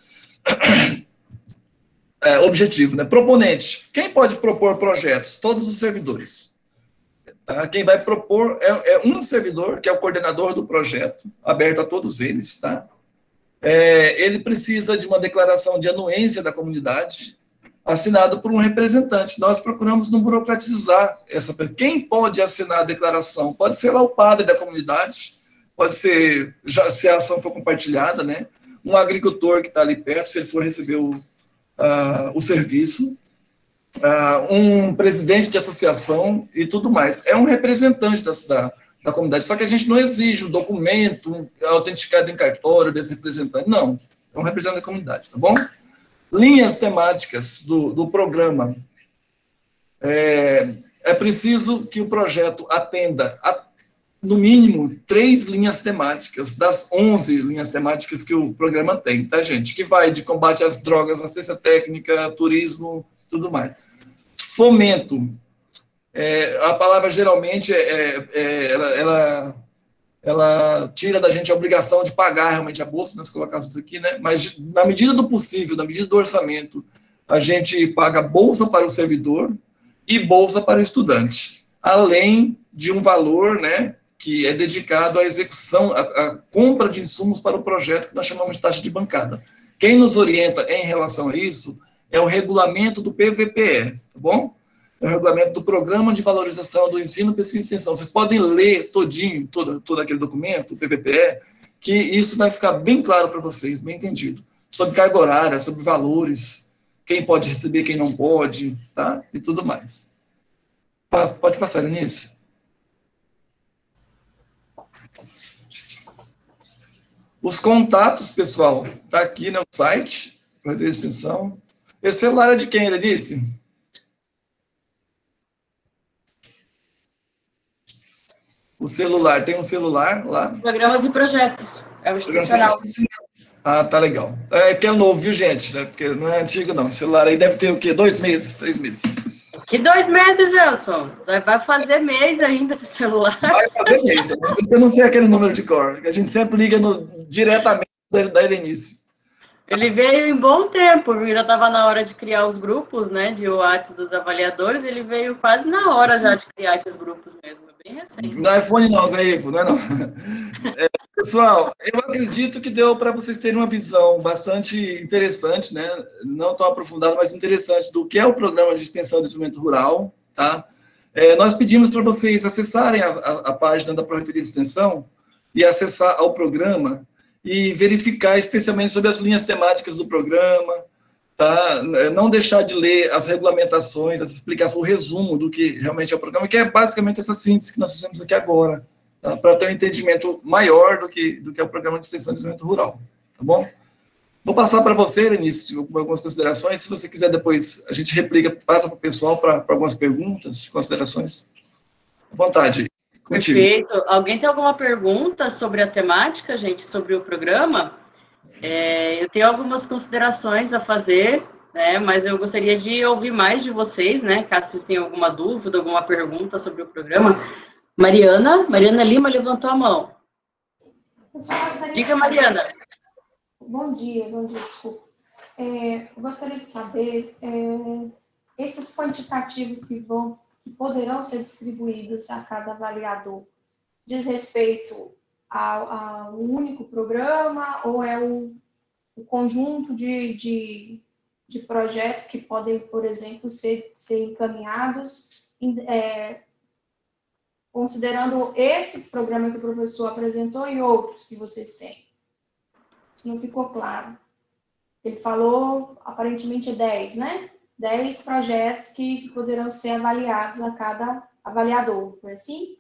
Objetivo, né? Proponente. Quem pode propor projetos? Todos os servidores. Tá? Quem vai propor é um servidor, que é o coordenador do projeto, aberto a todos eles, tá? Ele precisa de uma declaração de anuência da comunidade, assinado por um representante. Nós procuramos não burocratizar essa. Quem pode assinar a declaração? Pode ser lá o padre da comunidade, pode ser, se a ação for compartilhada, né? Um agricultor que está ali perto, se ele for receber o serviço, um presidente de associação e tudo mais. É um representante da comunidade, só que a gente não exige um documento autenticado em cartório desse representante, não. É um representante da comunidade, tá bom? Linhas temáticas do programa. É preciso que o projeto atenda no mínimo 3 linhas temáticas, das 11 linhas temáticas que o programa tem, tá, gente? Que vai de combate às drogas, assistência técnica, turismo, tudo mais. Fomento. A palavra, geralmente, ela tira da gente a obrigação de pagar realmente a bolsa, nós colocamos aqui, né? Mas, na medida do possível, na medida do orçamento, a gente paga bolsa para o servidor e bolsa para o estudante, além de um valor, né, que é dedicado à execução, à compra de insumos para o projeto, que nós chamamos de taxa de bancada. Quem nos orienta em relação a isso é o regulamento do PVPE, tá bom? É o regulamento do Programa de Valorização do Ensino, Pesquisa e Extensão. Vocês podem ler todinho, todo aquele documento, o PVPE, que isso vai ficar bem claro para vocês, bem entendido. Sobre carga horária, sobre valores, quem pode receber, quem não pode, tá? E tudo mais. Pode passar, Eunice. Os contatos, pessoal, tá aqui no site, para a extensão. Esse celular é de quem, Eunice? O celular, tem um celular lá? Programas e projetos, é o institucional. Ah, tá legal. É que é novo, viu, gente? Porque não é antigo, não. O celular aí deve ter o quê? 2 meses, 3 meses. Que 2 meses, Elson? Vai fazer mês ainda esse celular. Vai fazer mês. Você não sei aquele número de cor. A gente sempre liga diretamente da Elenice. Ele veio em bom tempo, já estava na hora de criar os grupos, né, de WhatsApp dos avaliadores, ele veio quase na hora já de criar esses grupos mesmo, é bem recente. Não é iPhone não, Zé Ivo, não é não. Pessoal, eu acredito que deu para vocês terem uma visão bastante interessante, né, não tão aprofundada, mas interessante do que é o Programa de Extensão e Desenvolvimento Rural, tá? Nós pedimos para vocês acessarem a página da Pró-Reitoria de Extensão e acessar ao programa e verificar especialmente sobre as linhas temáticas do programa, tá? Não deixar de ler as regulamentações, as explicações, o resumo do que realmente é o programa, que é basicamente essa síntese que nós fizemos aqui agora, tá? Para ter um entendimento maior do que é o Programa de Extensão e Desenvolvimento Rural, tá bom? Vou passar para você, Eunice, algumas considerações, se você quiser depois, a gente replica, passa para o pessoal para algumas perguntas, considerações, à vontade. Contigo. Perfeito. Alguém tem alguma pergunta sobre a temática, gente, sobre o programa? Eu tenho algumas considerações a fazer, né, mas eu gostaria de ouvir mais de vocês, né, caso vocês tenham alguma dúvida, alguma pergunta sobre o programa. Mariana Lima levantou a mão. Diga, Mariana. Bom dia, desculpa. Eu gostaria de saber, esses quantitativos que poderão ser distribuídos a cada avaliador, diz respeito ao único programa ou é o conjunto de projetos que podem, por exemplo, ser encaminhados, considerando esse programa que o professor apresentou e outros que vocês têm? Isso não ficou claro. Ele falou, aparentemente, 10, né? 10 projetos que poderão ser avaliados a cada avaliador, foi assim?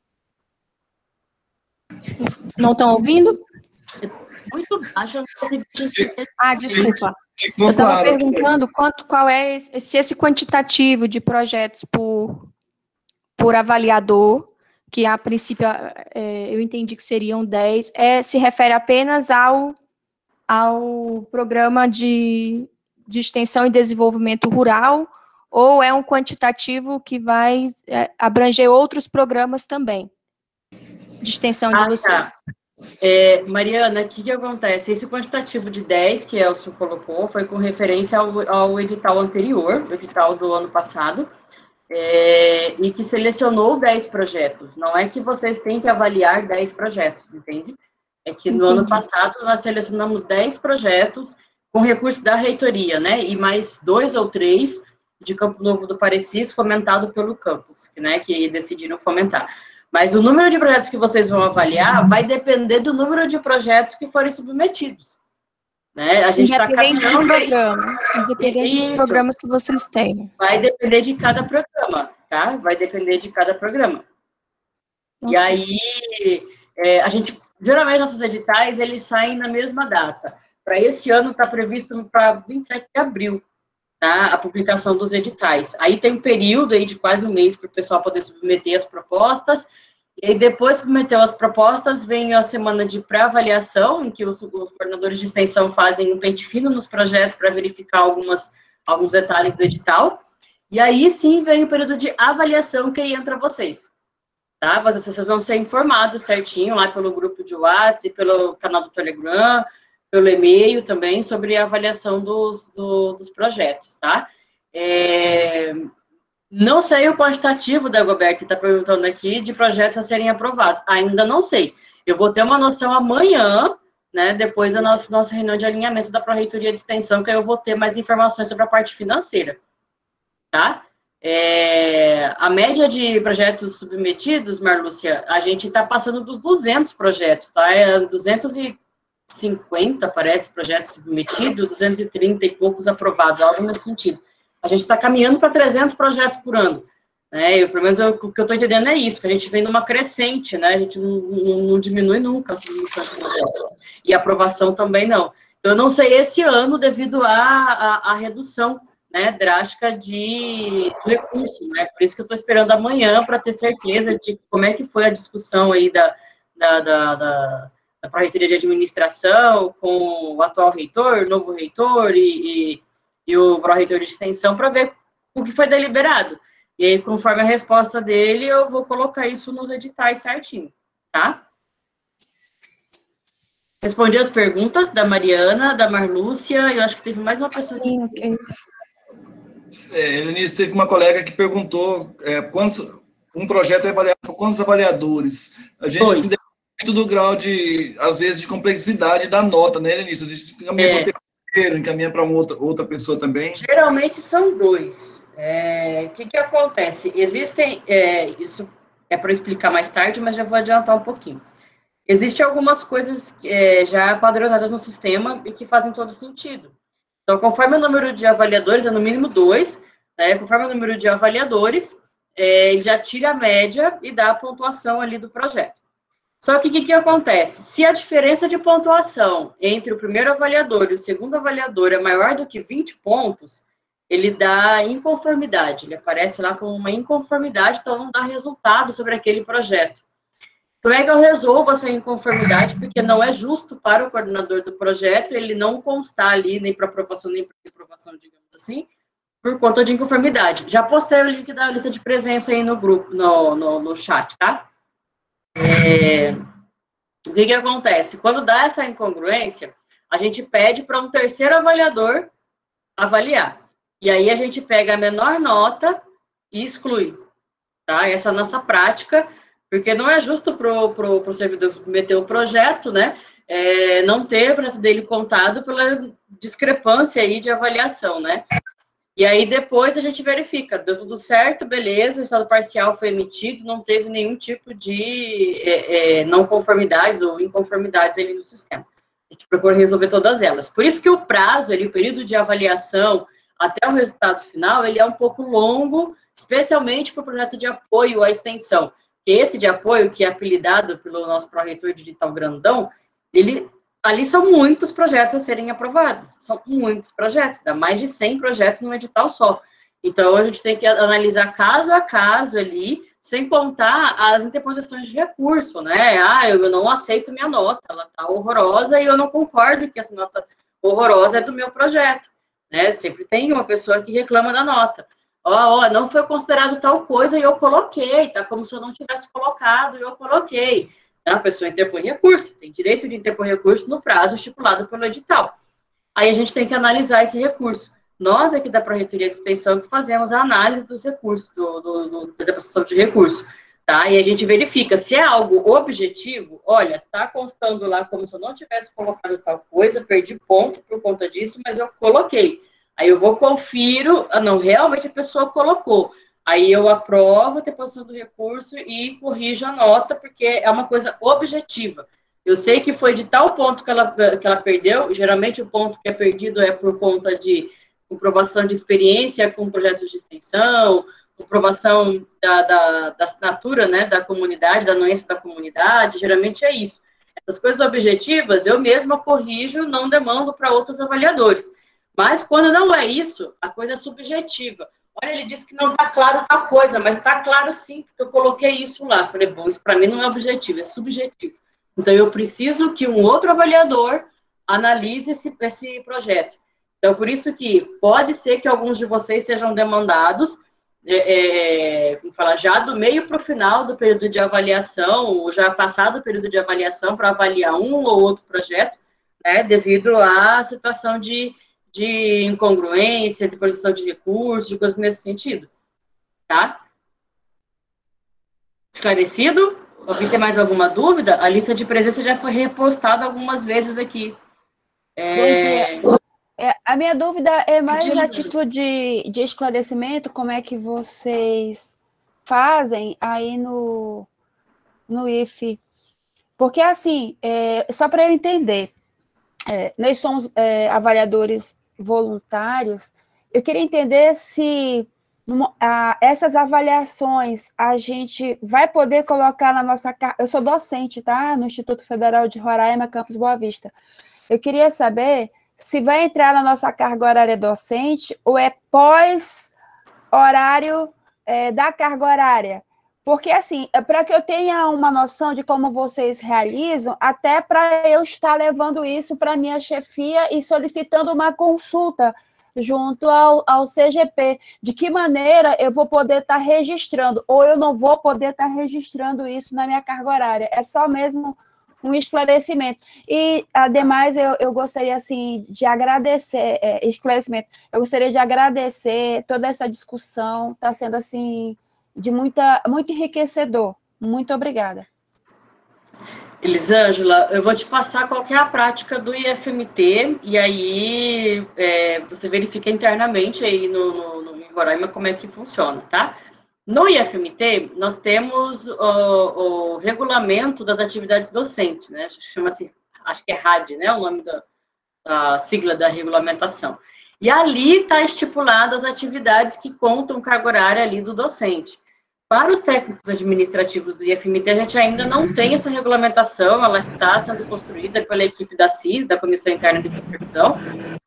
Não estão ouvindo? Muito baixo. Desculpa. Eu estava perguntando qual é se esse quantitativo de projetos por avaliador, que a princípio eu entendi que seriam 10, se refere apenas ao programa de extensão e desenvolvimento rural, ou é um quantitativo que vai abranger outros programas também, de extensão de vocês? Tá. Mariana, o que acontece? Esse quantitativo de 10 que Elcio colocou foi com referência ao edital anterior, o edital do ano passado, e que selecionou 10 projetos. Não é que vocês têm que avaliar 10 projetos, entende? É que no ano passado nós selecionamos 10 projetos com recurso da reitoria, né? E mais 2 ou 3 de Campo Novo do Parecis, fomentado pelo campus, né? Que decidiram fomentar. Mas o número de projetos que vocês vão avaliar vai depender do número de projetos que forem submetidos. Né? A gente independente do programa, independente dos programas que vocês têm. Vai depender de cada programa, tá? Vai depender de cada programa. Okay. E aí, geralmente, nossos editais, eles saem na mesma data. Para esse ano, está previsto para 27 de abril, tá? A publicação dos editais. Aí tem um período aí de quase um mês para o pessoal poder submeter as propostas, e aí depois que submeteu as propostas, vem a semana de pré-avaliação, em que os coordenadores de extensão fazem um pente fino nos projetos para verificar alguns detalhes do edital, e aí sim vem o período de avaliação que aí entra vocês. Tá? Vocês vão ser informados certinho lá pelo grupo de WhatsApp, pelo canal do Telegram, pelo e-mail também, sobre a avaliação dos projetos, tá? Não sei o quantitativo da Goberto, que está perguntando aqui, de projetos a serem aprovados. Ainda não sei. Eu vou ter uma noção amanhã, né, depois da nossa reunião de alinhamento da Pró-Reitoria de Extensão, que aí eu vou ter mais informações sobre a parte financeira, tá? A média de projetos submetidos, Marlúcia, a gente está passando dos 200 projetos, tá? 250, parece, projetos submetidos, 230 e poucos aprovados, algo nesse sentido. A gente está caminhando para 300 projetos por ano, né? Pelo menos o que eu estou entendendo é isso, que a gente vem numa crescente, né? A gente não diminui nunca a submissão de projetos. E a aprovação também não. Então, eu não sei esse ano, devido à redução, né, drástica de recurso, né? Por isso que eu estou esperando amanhã para ter certeza de como é que foi a discussão aí da Pró-Reitoria de Administração com o atual reitor, o novo reitor e o Pró-Reitor de Extensão, para ver o que foi deliberado. E aí, conforme a resposta dele, eu vou colocar isso nos editais certinho, tá? Respondi as perguntas da Mariana, da Marlúcia, eu acho que teve mais uma pessoa aqui. Okay. Eunice, teve uma colega que perguntou um projeto é avaliado por quantos avaliadores? A gente se depende do grau de, às vezes, de complexidade da nota, né, Eunice? A gente caminha para o terceiro, encaminha para outra pessoa também. Geralmente são 2. O que acontece? Existem, isso é para explicar mais tarde, mas já vou adiantar um pouquinho. Existem algumas coisas já padronizadas no sistema e que fazem todo sentido. Então, conforme o número de avaliadores, é no mínimo 2, né, conforme o número de avaliadores, ele já tira a média e dá a pontuação ali do projeto. Só que o que acontece? Se a diferença de pontuação entre o primeiro avaliador e o segundo avaliador é maior do que 20 pontos, ele dá inconformidade, ele aparece lá como uma inconformidade, então não dá resultado sobre aquele projeto. Como é que eu resolvo essa inconformidade? Porque não é justo para o coordenador do projeto, ele não constar ali nem para aprovação, nem para reprovação, digamos assim, por conta de inconformidade. Já postei o link da lista de presença aí no grupo, no chat, tá? O que acontece? Quando dá essa incongruência, a gente pede para um terceiro avaliador avaliar. E aí a gente pega a menor nota e exclui, tá? Essa é a nossa prática, porque não é justo pro servidor submeter o projeto, né? Não ter o projeto dele contado pela discrepância aí de avaliação, né? E aí depois a gente verifica, deu tudo certo, beleza, o estado parcial foi emitido, não teve nenhum tipo de não conformidades ou inconformidades ali no sistema. A gente procura resolver todas elas. Por isso que o prazo ali, o período de avaliação até o resultado final, ele é um pouco longo, especialmente para o projeto de apoio à extensão. Esse de apoio, que é apelidado pelo nosso pró-reitor digital grandão, ali são muitos projetos a serem aprovados, são muitos projetos, dá mais de 100 projetos num edital só. Então, a gente tem que analisar caso a caso ali, sem contar as interposições de recurso, né? Eu não aceito minha nota, ela está horrorosa e eu não concordo que essa nota horrorosa é do meu projeto, né? Sempre tem uma pessoa que reclama da nota. Não foi considerado tal coisa e eu coloquei, tá? Como se eu não tivesse colocado e eu coloquei. A pessoa interpõe recurso, tem direito de interpor recurso no prazo estipulado pelo edital. Aí a gente tem que analisar esse recurso. Nós, aqui da Pró-Reitoria de Extensão, que fazemos a análise dos recursos, da prestação de recurso, tá? E a gente verifica se é algo objetivo, olha, tá constando lá como se eu não tivesse colocado tal coisa, perdi ponto por conta disso, mas eu coloquei. Aí eu confiro, não, realmente a pessoa colocou. Aí eu aprovo a deposição do recurso e corrijo a nota, porque é uma coisa objetiva. Eu sei que foi de tal ponto que ela perdeu, geralmente o ponto que é perdido é por conta de comprovação de experiência com projetos de extensão, comprovação da assinatura, né, da comunidade, da anuência da comunidade, geralmente é isso. Essas coisas objetivas, eu mesma corrijo, não demando para outros avaliadores. Mas quando não é isso, a coisa é subjetiva. Olha, ele disse que não está claro tal coisa, mas está claro sim, porque eu coloquei isso lá. Falei, bom, isso para mim não é objetivo, é subjetivo. Então, eu preciso que um outro avaliador analise esse projeto. Então, por isso que pode ser que alguns de vocês sejam demandados, já do meio para o final do período de avaliação, ou já passado o período de avaliação para avaliar um ou outro projeto, né, devido à situação de incongruência, de posição de recursos, de coisas nesse sentido, tá? Esclarecido? Alguém tem mais alguma dúvida? A lista de presença já foi repostada algumas vezes aqui. Bom dia. A minha dúvida é mais a título de esclarecimento, como é que vocês fazem aí no IFE? Porque, assim, só para eu entender, nós somos avaliadores voluntários, eu queria entender se essas avaliações a gente vai poder colocar na nossa... Eu sou docente, tá? No Instituto Federal de Roraima, Campus Boa Vista. Eu queria saber se vai entrar na nossa carga horária docente ou é pós-horário da carga horária. Porque, assim, para que eu tenha uma noção de como vocês realizam, até para eu estar levando isso para a minha chefia e solicitando uma consulta junto ao CGP. De que maneira eu vou poder estar registrando, ou eu não vou poder estar registrando isso na minha carga horária. É só mesmo um esclarecimento. E, ademais, eu gostaria, assim, de agradecer, esclarecimento, eu gostaria de agradecer toda essa discussão, está sendo, assim, muito enriquecedor. Muito obrigada. Elisângela, eu vou te passar qual que é a prática do IFMT, e aí você verifica internamente aí no Roraima como é que funciona, tá? No IFMT, nós temos o regulamento das atividades docentes, né? Chama-se, acho que é RAD, né? O nome da sigla da regulamentação. E ali está estipulado as atividades que contam carga horária ali do docente. Para os técnicos administrativos do IFMT, a gente ainda não tem essa regulamentação, ela está sendo construída pela equipe da CIS, da Comissão Interna de Supervisão,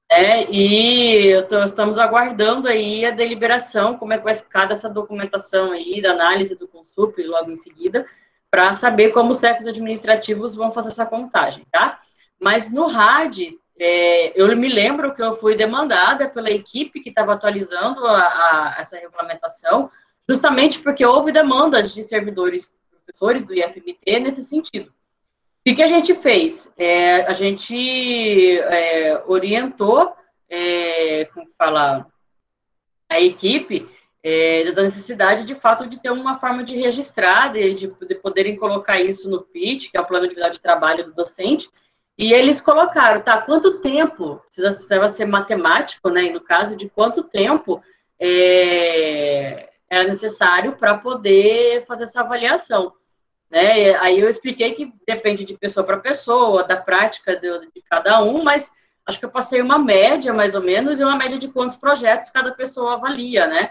e estamos aguardando aí a deliberação, como é que vai ficar dessa documentação aí, da análise do Consup, logo em seguida, para saber como os técnicos administrativos vão fazer essa contagem, tá? Mas no RAD, eu me lembro que eu fui demandada pela equipe que estava atualizando essa regulamentação, justamente porque houve demandas de servidores, professores do IFMT nesse sentido. O que a gente fez? A gente orientou, como falar, a equipe da necessidade, de fato, de ter uma forma de registrar, de poderem colocar isso no PIT, que é o plano de atividade de trabalho do docente, e eles colocaram, tá, quanto tempo, precisava ser matemático, né, e no caso de quanto tempo era necessário para poder fazer essa avaliação, né, aí eu expliquei que depende de pessoa para pessoa, da prática de cada um, mas acho que eu passei uma média, mais ou menos, e uma média de quantos projetos cada pessoa avalia, né,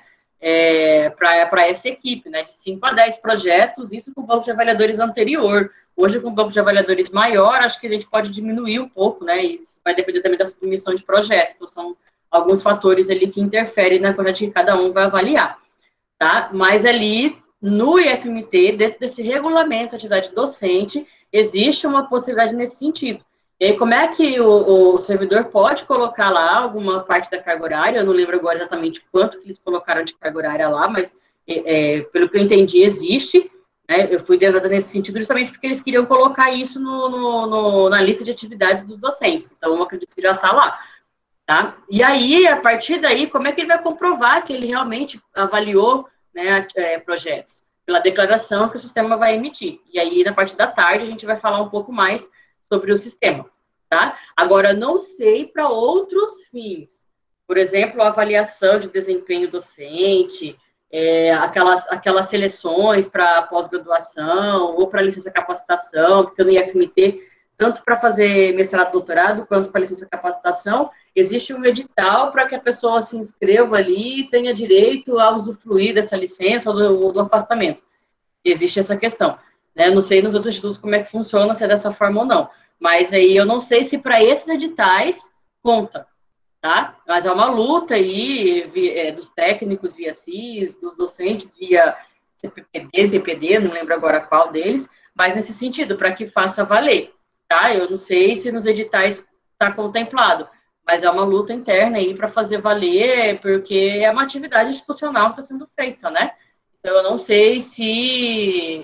para essa equipe, né, de 5 a 10 projetos, isso com o banco de avaliadores anterior. Hoje, com o banco de avaliadores maior, acho que a gente pode diminuir um pouco, né, e isso vai depender também da submissão de projetos, então são alguns fatores ali que interferem na quantidade que cada um vai avaliar, tá? Mas ali, no IFMT, dentro desse regulamento de atividade docente, existe uma possibilidade nesse sentido. E aí, como é que o servidor pode colocar lá alguma parte da carga horária? Eu não lembro agora exatamente quanto que eles colocaram de carga horária lá, mas, pelo que eu entendi, existe, né? Eu fui dentro nesse sentido justamente porque eles queriam colocar isso na lista de atividades dos docentes. Então, eu acredito que já está lá, tá? E aí, a partir daí, como é que ele vai comprovar que ele realmente avaliou, né, projetos? Pela declaração que o sistema vai emitir. E aí, na parte da tarde, a gente vai falar um pouco mais sobre o sistema, tá? Agora, não sei para outros fins. Por exemplo, a avaliação de desempenho docente, aquelas seleções para pós-graduação ou para licença capacitação, porque no IFMT, tanto para fazer mestrado, doutorado, quanto para licença capacitação, existe um edital para que a pessoa se inscreva ali e tenha direito a usufruir dessa licença ou do afastamento. Existe essa questão, né? Não sei nos outros institutos como é que funciona, se é dessa forma ou não. Mas aí eu não sei se para esses editais conta, tá? Mas é uma luta aí dos técnicos via CIS, dos docentes via CPPD, DPD, não lembro agora qual deles, mas nesse sentido, para que faça valer, tá? Eu não sei se nos editais está contemplado, mas é uma luta interna aí para fazer valer, porque é uma atividade institucional que está sendo feita, né? Então, eu não sei se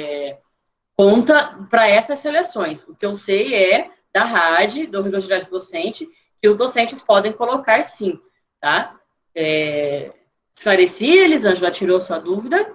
conta para essas seleções. O que eu sei é da RAD, do Regularidade Docente, que os docentes podem colocar sim, tá? Esclareci, Elisângela, tirou sua dúvida?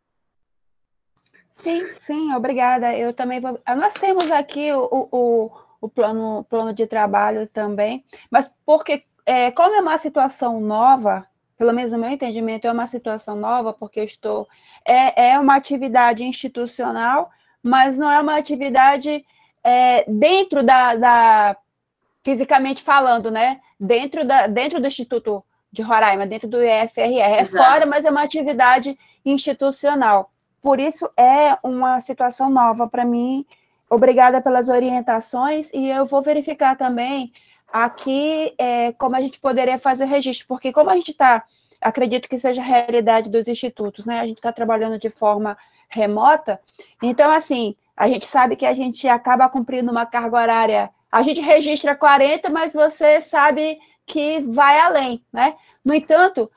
Sim, obrigada. Eu também vou... Nós temos aqui o plano de trabalho também, mas porque, como é uma situação nova, pelo menos no meu entendimento, é uma situação nova, porque eu estou... É uma atividade institucional, mas não é uma atividade dentro fisicamente falando, né? Dentro do Instituto de Roraima, dentro do IFRR. É fora, mas é uma atividade institucional. Por isso, é uma situação nova para mim. Obrigada pelas orientações, e eu vou verificar também aqui como a gente poderia fazer o registro, porque como a gente está, acredito que seja a realidade dos institutos, né? A gente está trabalhando de forma remota, então, assim, a gente sabe que a gente acaba cumprindo uma carga horária, a gente registra 40, mas você sabe que vai além, né? No entanto,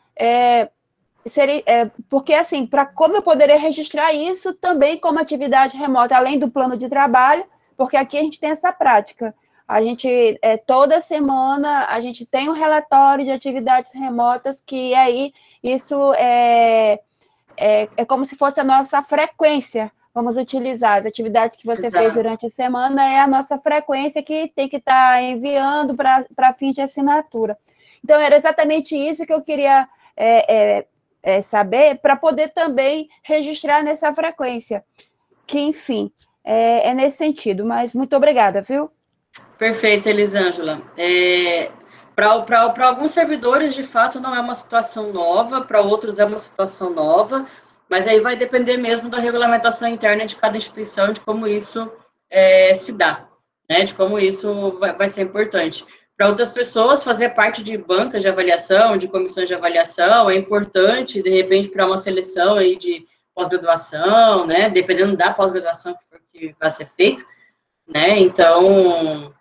porque, assim, como eu poderia registrar isso também como atividade remota, além do plano de trabalho, porque aqui a gente tem essa prática. A gente, toda semana, a gente tem um relatório de atividades remotas, que aí isso é como se fosse a nossa frequência. Vamos utilizar as atividades que você fez durante a semana, é a nossa frequência que tem que estar enviando para fim de assinatura. Então, era exatamente isso que eu queria saber, para poder também registrar nessa frequência. Que, enfim, é nesse sentido, mas muito obrigada, viu? Perfeito, Elisângela. Para alguns servidores, de fato, não é uma situação nova, para outros é uma situação nova, mas aí vai depender mesmo da regulamentação interna de cada instituição, de como isso se dá, né, de como isso vai ser importante. Para outras pessoas, fazer parte de bancas de avaliação, de comissões de avaliação, é importante, de repente, para uma seleção aí de pós-graduação, né, dependendo da pós-graduação que vai ser feita, né, então,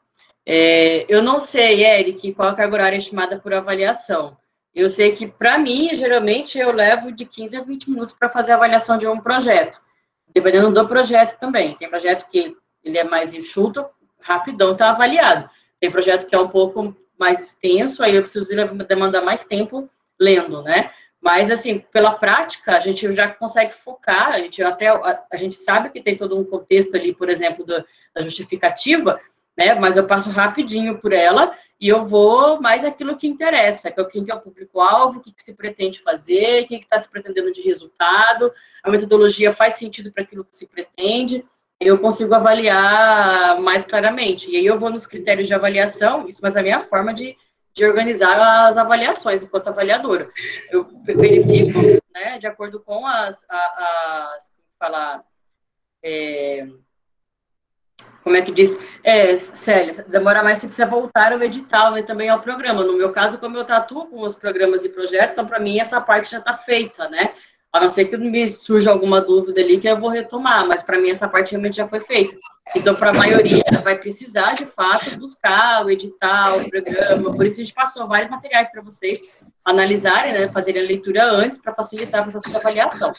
Eu não sei, Eric, qual a carga horária estimada por avaliação. Eu sei que, para mim, geralmente, eu levo de 15 a 20 minutos para fazer a avaliação de um projeto, dependendo do projeto também. Tem projeto que ele é mais enxuto, rapidão está avaliado. Tem projeto que é um pouco mais extenso, aí eu preciso demandar mais tempo lendo, né? Mas, assim, pela prática, a gente já consegue focar, a gente sabe que tem todo um contexto ali, por exemplo, da justificativa, né? Mas eu passo rapidinho por ela e eu vou mais naquilo que interessa, quem que é o público-alvo, o que se pretende fazer, o que está se pretendendo de resultado, a metodologia faz sentido para aquilo que se pretende, eu consigo avaliar mais claramente. E aí eu vou nos critérios de avaliação, mas a minha forma de organizar as avaliações enquanto avaliadora. Eu verifico, né, de acordo com como é que diz? Célia, demora mais, você precisa voltar ao edital e também ao programa. No meu caso, como eu tatuo com os programas e projetos, então, para mim, essa parte já está feita, né? A não ser que me surja alguma dúvida ali que eu vou retomar, mas para mim essa parte realmente já foi feita. Então, para a maioria, vai precisar, de fato, buscar o edital, o programa. Por isso, a gente passou vários materiais para vocês analisarem, né, fazerem a leitura antes, para facilitar a processo de avaliação.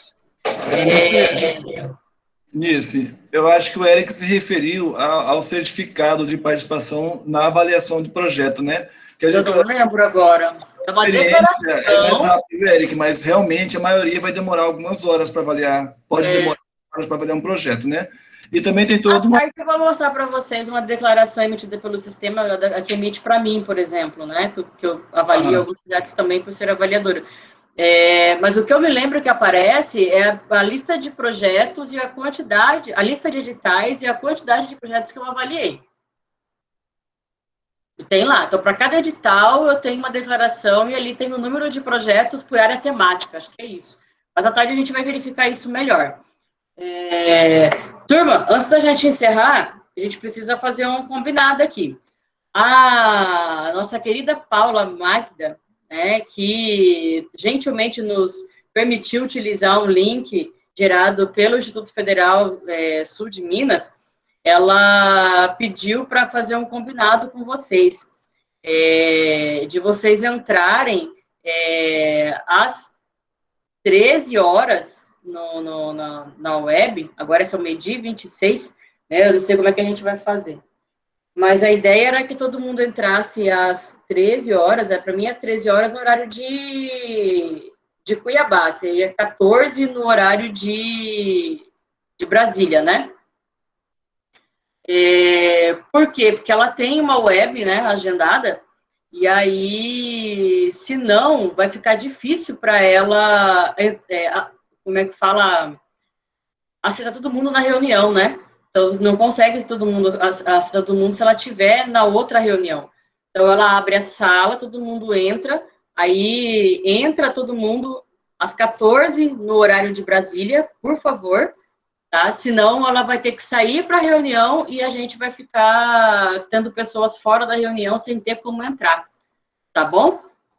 Nisso, eu acho que o Eric se referiu ao certificado de participação na avaliação de projeto, né? Que eu não lembro agora. É uma experiência é mais rápido, Eric, mas realmente a maioria vai demorar algumas horas para avaliar, pode demorar horas para avaliar um projeto, né? E também tem todo uma... Eu vou mostrar para vocês uma declaração emitida pelo sistema, que emite para mim, por exemplo, né? Que eu avalio alguns projetos também por ser avaliadora. Mas o que eu me lembro que aparece é a lista de projetos e a quantidade, a lista de editais e a quantidade de projetos que eu avaliei. E tem lá, então para cada edital eu tenho uma declaração e ali tem o número de projetos por área temática, acho que é isso. Mas à tarde a gente vai verificar isso melhor. Turma, antes da gente encerrar, a gente precisa fazer um combinado aqui. A nossa querida Paula Magda, que gentilmente nos permitiu utilizar um link gerado pelo Instituto Federal Sul de Minas, ela pediu para fazer um combinado com vocês, de vocês entrarem às 13 horas na web, agora são meio-dia 26, né, eu não sei como é que a gente vai fazer. Mas a ideia era que todo mundo entrasse às 13 horas, para mim às 13 horas no horário de Cuiabá, seria 14 no horário de Brasília, né? Por quê? Porque ela tem uma web, né, agendada, e aí, se não, vai ficar difícil para ela, como é que fala, aceitar todo mundo na reunião, né? Então, não consegue aceitar todo mundo se ela estiver na outra reunião. Então, ela abre a sala, todo mundo entra, aí entra todo mundo às 14 no horário de Brasília, por favor, tá? Senão, ela vai ter que sair para a reunião e a gente vai ficar tendo pessoas fora da reunião sem ter como entrar, tá bom?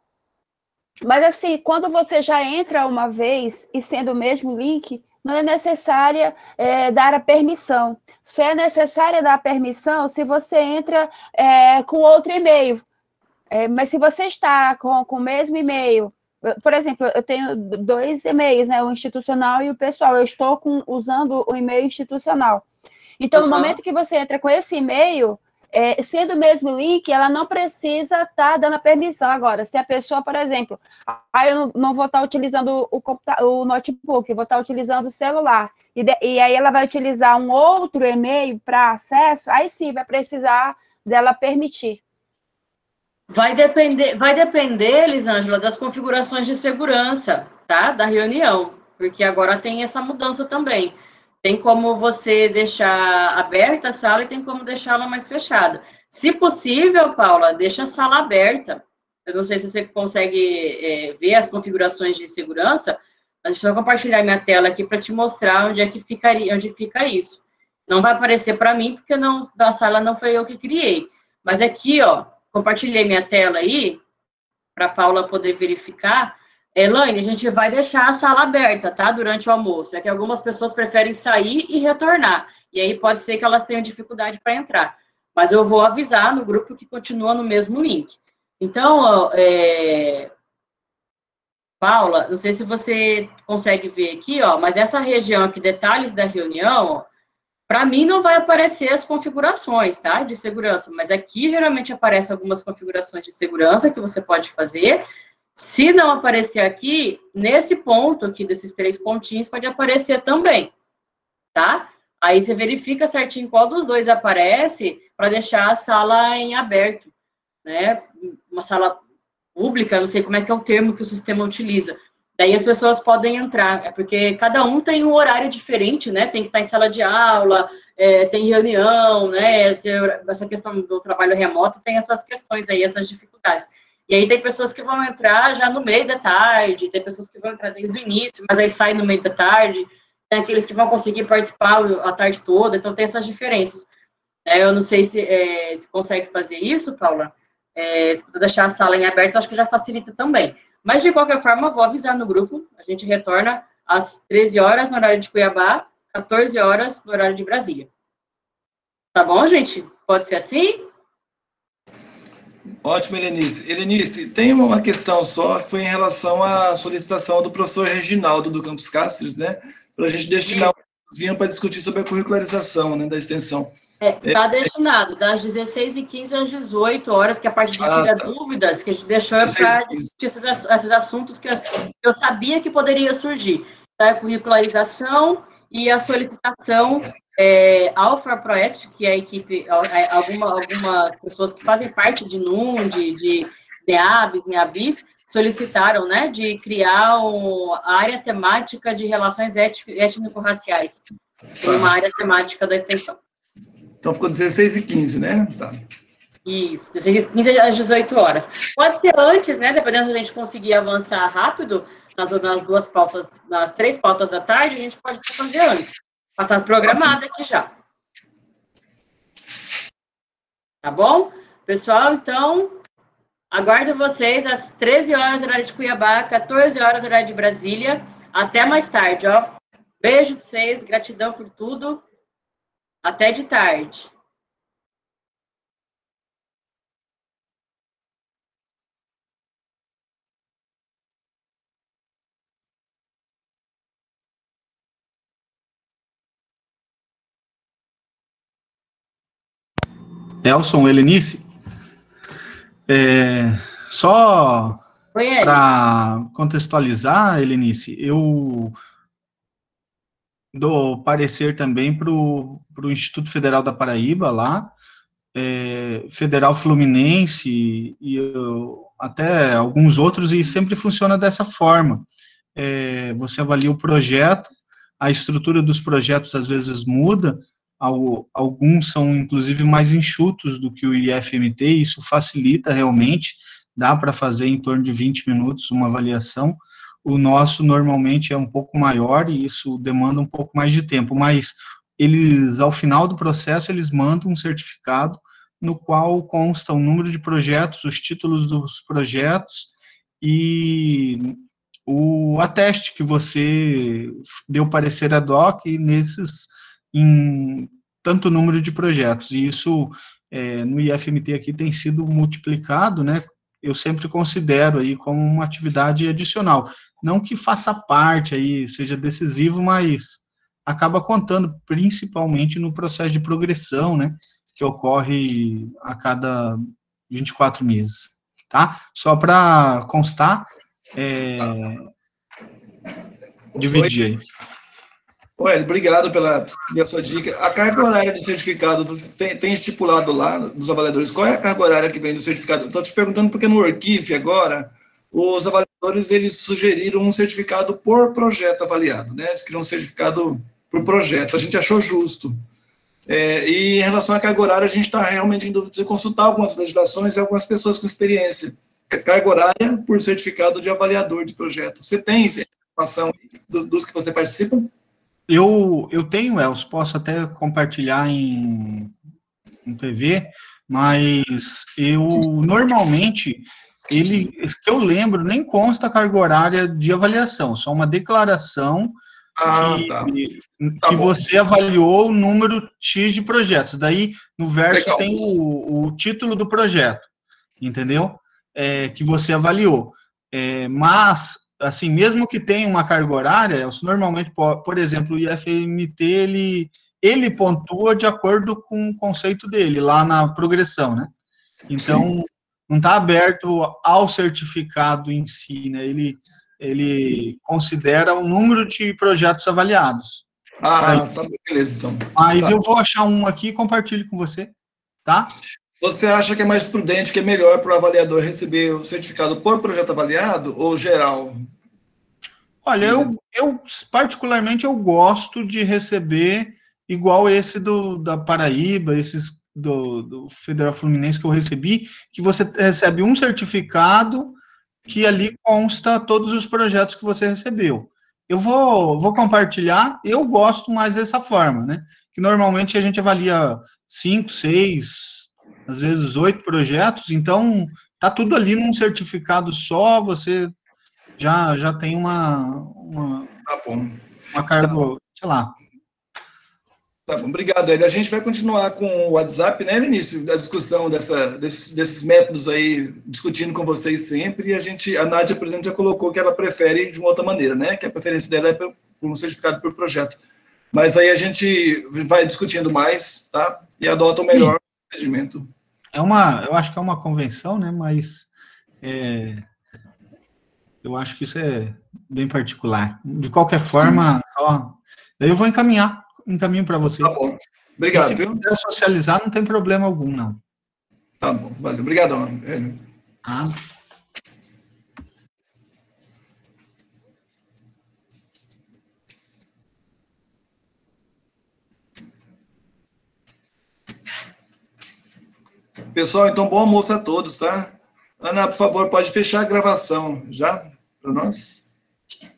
Mas, assim, quando você já entra uma vez e sendo o mesmo link, não é necessária dar a permissão. Só é necessária dar a permissão se você entra com outro e-mail. Mas se você está com o mesmo e-mail, por exemplo, eu tenho 2 e-mails, né, o institucional e o pessoal, eu estou usando o e-mail institucional. Então, no momento que você entra com esse e-mail, sendo o mesmo link, ela não precisa estar dando a permissão. Agora, se a pessoa, por exemplo, eu não vou estar utilizando o notebook, eu vou estar utilizando o celular, e aí ela vai utilizar um outro e-mail para acesso, aí sim vai precisar dela permitir. Vai depender, Elisângela, das configurações de segurança, tá? Da reunião, porque agora tem essa mudança também. Tem como você deixar aberta a sala e tem como deixá-la mais fechada. Se possível, Paula, deixa a sala aberta. Eu não sei se você consegue ver as configurações de segurança, mas deixa eu compartilhar minha tela aqui para te mostrar onde fica isso. Não vai aparecer para mim, porque a sala não foi eu que criei. Mas aqui, ó, compartilhei minha tela aí, para a Paula poder verificar. Elaine, a gente vai deixar a sala aberta, tá? Durante o almoço. É que algumas pessoas preferem sair e retornar. E aí pode ser que elas tenham dificuldade para entrar. mas eu vou avisar no grupo que continua no mesmo link. Então, Paula, não sei se você consegue ver aqui, ó, mas essa região aqui, detalhes da reunião, para mim não vai aparecer as configurações, tá, de segurança, mas aqui geralmente aparecem algumas configurações de segurança que você pode fazer. Se não aparecer aqui, nesse ponto aqui, desses 3 pontinhos, pode aparecer também, tá? Aí você verifica certinho qual dos dois aparece para deixar a sala em aberto, né? Uma sala pública, não sei como é que é o termo que o sistema utiliza. Daí as pessoas podem entrar, porque cada um tem um horário diferente, né? Tem que estar em sala de aula, tem reunião, né? Essa questão do trabalho remoto tem essas questões aí, essas dificuldades. E aí tem pessoas que vão entrar já no meio da tarde, tem pessoas que vão entrar desde o início, mas aí saem no meio da tarde, tem aqueles que vão conseguir participar a tarde toda, então tem essas diferenças. Eu não sei se consegue fazer isso, Paula. Se puder deixar a sala em aberto, acho que já facilita também. Mas, de qualquer forma, vou avisar no grupo, a gente retorna às 13 horas no horário de Cuiabá, 14 horas no horário de Brasília. Tá bom, gente? Pode ser assim? Ótimo, Helenice. Helenice, tem uma questão só, que foi em relação à solicitação do professor Reginaldo do Campus Cáceres, né, para a gente destinar um pouquinho para discutir sobre a curricularização, né, da extensão. Está destinado das 16h15 às 18 horas, que é a parte de tirar dúvidas, que a gente deixou para discutir esses assuntos que eu sabia que poderia surgir. Tá? A curricularização e a solicitação ao FarProExt, que é a equipe, algumas pessoas que fazem parte de NUM, de NEABs, NEABIS, solicitaram, né, de criar a área temática de relações étnico-raciais, uma área temática da extensão. Então, ficou 16h15, né? Tá. Isso, 16h15 às 18 horas. Pode ser antes, né? Dependendo da gente conseguir avançar rápido nas 2 pautas, nas 3 pautas da tarde, a gente pode fazer antes. Mas está programada aqui já. Tá bom? Pessoal, então, aguardo vocês às 13 horas, horário de Cuiabá, 14 horas, horário de Brasília. Até mais tarde, ó. Beijo para vocês, gratidão por tudo. Até de tarde. Nelson, Helenice, só para contextualizar, Helenice, eu dou parecer também para o Instituto Federal da Paraíba, lá, Federal Fluminense e até alguns outros, e sempre funciona dessa forma. Você avalia o projeto, a estrutura dos projetos às vezes muda, alguns são inclusive mais enxutos do que o IFMT, isso facilita realmente, dá para fazer em torno de 20 minutos uma avaliação. O nosso normalmente é um pouco maior e isso demanda um pouco mais de tempo, mas eles, ao final do processo, eles mandam um certificado no qual consta o número de projetos, os títulos dos projetos e o ateste que você deu parecer ad hoc em tanto número de projetos. E isso, no IFMT aqui, tem sido multiplicado, né? Eu sempre considero aí como uma atividade adicional. Não que faça parte aí, seja decisivo, mas acaba contando principalmente no processo de progressão, né, que ocorre a cada 24 meses, tá? Só para constar, dividir aí. Ué, obrigado pela sua dica. A carga horária de certificado, você tem estipulado lá dos avaliadores, qual é a carga horária que vem do certificado? Estou te perguntando porque no Workif agora, os avaliadores, eles sugeriram um certificado por projeto avaliado, né? Eles criam um certificado por projeto, a gente achou justo. E em relação à carga horária, a gente está realmente em dúvida de consultar algumas legislações e algumas pessoas com experiência. Carga horária por certificado de avaliador de projeto. Você tem informação dos que você participa? Eu tenho, Elcio, posso até compartilhar em PV, mas eu, normalmente, que eu lembro, nem consta a carga horária de avaliação, só uma declaração que você avaliou o número X de projetos. Daí, no verso tem o título do projeto, entendeu? Que você avaliou. Mas, assim, mesmo que tenha uma carga horária, normalmente, por exemplo, o IFMT, ele pontua de acordo com o conceito dele, lá na progressão, né? Então, não está aberto ao certificado em si, né? Ele considera o número de projetos avaliados. Tá, beleza, então. Mas eu vou achar um aqui e compartilho com você, tá? Você acha que é mais prudente, que é melhor para o avaliador receber o certificado por projeto avaliado ou geral? Olha, eu particularmente, eu gosto de receber igual esse da Paraíba, esses do Federal Fluminense que eu recebi, que você recebe um certificado que ali consta todos os projetos que você recebeu. Eu vou compartilhar, eu gosto mais dessa forma, né? Que normalmente a gente avalia 5, 6, às vezes 8 projetos, então tá tudo ali num certificado só, você já tem uma carga, sei lá. Tá bom, obrigado, Hélio. A gente vai continuar com o WhatsApp, né, no início da discussão desses métodos aí, discutindo com vocês sempre, e a Nádia, por exemplo, já colocou que ela prefere de uma outra maneira, né, que a preferência dela é por um certificado por projeto. Mas aí a gente vai discutindo mais, tá, e adota o melhor procedimento. Eu acho que é uma convenção, né, mas eu acho que isso é bem particular. De qualquer forma, daí eu vou encaminho para você. Tá bom. Obrigado, se viu? puder socializar, não tem problema algum, não. Tá bom, valeu. Obrigadão, Hélio. Pessoal, então, bom almoço a todos, tá? Ana, por favor, pode fechar a gravação já para nós?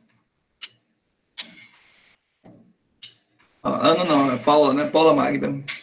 Ana não, é Paula, né? Paula Magda.